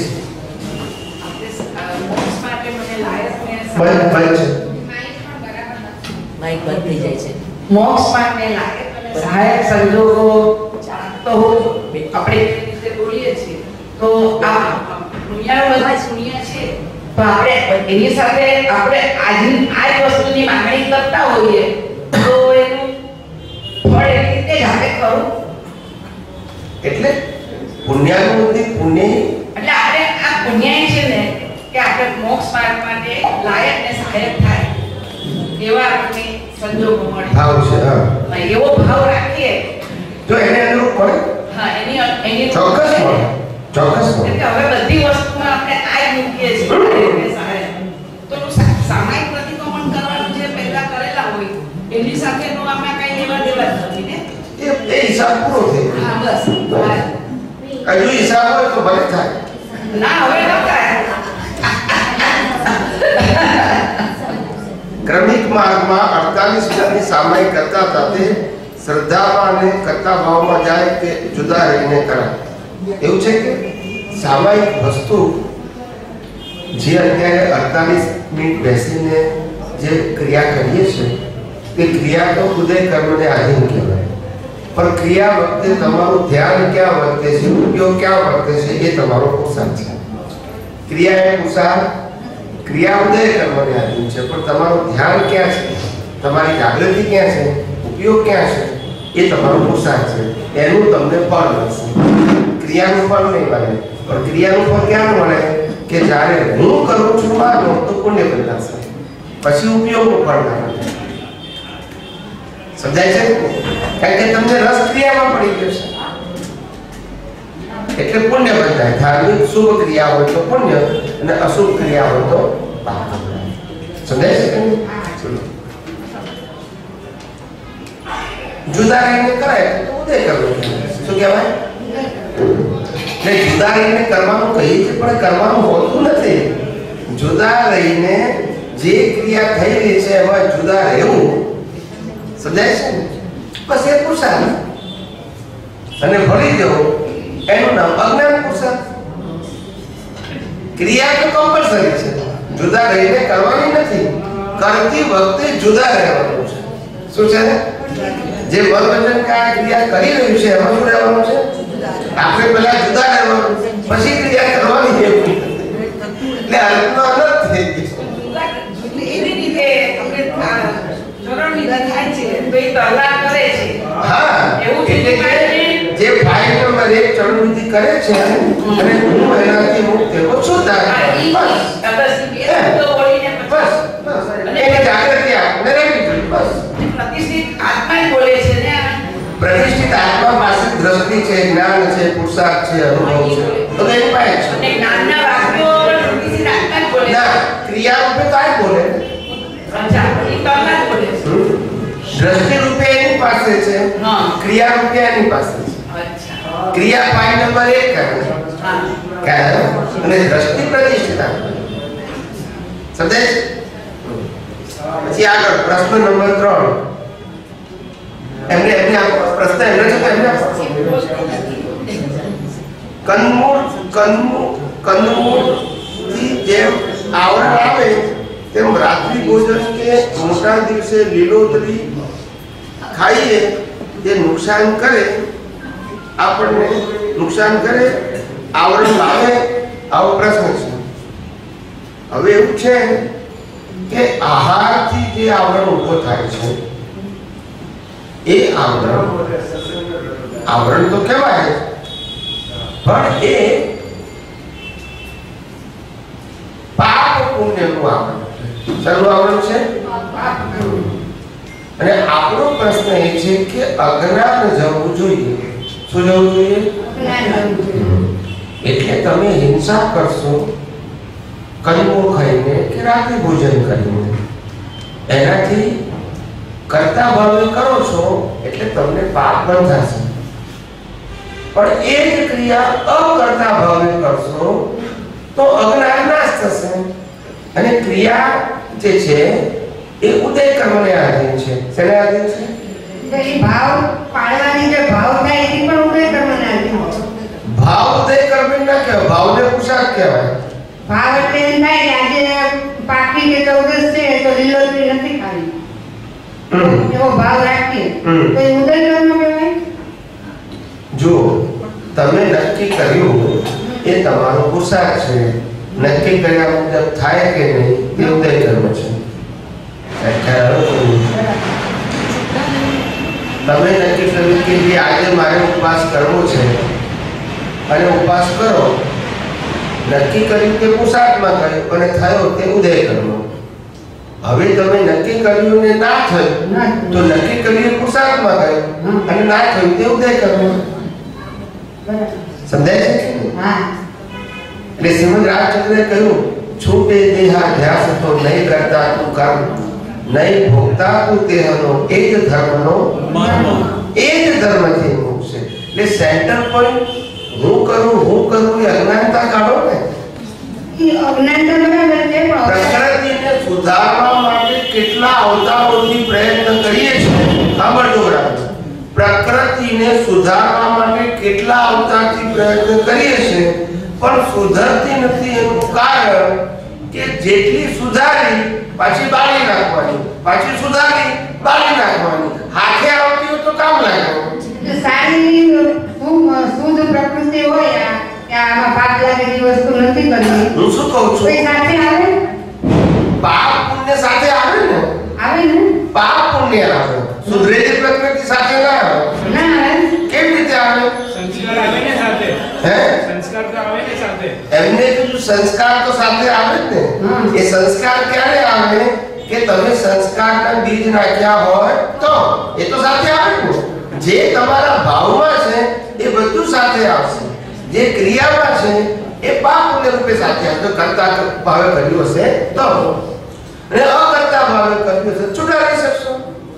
મોક્ષ માટે મને લાયક ને બંધ બંધ છે. માઇક બંધ થઈ જાય છે. મોક્ષ માટે લાયક અને સહાયક સંજોગો તો આપણે જે રીતે બોલીએ છીએ તો આ દુનિયા બધા શૂન્ય છે, તો આપણે એની સાથે આપણે આજની આ જ વસ્તુની માંગણી કરતા હોઈએ તો એનું ફળ એવી રીતે જ આપણે ખરું. એટલે પુણ્યાનુબંધી પુણ્ય એટલે આપણે આ પુણ્યાય છે ને કે આપણે મોક્ષ માર્ગ માટે લાયક ને સહાયક થાય એવા આપણને સંજોગો મળે. ભાવ છે. હા, એવો ભાવ રાખીએ તો એને અનુરૂપ મળે. હા, એની એની ચોક્કસ મળે. ચોક્કસ મળે. એટલે હવે બધી વસ્તુમાં આપણે આ જ મૂકીએ છીએ લાયક ને સહાયક. તો સા- સામાયિક પ્રતિક્રમણ કરવાનું જે પહેલા કરેલા હોય એની સાથેનો આમાં કઈ લેવા દેવા જ નથી ને. એ એ હિસાબ પૂરો થઈ ગયો. હા, બસ. હા. હજુ હિસાબ હોય તો ભલે થાય. ના, હવે ન થાય. ક્રમિક માર્ગમાં અડતાલીસ જણની સામાયિક કરતા હતા તે શ્રદ્ધામાં અને કરતા ભાવમાં જાય કે જુદા રહીને કરાય. એવું છે કે સામાયિક વસ્તુ જે અત્યારે અડતાલીસ મિનિટ બેસીને જે ક્રિયા કરીએ છીએ તે ક્રિયા તો ખુદે કર્મને આધીન કહેવાય. પણ ક્રિયા વખતે તમારું ધ્યાન ક્યાં વર્તે છે, ઉપયોગ ક્યાં વર્તે છે એ તમારો પુરુષાર્થ છે. ક્રિયા એ પુરુષાર્થ, ક્રિયા ઉદય કર્મને આધીન છે, પણ તમારું ધ્યાન ક્યાં છે, તમારી જાગૃતિ ક્યાં છે, ઉપયોગ ક્યાં છે એ તમારો પુરુષાર્થ છે. એનું તમને ફળ મળશે. ક્રિયાનું ફળ નહીં મળે, પણ ક્રિયાનું ફળ ક્યાં મળે કે જ્યારે હું કરું છું માનો તો પુણ્ય બનશે, પછી ઉપયોગનું ફળ ના મળે. સમજાય છે? કારણ કે તમને રસ ક્રિયામાં પડી ગયો છે એટલે પુણ્ય બંધાય. ધાર્મિક શુભ ક્રિયા હોય તો પુણ્ય અને અશુભ ક્રિયા હોય તો પાપ. સમજાય છે? જુદા રહીને કરાય તો ઉદય કરવું. શું કહેવાય? એટલે જુદા રહીને કરવાનું કહીએ છીએ પણ કરવાનું હોતું નથી. જુદા રહીને જે ક્રિયા થઈ રહી છે એમાં જુદા રહેવું. સમજાય છે? બસ એ પુરુષાર્થ. અને ભળી જવું એનું નામ અજ્ઞાન પુરુષાર્થ. ક્રિયા તો કમ્પલસરી છે, જુદા રહીને કરવાની નથી. કરતી વખતે જુદા રહેવાનું છે. શું છે? જે મન વચન કા ક્રિયા કરી રહ્યું છે એમાં શું રહેવાનું છે? આપણે પહેલા જુદા રહેવાનું, પછી ક્રિયા કરવાની. એટલે અર્થનો અનર્થ થઈ ગયો. એવી રીતે આપણે ચરણ વિધિ થાય છે તો એ તરલા કરે છે. હા, એવું એટલે કે જે ફાઇલ નંબર એક ચરણ વિધિ કરે છે અને હું એનાથી મુક્ત થયો છું. હા, ઈ બસ બસ એ તો બોલીને બસ બસ બસ એને જાગૃતિ આપને રહેવી જોઈએ. બસ પ્રતિષ્ઠિત આત્મા જ બોલે છે ને. પ્રતિષ્ઠિત આત્મા પાસે દ્રષ્ટિ છે, જ્ઞાન છે, પુરુષાર્થ છે, અનુભવ છે, તો એની પાસે છે. અને જ્ઞાનના વાક્યો પ્રતિષ્ઠિત આત્મા જ બોલે છે. ના, ક્રિયા રૂપે તો આ જ બોલે. અચ્છા, એ તરલા જ બોલે છે. દ્રષ્ટિ રૂપે એની પાસે છે, હા. ક્રિયા રૂપે એની પાસે છે. અચ્છા. ક્રિયા પાઈ નંબર એક કરે હા. ક્યારે અને દ્રષ્ટિ પ્રતિષ્ઠિત આત્મા. સમજાય છે? પછી આગળ પ્રશ્ન નંબર ત્રણ. એમને એમને આપો પ્રશ્ન એમને છે તો એમને આપો. કન્મૂળ કન્મૂળ કન્મૂળ થી જેમ આવરણ આવે તેમ રાત્રિ ભોજન કે મોટા દિવસે લીલોતરી ખાઈએ તે નુકસાન કરે, આપણને નુકસાન કરે, આવરણ આવે, આવો પ્રશ્ન છે. હવે એવું છે કે આહારથી જે આવરણ ઊભો થાય છે એ આવરણ આવરણ તો કહેવાય, પણ એ પાપ પુણ્યનું આવરણ. સર્વ આવરણ છે. અને આપણો પ્રશ્ન એ છે કે અજ્ઞાન જવું જોઈએ. શું જવું જોઈએ? એટલે તમે હિંસા કરશો કલમો ખાઈને કે રાત્રિ ભોજન કરીને, એનાથી કરતા ભાવે કરો છો એટલે તમને પાપ બંધાશે. પણ એ જ ક્રિયા અકર્તા ભાવે કરશો તો અજ્ઞાન નાશ થશે. અને ક્રિયા જે છે એ ઉદય કર્મને આધીન છે. શેને આધીન છે? તો એ ભાવ પાડવાની જે ભાવ થાય એ પણ ઉદય કર્મને આધીન છે. ભાવ ઉદય કર્મ ના કહેવાય, ભાવને પુરુષાર્થ કહેવાય. ભાવ એટલે એમ થાય કે આજે પાકી કે ચૌદસ છે તો લીલોતરી નથી ખાવી, એવો ભાવ રાખીએ તો એ ઉદય કર્મ કહેવાય. જો તમે નક્કી કર્યું એ તમારો પુરુષાર્થ છે, નક્કી કર્યા મુજબ થાય કે નહીં એ ઉદય કર્મ છે. તમે નક્કી કર્યું કે આજે મારે ઉપવાસ કરવો છે અને ઉપવાસ કરો, નક્કી કર્યું તે પુરુષાર્થમાં કર્યું અને થયો તે ઉદય કર્મ. હવે તમે નક્કી કર્યું ને ના થયું તો નક્કી કર્યું પુરુષાર્થમાં કર્યું અને ના થયું તે ઉદય કર્મ. સમજાય છે? હા. એટલે શ્રીમદ રાજચંદ્રે કહ્યું, છૂટે દેહાધ્યાસ તો નહીં કરતા તું કર્મ, નહીં ભોગતા તું દેહનો, એ જ ધર્મનો એ જ ધર્મથી મોક્ષ છે. એટલે સેન્ટર પોઈન્ટ હું કરું હું કરું એ અજ્ઞાનતા કાઢો ને. એ અજ્ઞાનતા બરાબર છે, પણ પ્રકૃતિને સુધારવા માટે કેટલા અવતારોથી પ્રયત્ન કરીએ છીએ. સાંભળજો બરાબર, પ્રકૃતિને સુધારવા માટે કેટલા અવતારથી પ્રયત્ન કરીએ છીએ પણ સુધરતી નથી. એનું કારણ કે જેટલી સુધારી પાછી બાળી નાખવાની, પાછી સુધારી બાળી નાખવાની, હાથે આવતી હોય તો કામ લાગે. સારી શુદ્ધ પ્રકૃતિ હોય કે આમાં પાપ લાગે એવી વસ્તુ નથી કરવી. હું શું કહું છું, કોઈ સાથે આવે, પાપ પુણ્ય સાથે આવે ને, આવે ને પાપ પુણ્ય આવે, સુધરેલી પ્રકૃતિ સાથે ના આવે. ના આવે. કેવી રીતે આવે? સંસ્કાર આવે ને સાથે. હે? સંસ્કાર તો આવે ને સાથે. એમને કીધું સંસ્કાર તો સાથે આવે જ ને. એ સંસ્કાર ક્યારે આવે કે તમે સંસ્કારના બીજ નાખ્યા હોય તો એ તો સાથે આવે ને. જે તમારા ભાવમાં છે એ બધું સાથે આવશે, જે ક્રિયામાં છે એ પાપ પુણ્ય રૂપે સાથે આવશે. કરતા ભાવે કર્યું હશે તો, અને અકર્તા ભાવે કર્યું હશે છૂટાવી શકશો.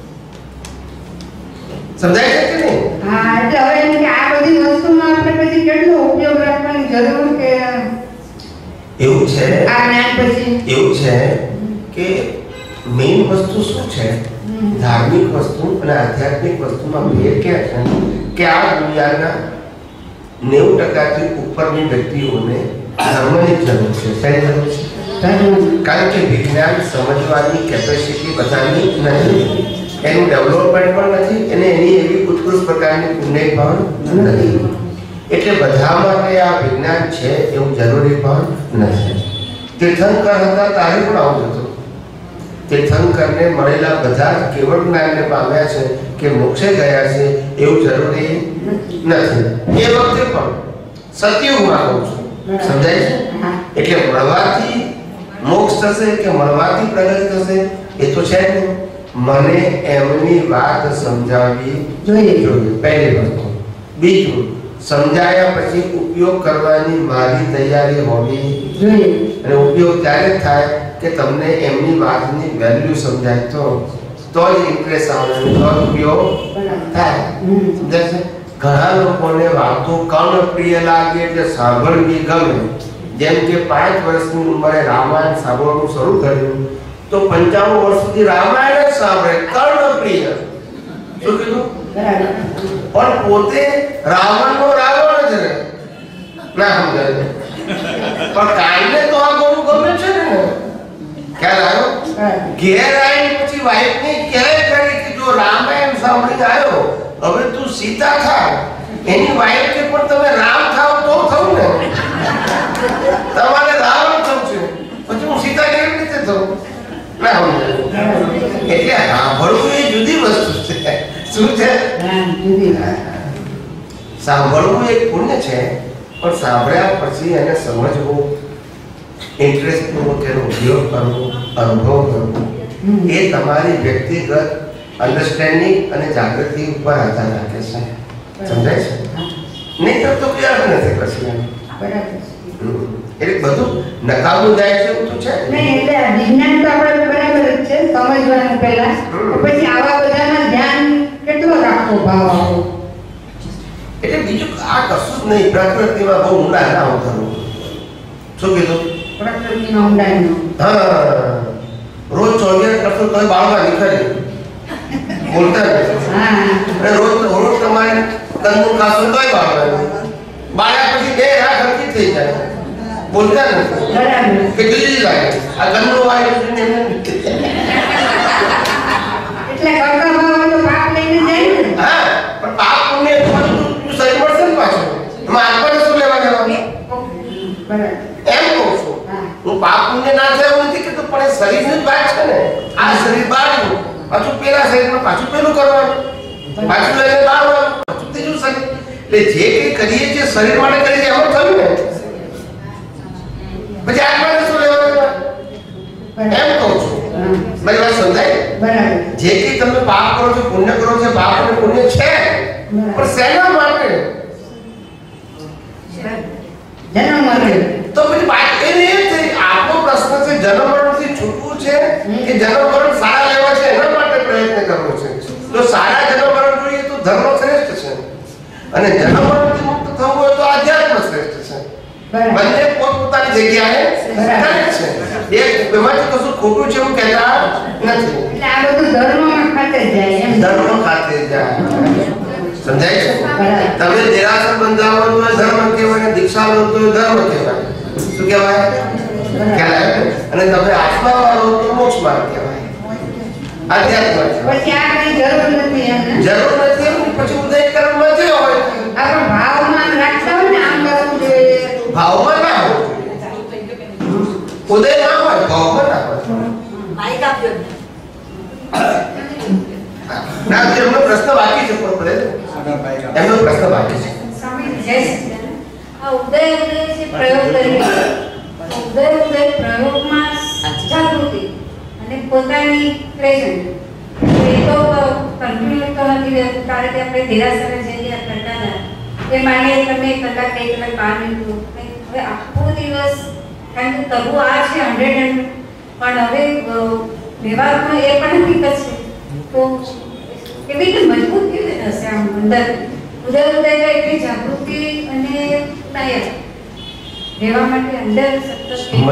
સમજાય છે કે નહીં? હા, એટલે હવે એમ કે આ બધી વસ્તુમાં આપણે પછી કેટલો ઉપયોગ રાખવાની જરૂર કે એવું છે, આ જ્ઞાન પછી એવું છે કે મેઇન વસ્તુ શું છે? ધાર્મિક વસ્તુ અને આધ્યાત્મિક વસ્તુમાં ભેદ ક્યાં છે કે આ દુનિયાના નેવું ટકાથી ઉપરની વ્યક્તિઓને ધર્મની જરૂર છે. શેની જરૂર છે? કારણ કે વિજ્ઞાન સમજવાની કેપેસિટી બધાની નથી, એનું ડેવલપમેન્ટ પણ નથી, અને એની એવી ઉત્કૃષ્ટ પ્રકારની પુણ્ય પણ નથી. એટલે બધા માટે આ વિજ્ઞાન છે એવું જરૂરી પણ નથી. તીર્થંકર હતા તારે પણ આવું હતું. તીર્થંકરને મળેલા બધા જ કેવળ જ્ઞાનને પામ્યા છે કે મોક્ષે ગયા છે એવું જરૂરી નથી. એ વખતે પણ સત્યુગમાં કહું છું. સમજાય છે? એટલે મળવાથી મોક્ષ થશે કે મળવાથી પ્રગતિ થશે એ તો છે ને. મને એમની વાત સમજાવવી જોઈએ જોઈએ પહેલી વસ્તુ. બીજું, સમજાયા પછી ઉપયોગ કરવાની મારી તૈયારી હોવી જોઈએ. અને ઉપયોગ ત્યારે થાય કે તમને એમની વાતની વેલ્યુ સમજાય તો તો જ ઇન્ટરેસ્ટ આવે, તો જ ઉપયોગ થાય. સમજાય છે? ઘણા લોકોને વાતો કર્ણપ્રિય લાગે એટલે સાંભળવી ગમે. જેમ કે પાંચ વર્ષની ઉંમરે રામાયણ સાંભળવાનું શરૂ કર્યું તો પંચાવન વર્ષ સુધી રામાયણ જ સાંભળે, કર્ણપ્રિય. શું કીધું? પણ પોતે રાવણનો રાવણ જ રહે. ના સમજાય? પણ કાલને તો આ બહુ ગમે છે ને. ખ્યાલ આવ્યો? ઘેર આવી પછી વાઈફને ક્યારે કરી કે જો રામાયણ સાંભળીને આવ્યો હવે તું સીતા થાવ. એની વાઈફ કે પણ તમે રામ થાવ તો થવું ને, તમારે રાવણ થવું છે, પછી હું સીતા કેવી રીતે થવું? ના એટલે સાંભળવું એ જુદી વસ્તુ છે. શું છે? સાંભળવું એક પુણ્ય છે, પણ સાંભળ્યા પછી એને સમજવું, ઇન્ટરેસ્ટપૂર્વક એનો ઉપયોગ કરવો, અનુભવ કરવો, એ તમારી વ્યક્તિગત અન્ડરસ્ટેન્ડિંગ અને જાગૃતિ ઉપર આધાર રાખે છે. સમજાય છે? નહીં તો ક્લિયર નથી પછી એમ. એટલે બધું નકામું જાય છે એવું તો છે નહીં. એટલે વિજ્ઞાન તો આપણે બરાબર જ છે સમજવાનું પહેલા, પછી આવા બધામાં ધ્યાન કેટલો રાખવો, ભાવ આપવો. એટલે બીજું આ કશું જ નહીં. પ્રકૃતિમાં બહુ ઊંડા ના ઉતરવું. શું કીધું? પ્રકૃતિમાં ઊંડાઈ. હા, રોજ ચોવીસ કરશો તો બાળવા નીકળે બોલતા નથી. રોજ રોજ તમારે તનનું ખાશો તોય બાળવા બાળ્યા પછી બે રાત હરકી થઈ જાય, બોલતા નથી. કે જુદી લાગે આ ગંદનું વાય એટલે કરતા ભાવ તો પાપ લઈને જાય ને. હા, પણ પાપ પુણ્ય બધું શરીર મળશે ને પાછું. એમાં આત્માને શું લેવા દેવાનું? એમ કહું છું હું. પાપ પુણ્ય ના થાય એવું નથી કીધું, પણ એ શરીરની જ વાત છે ને. આ શરીર બાળવું, પાછું પેલા શરીરમાં પાછું પેલું કરવાનું, પાછું લઈને બાળવાનું, પાછું ત્રીજું શરીર. એટલે જે કંઈ કરીએ છીએ શરીર માટે કરીએ છીએ એમ થયું ને. પછી આત્માને શું લેવા દેવાનું? એમ કહું છું. મારી વાત સમજાય? જે કંઈ તમે પાપ કરો છો, પુણ્ય કરો છો, પાપ અને પુણ્ય છે, પણ શેના માટે? જન્મ મળે તો પછી વાત એ નહીં થઈ. આપણો પ્રશ્ન છે જન્મ મરણથી છૂટવું છે કે જન્મ મરણ સારા લેવા છે એના માટે પ્રયત્ન કરવો છે. તો સારા જન્મ મરણ જોઈએ તો ધર્મ શ્રેષ્ઠ છે, અને જન્મ મરણથી મુક્ત થવું હોય તો આધ્યાત્મ શ્રેષ્ઠ છે. બંને પોતપોતાની જગ્યાએ શ્રેષ્ઠ છે. એક એમાંથી કશું ખોટું છે એવું કહેતા નથી. એટલે આ બધું ધર્મમાં ખાતે જાય એમ. ધર્મ ખાતે જાય. સમજાય છે? તમે દેરાસર બંધાવો તો ધર્મ કહેવાય, દીક્ષા લો તો ધર્મ કહેવાય. શું કહેવાય? કહેવાય. અને તમે આત્મા વાળો તો મોક્ષ માર્ગ કહેવાય, આધ્યાત્મ. પછી આ કઈ જરૂર નથી એમ ને. જરૂર નથી એમ. પછી ઉદય કર્મમાં જે હોય આપણે ભાવમાં રાખતા હોય ને આમ કરવું જોઈએ. ભાવમાં ના હોય, ઉદય ના હોય, ભાવમાં ના હોય. ના, એમનો પ્રશ્ન બાકી છે. પણ એમનો પ્રશ્ન બાકી છે. આ ઉદય ઉદય જે પ્રયોગ કરી, ઉદય ઉદય પ્રયોગમાં જાગૃતિ અને પોતાની પ્રેઝન્ટ એ તો કન્ટિન્યુ તો નથી રહેતું. કારણ કે આપણે દેરાસરે જઈએ કરતા હતા એ માને તમે કલાક બે કલાક બાર મિનિટ, હવે આખો દિવસ કારણ કે કરવું આ છે હંડ્રેડ એન્ડ, પણ હવે વ્યવહારમાં એ પણ હકીકત છે. તો કેવી રીતે મજબૂત કેવી રીતે હશે આમ અંદર ઉદય ઉદય એટલી જાગૃતિ અને તૈયાર રહેવા માટે અંદર સતત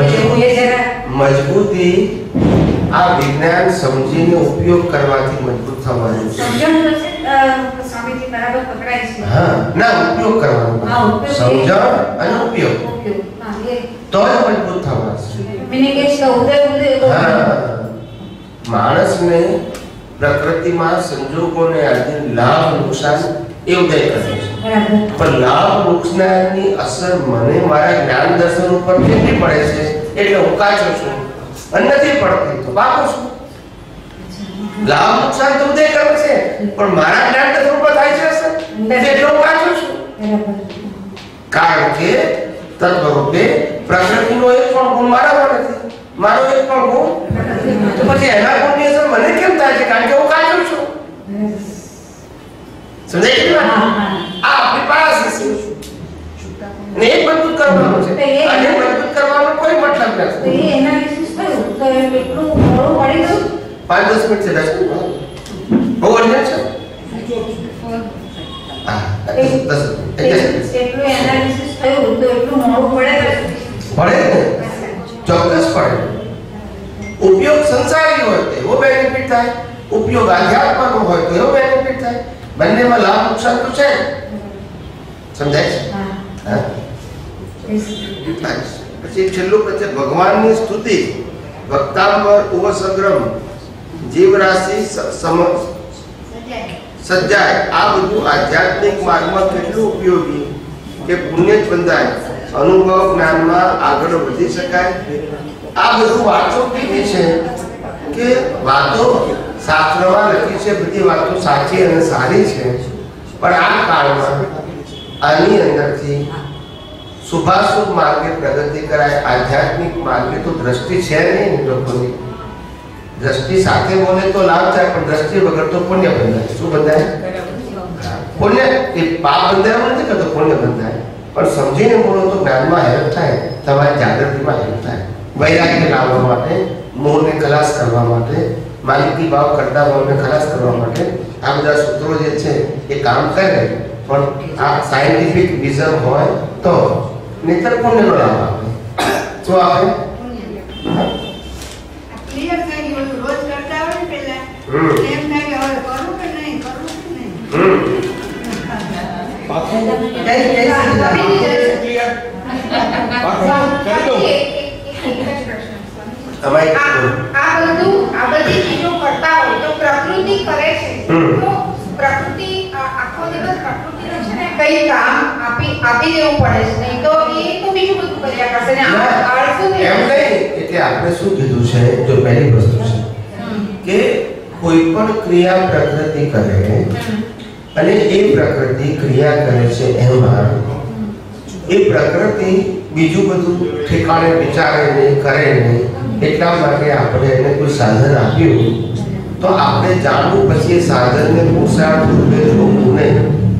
મજબૂતી આ વિજ્ઞાન સમજીને ઉપયોગ કરવાથી મજબૂત થવાનું છે. સમજણ તો છે સ્વામીજી બરાબર પકડાય છે. હા, ના ઉપયોગ કરવાનો. સમજણ અને ઉપયોગ તો મજબૂત થવાનું છે. મીનિંગ એ છે ઉદય ઉદય. હા, માણસને પ્રકૃતિમાં સંજોગોને આધીન લાભ નુકસાન એ ઉદય કરે છે. પણ લાભ નુકસાનની અસર મને મારા જ્ઞાન દર્શન ઉપર કેટલી પડે છે એટલે હું કાચો છું અને નથી પડતી તો બાપુ છું. લાભ નુકસાન તો ઉદય કરે છે પણ મારા જ્ઞાન દર્શન ઉપર થાય છે અસર એટલે હું કાચો છું. કારણ કે તદ્રૂપે પ્રકૃતિનો એક પણ ગુણ મારામાં નથી, મારો એક પણ ગુણ. તો પછી એના ગુણની અસર મને કેમ થાય છે? કારણ કે હું કાચો છું. સમજાય છે? આ આપણી પાસે છે ને એ મજબૂત કરવાનું છે. અને મજબૂત કરવાનો કોઈ મતલબ નથી. એ એનાલિસિસ થયું તો એટલું મોડું પડી ગયું. પાંચ દસ મિનિટ છે. દસ મિનિટ બહુ અર્જન્ટ છે. હા, દસ મિનિટ એટલું એનાલિસિસ થયું તો એટલું મોડું પડે પડે ને, ચોક્કસ પડે. ઉપયોગ સંસારી હોય તો એવો બેનિફિટ થાય, ઉપયોગ આધ્યાત્મનો હોય તો એવો બેનિફિટ થાય. બંનેમાં લાભ નુકસાન તો છે. સમજાય છે? હા. પછી છેલ્લું પછી ભગવાનની સ્તુતિ ભક્તાંબર ઉવસગ્રમ જીવ રાશિ સજ્જાય. આ બધું આધ્યાત્મિક માર્ગમાં કેટલું ઉપયોગી કે પુણ્ય જ બંધાય, અનુભવ જ્ઞાનમાં આગળ વધી શકાય. આ બધું વાતો કેવી છે કે વાતો શાસ્ત્રમાં લખી છે બધી વાતો સાચી અને સારી છે, પણ આ કાળમાં આની અંદરથી શુભાશુભ માર્ગે પ્રગતિ કરાય, આધ્યાત્મિક માર્ગે તો દ્રષ્ટિ છે નહીં લોકોની. દ્રષ્ટિ સાથે બોલે તો લાભ થાય, પણ દ્રષ્ટિ વગર તો પુણ્ય બંધાય. શું બંધાય? પુણ્ય. એ પાપ બંધાય નથી કરતો, પુણ્ય બંધાય. પણ સમજીને બોલો તો જ્ઞાનમાં હેલ્પ થાય, તમારી જાગૃતિમાં હેલ્પ થાય. વૈરાગ્ય લાવવા માટે, મોહને ખલાસ કરવા માટે, માલિકી ભાવ કરતા ભાવને ખલાસ કરવા માટે આ બધા સૂત્રો જે છે એ કામ કરે. પણ આ સાયન્ટિફિક વિઝન હોય તો નહીતર પુણ્યનો લાભ આપે. શું આપે? ક્લિયર થઈ ગયું. રોજ કરતા હોય ને પહેલા એમ થાય કે હવે કરું કે નહીં, કરું કે નહીં. આ બધું આ બધી ચીજો કરતા હોય તો પ્રકૃતિ કરે છે, તો પ્રકૃતિ આખો દિવસ પ્રકૃતિનો છે ને કઈ કામ આપી આપી દેવું પડે છે, નહીં તો એ તો બીજું બધું કર્યા કરશે ને આળસુ એમ નહીં. એટલે આપણે શું કીધું છે, જો પહેલી વસ્તુ છે કે કોઈ પણ ક્રિયા પ્રકૃતિ કરે અને એ પ્રકૃતિ ક્રિયા કરે છે, એમાં એ પ્રકૃતિ બીજું બધું ઠેકાણે વિચારે નહીં, કરે નહીં. એટલા માટે આપણે એને કોઈ સાધન આપ્યું તો આપણે જાણવું પછી એ સાધનને પુરુષાર્થ રૂપે જોવું નહીં.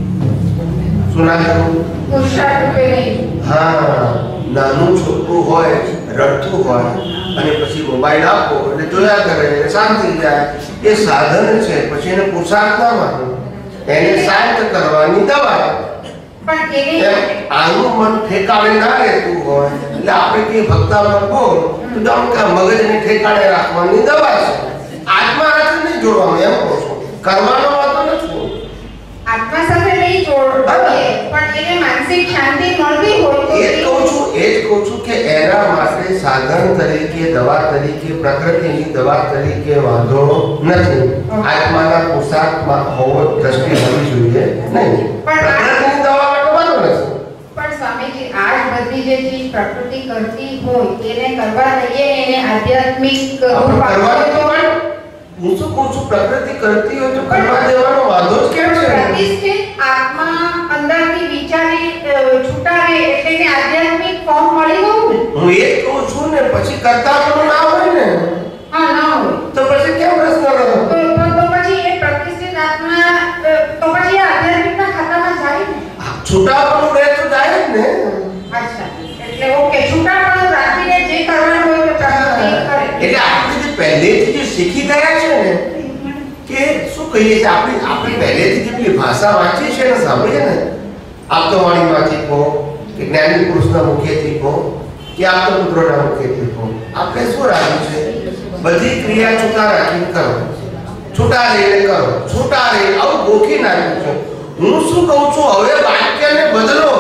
શું ના કરવું? પુરુષાર્થ રૂપે નહીં. હા, નાનું છોકરું હોય, રડતું હોય અને પછી મોબાઈલ આપો અને જોયા કરે, શાંત થઈ જાય, એ સાધન છે. પછી એને પુરુષાર્થ ના માનો, એને શાંત કરવાની દવા. પણ એને આનું મન ઠેકાણે ના રહેતું હોય એટલે આપણે કઈ ભક્તામાં બોલ તો મગજને ઠેકાણે રાખવાની દવા છે. આત્મા સાથે નહીં જોડવાનું, એમ કહું છું. કરવાનો વાતો નથી. આત્મા સાથે નહીં જોડવું, પણ એને માનસિક શાંતિ મળવી હોય તો એ જ કહું છું એ જ કહું છું કે એના માટે સાધન તરીકે, દવા તરીકે, પ્રકૃતિની દવા તરીકે વાંધો નથી. આત્માના પુરુષાર્થમાં હોવો દ્રષ્ટિ હોવી જોઈએ નહીં. પ્રકૃતિની દવા માટે વાંધો નથી. પણ સ્વામીજી આ જ બધી જે ચીજ પ્રકૃતિ કરતી હોય એને કરવા દઈએ, એને આધ્યાત્મિક રૂપ કરવાનું તો પણ હું શું કહું છું, પ્રકૃતિ કરતી હોય તો કરવા દેવાનો વાંધો જ કેમ છે? પ્રતિષ્ઠિત આત્મા અંદરથી વિચારી છૂટાવે એટલે એને આધ્યાત્મિક ફોર્મ મળી ગયું ને. હું એ જ કહું છું ને, પછી કરતા પણ ના હોય ને. હા, ના હોય તો પછી કેમ પ્રશ્ન કરો? તો તો પછી એ પ્રતિષ્ઠિત આત્મા તો પછી આધ્યાત્મિકના ખાતામાં જાય ને. છૂટાપણું રહે તો જાય જ ને. અચ્છા, એટલે ઓકે, છૂટાપણું રાખીને જે કરવાનું હોય તો પ્રકૃતિ કરે. એટલે આપણે જે પહેલેથી જે શીખી ગયા છે ને કે શું કહીએ છીએ, આપણે આપણે પહેલેથી જેટલી ભાષા વાંચી છે ને, સાંભળીએ ને, આપતવાણીમાંથી કહો કે જ્ઞાની પુરુષના મુખેથી કહો કે આપતપુત્રોના મુખેથી કહો, આપણે શું રાખ્યું છે? બધી ક્રિયા છૂટા રાખીને કરો, છૂટા રહીને કરો, છૂટા રહી આવું ગોખી નાખ્યું છે. હું શું કહું છું, હવે વાક્યને બદલો,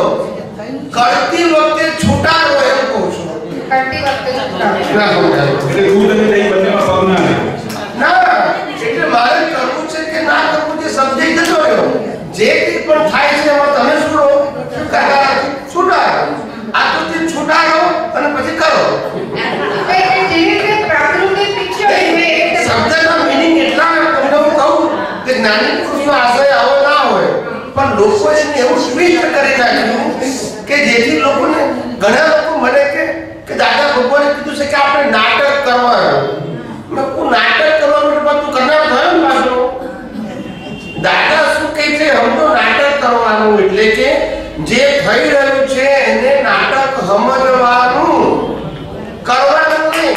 કરતી વખતે છૂટા રહો એમ કહું છું. કરતી વખતે છૂટાવે. ના સમજાય એટલે દૂધ અને દહીં બંનેમાં પગ ના આવે. ના, એટલે મારે કરવું છે કે ના કરવું તે સમજાઈ જતો રહ્યો. જે કંઈ પણ થાય છે એમાં તમે શું રહો? છૂટા. આ તો તે છૂટા રહો અને પછી કરો. એટલે જે રીતે પ્રકૃતિ પિક્ચર છે શબ્દનો મીનિંગ એટલા તમને હું કહું કે જ્ઞાની પુરુષનો આશય આવો ના હોય, પણ લોકો એને એવું ટ્વિસ્ટ કરી નાખ્યું કે જેથી લોકોને, ઘણા લોકો મને કે કે દાદા ભગવાને કીધું છે કે આપણે નાટક કરવાનું. મેં કહું નાટક કરવાનું એટલે તું કરનાર થયો ને પાછો. દાદા શું કહે છે, હમ તો નાટક કરવાનું એટલે કે જે થઈ રહ્યું છે એને નાટક સમજવાનું, કરવાનું નહીં.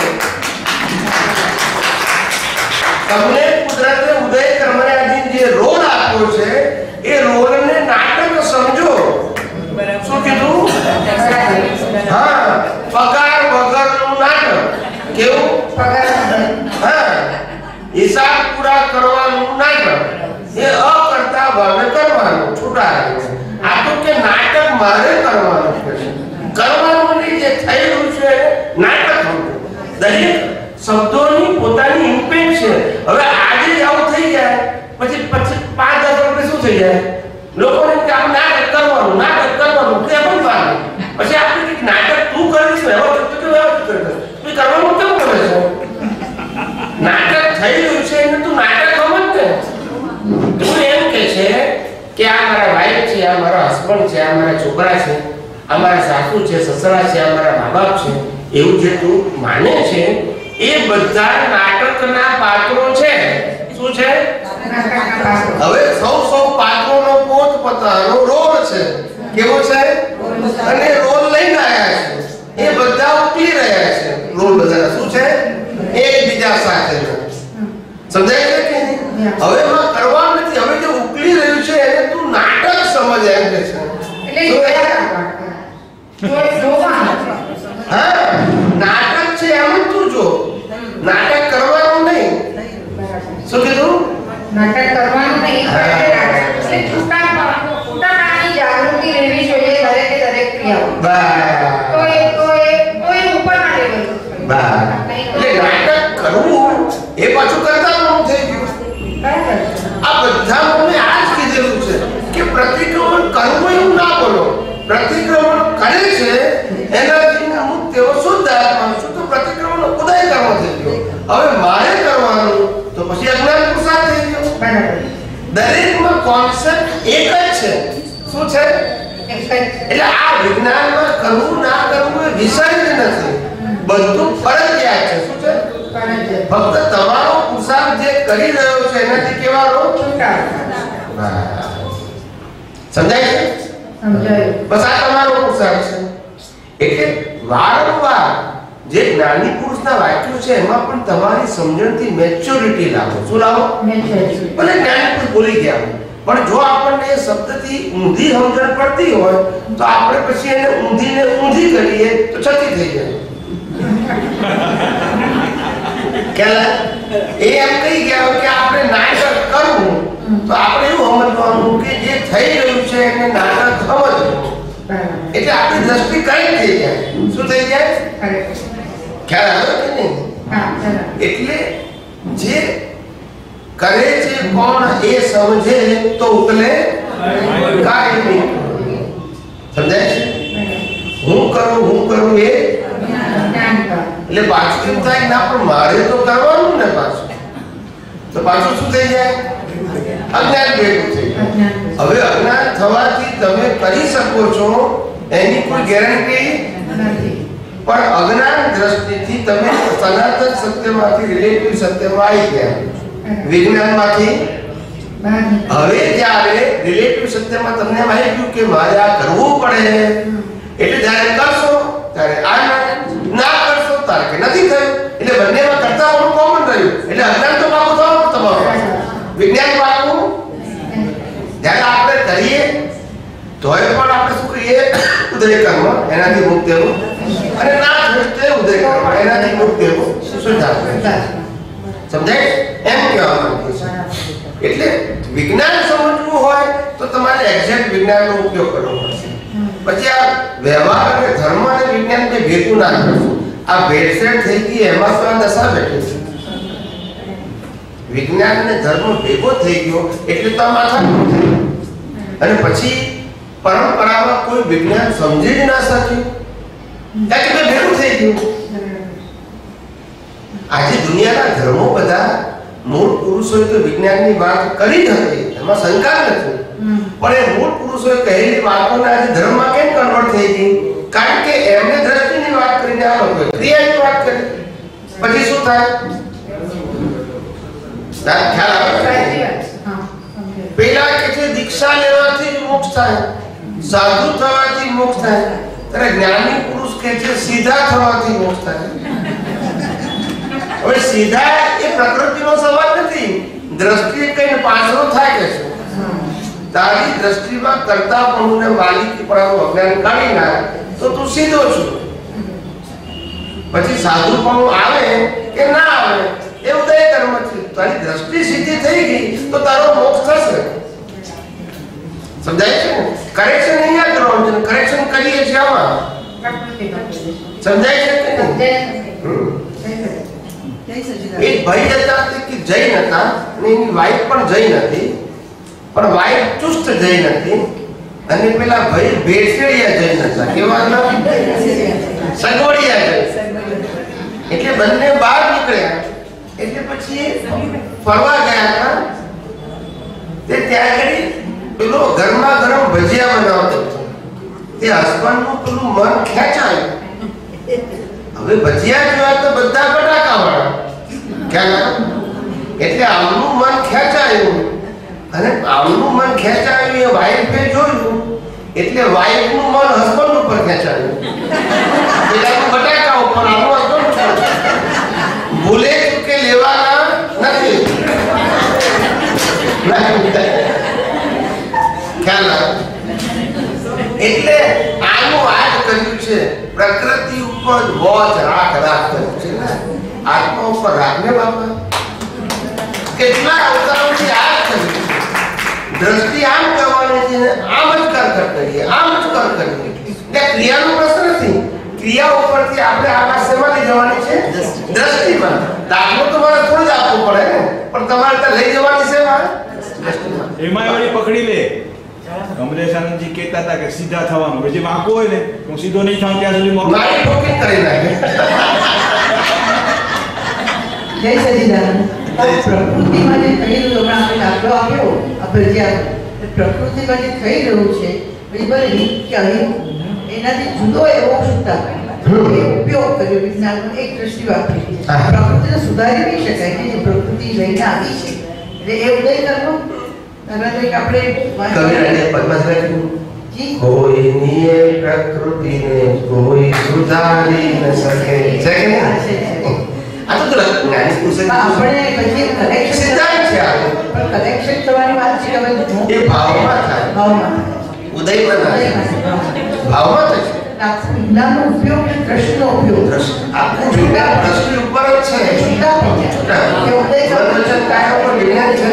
તમને કુદરતે ઉદય કર્મરાજીને જે રોલ આપ્યો છે એ રોલને નાટક સમજો. શું કીધું? હા, પગાર વગરનું નાટક. કેવું? પગાર. હા, હિસાબ પૂરા કરવાનું નાટક. એ અકર્તા ભાવે કરવાનું, છૂટા રહીને. આ તો કે નાટક મારે કરવાનું છે. કરવાનું નહીં, જે થઈ રહ્યું છે નાટક સમજો. દરેક શબ્દોની પોતાની ઇમ્પેક્ટ છે. હવે આજે જ આવું થઈ જાય પછી પછી પાંચ દસ વર્ષ શું થઈ જાય? લોકોને કે આપણે નાટક કરવાનું, નાટક કરવાનું, તે પણ પાડે. પછી આપણે કંઈક નાટક તું કરીશ ને, એવો તો કે વ્યવસ્થિત કરીશ. તું કરવાનું કેમ કરે છે? નાટક થઈ રહ્યું છે એને તું નાટક હસબન્ડ છે, આ મારા છોકરા છે, આ મારા સાસુ છે, સસરા છે, આ મારા મા બાપ છે, એવું જે તું માને છે એ બધા નાટકના પાત્રો છે. શું છે? હવે સૌ સૌ પાત્રોનો પોતપોતાનો રોલ છે. કેવો છે? અને રોલ લઈને આવ્યા છે એ બધા ઉકલી રહ્યા છે. રોલ બધા શું છે? એકબીજા સાથે. સમજાય છે કે નહીં? હવે માં કરવા નથી. હવે જે ઉકલી રહ્યું છે એને તું નાટક સમજ એમ કે છે. હા, નાટક છે એમ તું જો, નાટક કરવાનું નહીં. શું કીધું? નાટક કરવાનું નહીં. એટલે છૂટા છૂટાની જાગૃતિ રહેવી જોઈએ દરેકે દરેક ક્રિયાઓ. બરાબર. તો એ તો એ તો એ ઉપરના લેવલ. બરાબર. એટલે નાટક કરવું એ પાછું કરતા થઈ ગયું. આ બધા મને આ જ કીધેલું છે કે પ્રતિક્રમણ કરવું એવું ના બોલો. પ્રતિક્રમણ કરે છે એનાથી અમુક તેઓ શુદ્ધ આત્મા શુદ્ધ પ્રતિક્રમણ ઉદય કરવો થઈ ગયો. હવે મારે કરવાનું તો પછી અજ્ઞાન પુરુષાર્થ થઈ ગયો. દરેકમાં કોન્સેપ્ટ એક જ છે. શું છે? એટલે આ વિજ્ઞાનમાં કરવું ના કરવું એ વિષય જ નથી, બધું ફરજિયાત છે. શું છે? ફક્ત તમારો પુરુષાર્થ જે કરી રહ્યો છે એનાથી કેવાનો સમજાય છે? બસ આ તમારો પુરુષાર્થ છે. એટલે વારંવાર જે જ્ઞાની પુરુષના વાક્યો છે એમાં પણ તમારી સમજણથી મેચ્યોરિટી લાવો. શું લાવો? ભલે જ્ઞાની પુરુષ બોલી ગયા પણ જો આપણને એ શબ્દથી ઊંધી સમજણ પડતી હોય તો આપણે પછી એને ઊંધીને ઊંધી કરીએ તો છતી થઈ જાય. કેલા એ એમ કહી ગયા કે આપણે નાટક કરવું તો આપણે એવું સમજવાનું કે જે થઈ રહ્યું છે એને નાટક સમજવું. એટલે આપણી દ્રષ્ટિ કઈ થઈ જાય. શું થઈ જાય? ખ્યાલ આવે કે નહીં? એટલે જે કરે છે કોણ એ સમજે તો ઉકલે કાયમી. સમજાય છે? હું કરું હું કરું એ એટલે પાછું એમ થાય ના પણ મારે તો કરવાનું ને પાછું. તો પાછું શું થઈ જાય? અજ્ઞાન ભેગું થઈ જાય. હવે અજ્ઞાન થવાથી તમે કરી શકો છો એની કોઈ ગેરંટી નથી, પણ અજ્ઞાન દ્રષ્ટિથી તમે સનાતન સત્યમાંથી રિલેટિવ સત્યમાં આવી ગયા, વિજ્ઞાનમાંથી. હવે જ્યારે રિલેટિવ સત્યમાં તમને આવી ગયું કે મારે આ કરવું પડે એટલે જ્યારે કરશો ત્યારે આ ના કરશો ત્યારે કે નથી થયું. એટલે બંનેમાં કરતા હોવાનું કોમન રહ્યું. એટલે અજ્ઞાન તો પાકું થવાનું તમારું, વિજ્ઞાન પાકું. જ્યારે આપણે કરીએ તોય પણ આપણે શું કહીએ? ઉદય કર્મ, એનાથી મુક્ત થવું. અને ના થયું તે ઉદય કર્મ, એનાથી મુક્ત થવું. શુદ્ધાત્મ. સમજાય? એમ કહેવા માંગે છે. એટલે વિજ્ઞાન સમજવું હોય તો તમારે એક્ઝેક્ટ વિજ્ઞાનનો ઉપયોગ કરવો પડશે. પછી આ વ્યવહાર અને ધર્મ અને વિજ્ઞાન બે ભેગું ના કરશું. આ ભેળસેળ થઈ ગઈ એમાં તો આ દશા બેઠી છે. વિજ્ઞાન અને ધર્મ ભેગો થઈ ગયો એટલે તો માથા અને પછી પરંપરામાં કોઈ વિજ્ઞાન સમજી જ ના શક્યું કારણ કે ભેગું થઈ ગયું. આજે દુનિયાના ધર્મો બધા મૂળ પુરુષોએ તો વિજ્ઞાનની વાત કરી જ હતી, એમાં શંકા નથી. પણ એ મૂળ પુરુષોએ કહેલી વાતોને આજે ધર્મમાં કેમ કન્વર્ટ થઈ ગઈ? કારણ કે એમને દ્રષ્ટિની વાત કરીને આ લોકોએ ક્રિયાની વાત કરી. પછી શું થાય? ખ્યાલ આવે? પેલા કે છે દીક્ષા લેવાથી જ મોક્ષ થાય, સાધુ થવાથી મોક્ષ થાય. ત્યારે જ્ઞાની પુરુષ કે છે સીધા થવાથી મોક્ષ થાય. હવે સીધા એ પ્રકૃતિનો સવાલ નથી, દ્રષ્ટિએ કઈ પાછળ થાય કે છે તારી દ્રષ્ટિમાં કરતા પણ ને માલિકી પણ અજ્ઞાન કાઢી નાખ તો તું સીધો છું. પછી સાધુ પણ આવે કે ના આવે એ ઉદય કર્મ છે. તારી દ્રષ્ટિ સીધી થઈ ગઈ તો તારો મોક્ષ થશે. સમજાય છે? કરેક્શન અહીંયા કરવાનું છે, કરેક્શન કરીએ છીએ આમાં. સમજાય છે કે નહીં? એક ભાઈ હતા કે જૈન હતા અને એની વાઈફ પણ જૈન હતી, પણ વાઈફ ચુસ્ત જૈન હતી અને પેલા ભાઈ ભેળસેળિયા જૈન હતા. કેવા હતા? સગવડિયા જૈન. એટલે બંને બહાર નીકળ્યા. એટલે પછી ફરવા ગયા હતા તે ત્યાં આગળ પેલો ગરમા ગરમ ભજીયા બનાવતો એ હસબન્ડનું પેલું મન ખેંચાયું. હવે ભજીયા જોયા તો બધા બટાકા વાળા ખ્યાલ આવ્યો? એટલે આમનું મન ખેંચાયું અને આમનું મન ખેંચાયું એ વાઈફે જોયું એટલે વાઈફનું મન હસબન્ડ ઉપર ખેંચાયું. પેલાનું બટાકા ઉપર આનું હસબન્ડ ઉપર. ભૂલે ચૂકે લેવાના નથી. ખ્યાલ આવ્યો? એટલે આનું આ જ કર્યું છે. પ્રકૃતિ ઉપર વોચ રાખ રાખ કર્યું છે ને આત્મા ઉપર રાખને બાપા. કેટલા અવતારોથી આ જ કર્યું. દ્રષ્ટિ આમ કરવાની છે ને આમ જ કર કર કરીએ, આમ જ કર કરીએ. એટલે ક્રિયાનો પ્રશ્ન નથી. ક્રિયા ઉપરથી આપણે આકાશ સેવા લઈ જવાની છે દ્રષ્ટિમાં. દાખલો તો મારે થોડું જ આપવું પડે ને, પણ તમારે ત્યાં લઈ જવાની સેવા એમાં વળી પકડી લે. કમલેશ આનંદજી કહેતા હતા કે સીધા થવાનું, જે વાંકો હોય ને હું સીધો નહીં થાઉં ત્યાં સુધી મારી ઠોકી કરી નાખે. જય સચિદાનંદ. પ્રકૃતિમાં જે થઈ રહ્યું, આપણે દાખલો આપ્યો અભ્યાસ, પ્રકૃતિમાં જે થઈ રહ્યું છે એ બને કે અહીં એનાથી જુદો એવો શુદ્ધતા એ ઉપયોગ કર્યો વિજ્ઞાનનો એક દ્રષ્ટિ વાપરી. પ્રકૃતિને સુધારી નહીં શકાય કે જે પ્રકૃતિ લઈને આવી છે. એટલે એ ઉદય કરવો આપણે કોઈની પ્રકૃતિને કોઈ સુધારી ન શકે છે કે નહીં? આ તો જ્ઞાની પુરુષ આપણે પછી કનેક્શન સિદ્ધાંત છે આ. પણ કનેક્શન થવાની વાત છે હવે એ ભાવમાં થાય. ભાવમાં ઉદયમાં થાય. ભાવમાં થાય. આખું વિજ્ઞાનનો ઉપયોગ અને દ્રષ્ટિનો ઉપયોગ આખું વિજ્ઞાન દ્રષ્ટિ ઉપર જ છે. છૂટા પડી જાય. એ ઉદય વચન કાયા પર વિજ્ઞાન છે.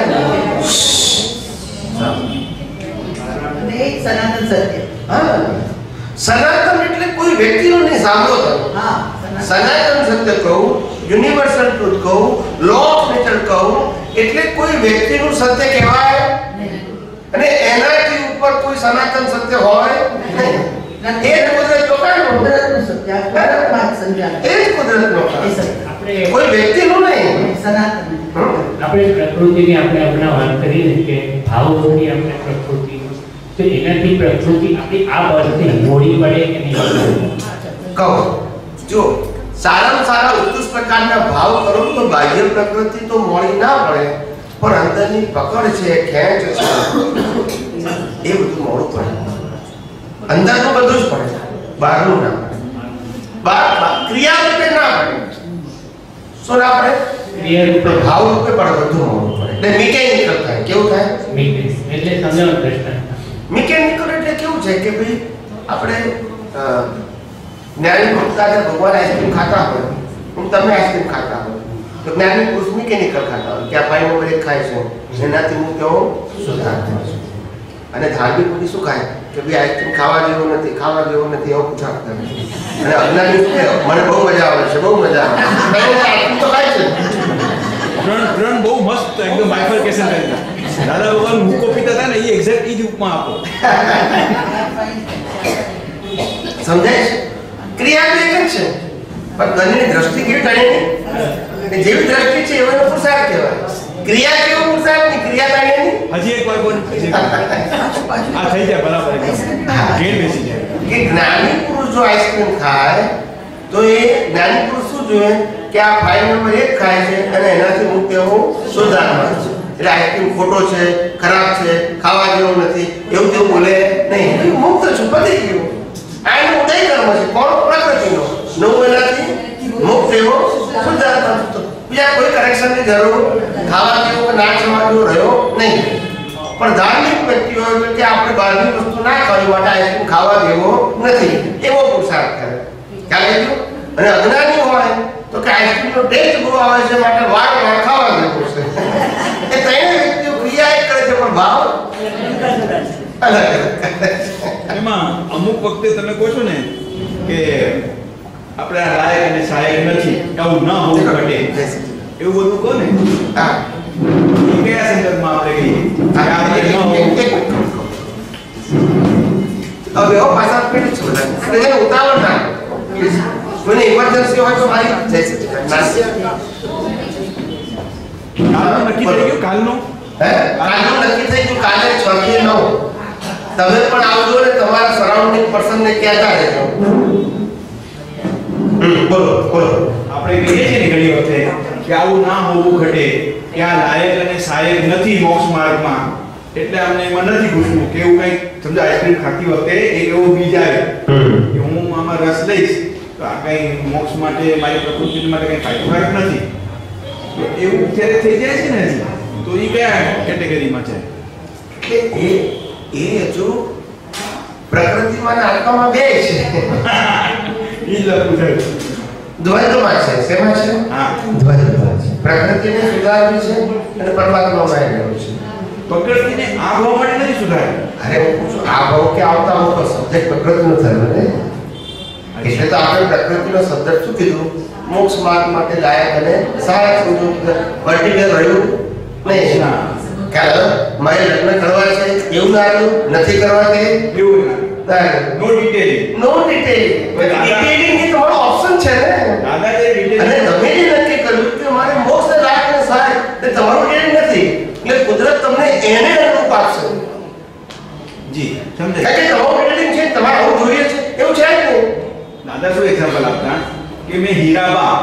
અને એ સનાતન સત્ય. હા, સનાતન એટલે કોઈ વ્યક્તિનું નહીં, સાંભળો તમે. હા, સનાતન સત્ય કહું, યુનિવર્સલ ટ્રુથ કહું, લો ઓફ નેચર કહું એટલે કોઈ વ્યક્તિનું સત્ય કહેવાય અને એનાથી ઉપર કોઈ સનાતન સત્ય હોય નહીં. એ જ કુદરત નો કાયદો. કુદરતનું સત્ય, કુદરતમાં જ સમજાય. એ જ કુદરત નો કાયદો. આપણે કોઈ વ્યક્તિનું નહીં. સનાતન. આપણે પ્રકૃતિની આપણે હમણાં વાત કરી ને કે ભાવોથી આપણે પ્રકૃતિ, તો એનાથી પ્રકૃતિ આપણી આ બળથી મોડી પડે કે નહીં? કહો જો સારામાં સારા ઉત્કૃષ્ટ પ્રકારના ભાવ કરો તો બાહ્ય પ્રકૃતિ તો મોડી ના પડે, પણ અંદરની પકડ છે, ખેંચ છે, એ બધું મોડું પડે. અંદરનું બધું જ પડે, બહારનું ના પડે. બહાર ક્રિયા રૂપે ના પડે. શું ના પડે? ક્રિયા રૂપે, ભાવ રૂપે પણ બધું મોડું પડે. એટલે મિકેનિકલ થાય. કેવું થાય? એટલે સમજાવવાનો પ્રશ્ન. મિકેનિકલ એટલે કેવું છે કે ભાઈ આપણે જ્ઞાની ભક્તા ભગવાન આઈસ્ક્રીમ ખાતા હોય, હું તમે આઈસ્ક્રીમ ખાતા હોય તો જ્ઞાની પુરુષ મિકેનિકલ ખાતા હોય કે આ ભાઈ નંબર એક ખાય છે એનાથી હું કેવો સુધાર થાય છે. અને ધાર્મિક બુદ્ધિ શું ખાય કે ભાઈ આઈસ્ક્રીમ ખાવા જેવો નથી, ખાવા જેવો નથી, એવું પૂછાતા નથી. અને અજ્ઞાની શું કહે મને બહુ મજા આવે છે, બહુ મજા આવે છે, આઈસ્ક્રીમ તો ખાય છે. ત્રણ ત્રણ બહુ મસ્ત એકદમ બાયફર્કેશન કરી દાદા ભગવાન મૂકો પીતા હતા ને એ એક્ઝેક્ટ ઈ જ ઉપમા આપો. સમજાય છે? ક્રિયા તો એક જ છે પણ ગણની દ્રષ્ટિ કેવી ટાળીની જેવી દ્રષ્ટિ છે એવો પુરુષાર્થ કહેવાય. ક્રિયા કેવો પુરુષાર્થ ની ક્રિયા ટાળીની. હજી એક વાર બોલ. આ થઈ જાય બરાબર એકદમ ઘેર બેસી જાય કે જ્ઞાની પુરુષ જો આઈસ્ક્રીમ ખાય તો એ જ્ઞાની પુરુષ શું જોઈએ કે આ ફાઇલ નંબર એક ખાય છે અને એનાથી હું કેવું સુધારવાનું છે. એટલે આઈસ્ક્રીમ ખોટો છે, ખરાબ છે, ખાવા જેવો નથી એવું તેવું બોલે નહીં. મુક્ત છું, પતી ગયું. આનું ઉદય કર્મ છે. કોણ? પ્રકૃતિનો. નવું એનાથી મુક્ત એવો સુધારતા. બીજા કોઈ કરેક્શનની જરૂર ખાવા જેવો કે ના ખાવા જેવો રહ્યો નહીં. પણ ધાર્મિક વ્યક્તિઓ કે આપણે બહારની વસ્તુ ના ખાવી માટે આઈસ્ક્રીમ ખાવા જેવો નથી એવો પુરુષાર્થ કરે. ખ્યાલ આવ્યો? અને અજ્ઞાની હોય તો કે આઈસ્ક્રીમનો ટેસ્ટ બહુ આવે છે માટે વારંવાર ખાવા જેવું છે. એ ત્રણેય વ્યક્તિઓ ક્રિયા એક કરે છે પણ ભાવ અલગ અલગ. એમાં અમુક વખતે તમે કહો છો ને કે આપણે આ લાયક અને સહાયક નથી, આવું ના હોવું ઘટે, એવું બધું કહો ને. હા, એ કયા સંદર્ભમાં આપણે કહીએ હવે એવો પાછા પેલું છે બધા એને ઉતાવળ ના કોઈને ઇમરજન્સી હોય તો મારી જઈ શકે. કાલનું નક્કી થઈ ગયું કાલનું હે કાલનું નક્કી થઈ ગયું કાલે છ થી નવ તમે પણ આવજો ને તમારા સરાઉન્ડિંગ પર્સનને કહેતા રહેજો. હમ બોલો બોલો. આપણે કહીએ છીએ ને ઘણી વખતે કે આવું ના હોવું ઘટે, કે આ લાયક અને સહાયક નથી મોક્ષ માર્ગમાં, એટલે અમને એમાં નથી ઘૂસવું કે એવું કંઈક. સમજો આઈસ્ક્રીમ ખાતી વખતે એક એવો બીજ આવે કે હું આમાં રસ લઈશ તો આ કંઈ મોક્ષ માટે મારી પ્રકૃતિ માટે કંઈ ફાયદાકારક નથી, તો એવું જ્યારે થઈ જાય છે ને તો એ કયા કેટેગરીમાં છે? કે એ એ હજુ પ્રકૃતિમાં અને આત્મામાં બે છે. ઈ લખું છે દ્વૈતમાં છે. શેમાં છે? હા, દ્વૈતમાં છે. પ્રકૃતિને સુધારવી છે અને પરમાત્મામાં રહેવું છે. પ્રકૃતિને આ ભાવ માટે નથી સુધારે. અરે હું પૂછું, આ ભાવ કે આવતા મોટો સબ્જેક્ટ પ્રકૃતિનો થયો ને, એટલે તો આપણે પ્રકૃતિનો સબ્જેક્ટ શું કીધું? મોક્ષ માર્ગ માટે લાયક અને સહાયક સમજો. વર્ટિકલ રહ્યું નહીં. કારણ મારે લગ્ન કરવા છે એવું ના રહ્યું, નથી કરવા તે એવું ના, no detailing. No detailing. Detailing એ તમારો ઓપ્શન છે ને. દાદા જે ડિટેલિંગ અને તમે જે નક્કી કર્યું કે મારે મોક્ષને લાયક અને સહાયક, એ તમારું ડિટેલિંગ નથી, એટલે કુદરત તમને એને અનુરૂપ આપશે. જી સમજાય. કારણ કે તમારું ડિટેલિંગ છે, તમારે આવું જોઈએ છે એવું છે જ નહીં. દાદા શું એક્ઝામ્પલ આપતા કે મેં હીરાબા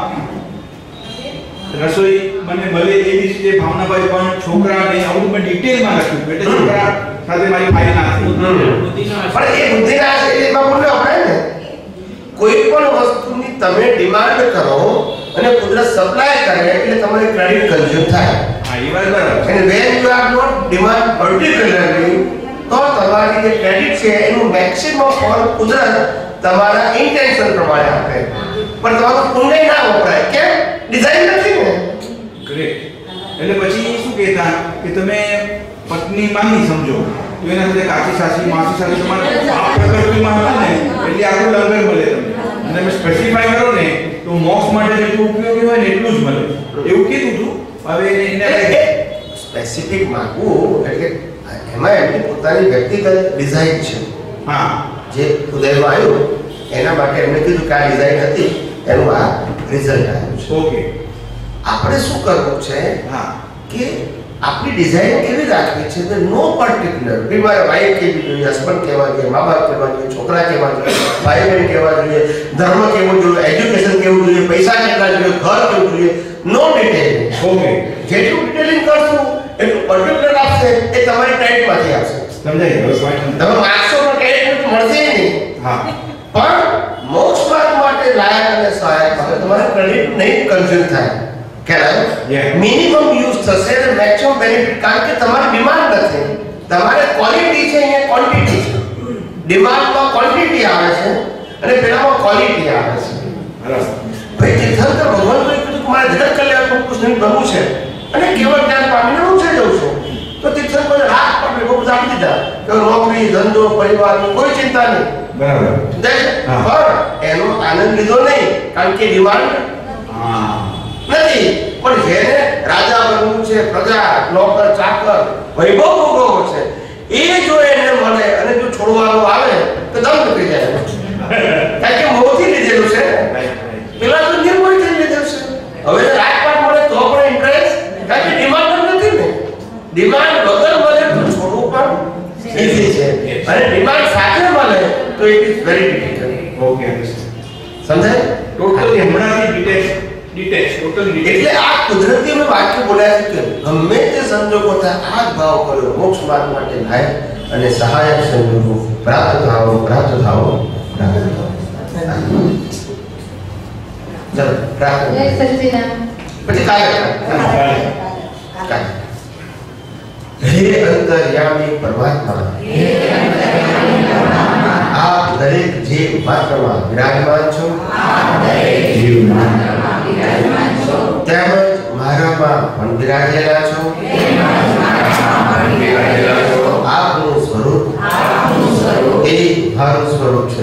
રસોઈ મને મળે એવી રીતે ભાવનાભાઈ પણ છોકરાને આવું મેં ડિટેલમાં લખ્યું એટલે છોકરા સાથે મારી ફાઇલ ના થઈ. પણ એ બુદ્ધિના છે એમાં બોલ્યો આપણે ને, કોઈ પણ વસ્તુની તમે ડિમાન્ડ કરો અને કુદરત સપ્લાય કરે એટલે તમારી ક્રેડિટ કન્ઝ્યુમ થાય. હા, એ વાત બરાબર. અને when you are not demand particularly, તો તમારી જે ક્રેડિટ છે એનું મેક્સિમમ ફળ કુદરત તમારા ઇન્ટેન્શન પ્રમાણે આપે, પણ તમારું પુણ્ય ના વપરાય. કેમ? ડિઝાઇન નથી ને. ગ્રેટ. એટલે પછી શું કહેતા કે તમે પત્ની માંગી સમજો તો એના સાથે કાચી સાસી માસી સાથે તમારે આ પ્રકૃતિમાં હતા ને એટલે આખું લંગર મળે તમને, અને તમે સ્પેસિફાઈ કરો ને તો મોક્ષ માટે જેટલું ઉપયોગી હોય ને એટલું જ મળે એવું કીધું હતું. હવે એને સ્પેસિફિક માંગવું એટલે એમાં એમની પોતાની વ્યક્તિગત ડિઝાઇન છે. હા, જે ઉદયમાં આવ્યું એના માટે એમણે કીધું કે આ ડિઝાઇન હતી, એનું આ રિઝલ્ટ આવ્યું છે. ઓકે. આપણે શું કરવું છે હા કે આપણી ડિઝાઇન કેવી રાખવી છે કે નો પર્ટિક્યુલર કે મારે વાઈફ કેવી જોઈએ, હસબન્ડ કેવા જોઈએ, મા બાપ કેવા જોઈએ, છોકરા કેવા જોઈએ, ભાઈ બહેન કેવા જોઈએ, ધર્મ કેવો જોઈએ, એજ્યુકેશન કેવું જોઈએ, પૈસા કેટલા જોઈએ, ઘર કેવું જોઈએ. No detailing. ઓકે. જેટલું ડિટેલિંગ કરશું એટલું પર્ટિક્યુલર આપશે એ તમારી ક્રેડિટમાંથી આવશે. સમજાય ગયું? તમે માગશો પણ ક્રેડિટ મળશે નહીં. હા, પણ મોક્ષ માર્ગ માટે લાયક અને સહાયક માટે તમારે ક્રેડિટ નહીં કન્ઝ્યુમ થાય. Yeah. મિનિમમ યુઝ થશે અને મેક્સિમમ બેનિફિટ, કારણ કે તમારી ડિમાન્ડ નથી, તમારે ક્વોલિટી છે, અહીંયા ક્વોન્ટિટી છે. ડિમાન્ડમાં ક્વોન્ટિટી આવે છે અને પેલામાં ક્વોલિટી આવે છે. બરાબર. ભાઈ તીર્થંકર ભગવાન તો કીધું કે મારે જગત કલ્યાણ કૃષ્ણ બનવું છે અને કેવળ જ્ઞાન પામીને હું થઈ જઉં છું, તો તીર્થંકરોને રાત પણ બહુ બધા આપી દીધા કે નોકરી ધંધો પરિવારની કોઈ ચિંતા નહીં. બરાબર. પણ એનો આનંદ લીધો નહીં, કારણ કે ડિમાન્ડ હા નથી. પણ જેને રાજા બનવું છે, પ્રજા નોકર ચાકર વૈભવ ભોગવવો છે, એ જો એને મળે અને જો છોડવાનું આવે તો દમ થઈ જાય. કારણ કે મોહથી લીધેલું છે, પેલા તો નિર્મળથી લીધેલું છે. હવે રાજપાટ મળે તો પણ ઇન્ટરેસ્ટ, કારણ કે ડિમાન્ડ નથી ને. ડિમાન્ડ વગર મળે તો છોડવું પણ ઈઝી છે, અને ડિમાન્ડ સાથે મળે તો it is very difficult. Okay. સમજાય? ટોટલી હમણાંથી ડિટેચ ડિટેચ ટોટલી એટલે આ કુદરતી મેં વાક્ય બોલ્યા છે કે ગમે તે સંજોગો થાય આ જ ભાવ કર્યો મોક્ષ માર્ગ માટે લાયક અને સહાયક સંજોગો પ્રાપ્ત થાઓ પ્રાપ્ત થાઓ પ્રાપ્ત થાઓ. ચલો પ્રાપ્ત. જય સચ્ચિદાનંદ. પછી કાય કાય હે અંતર્યામી પરમાત્મા, આપ દરેક જીવ માત્રમાં વિરાજમાન છો, તેમજ મારામાં પણ વિરાજેલા છો. આપનું સ્વરૂપ એ મારું સ્વરૂપ છે.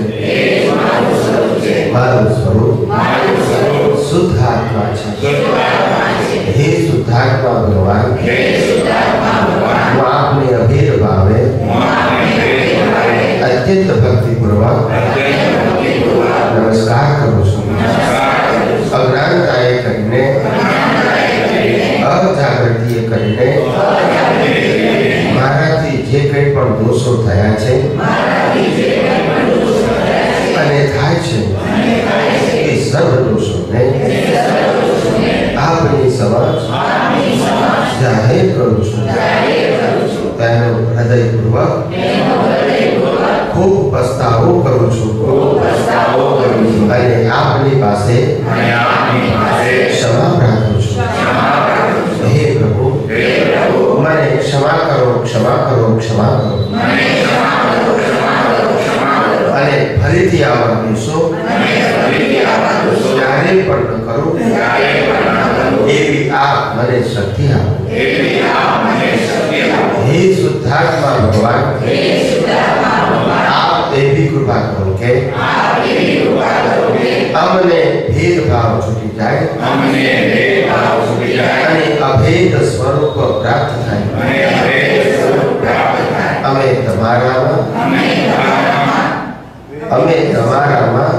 મારું સ્વરૂપ શુદ્ધ આત્મા છે. હે શુદ્ધાત્મા ભગવાન, હું આપને અભેદ ભાવે અત્યંત ભક્તિપૂર્વક નમસ્કાર કરું છું. અજ્ઞાનતાએ કરીને અજાગૃતિએ કરીને મારાથી જે કંઈ પણ દોષ દોષો થયા છે અને થાય છે એ સર્વ દોષોને આપની સમક્ષ જાહેર કરું છું. તેનો હૃદયપૂર્વક ખૂબ પસ્તાવો કરું છું અને આપની પાસે ક્ષમા પ્રાર્થું છું. હે પ્રભુ, મને ક્ષમા કરો, ક્ષમા કરો, ક્ષમા કરો અને ફરીથી આવા દિવસો ક્યારે પણ ન કરું એવી આપ મને શક્તિ આપો. હે શુદ્ધાત્મા ભગવાન, આપ એવી કૃપા કરો કે અમને ભેદભાવ છૂટી જાય અને અભેદ સ્વરૂપ પ્રાપ્ત થાય. અમે તમારામાં અમે તમારામાં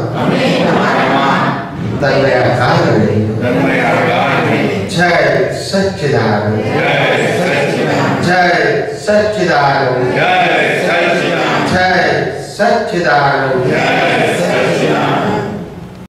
તન્મયાકાર રહી. જય સચ્ચિદાનંદ, જય સચ્ચિદાનંદ, જય સચ્ચિદાનંદ.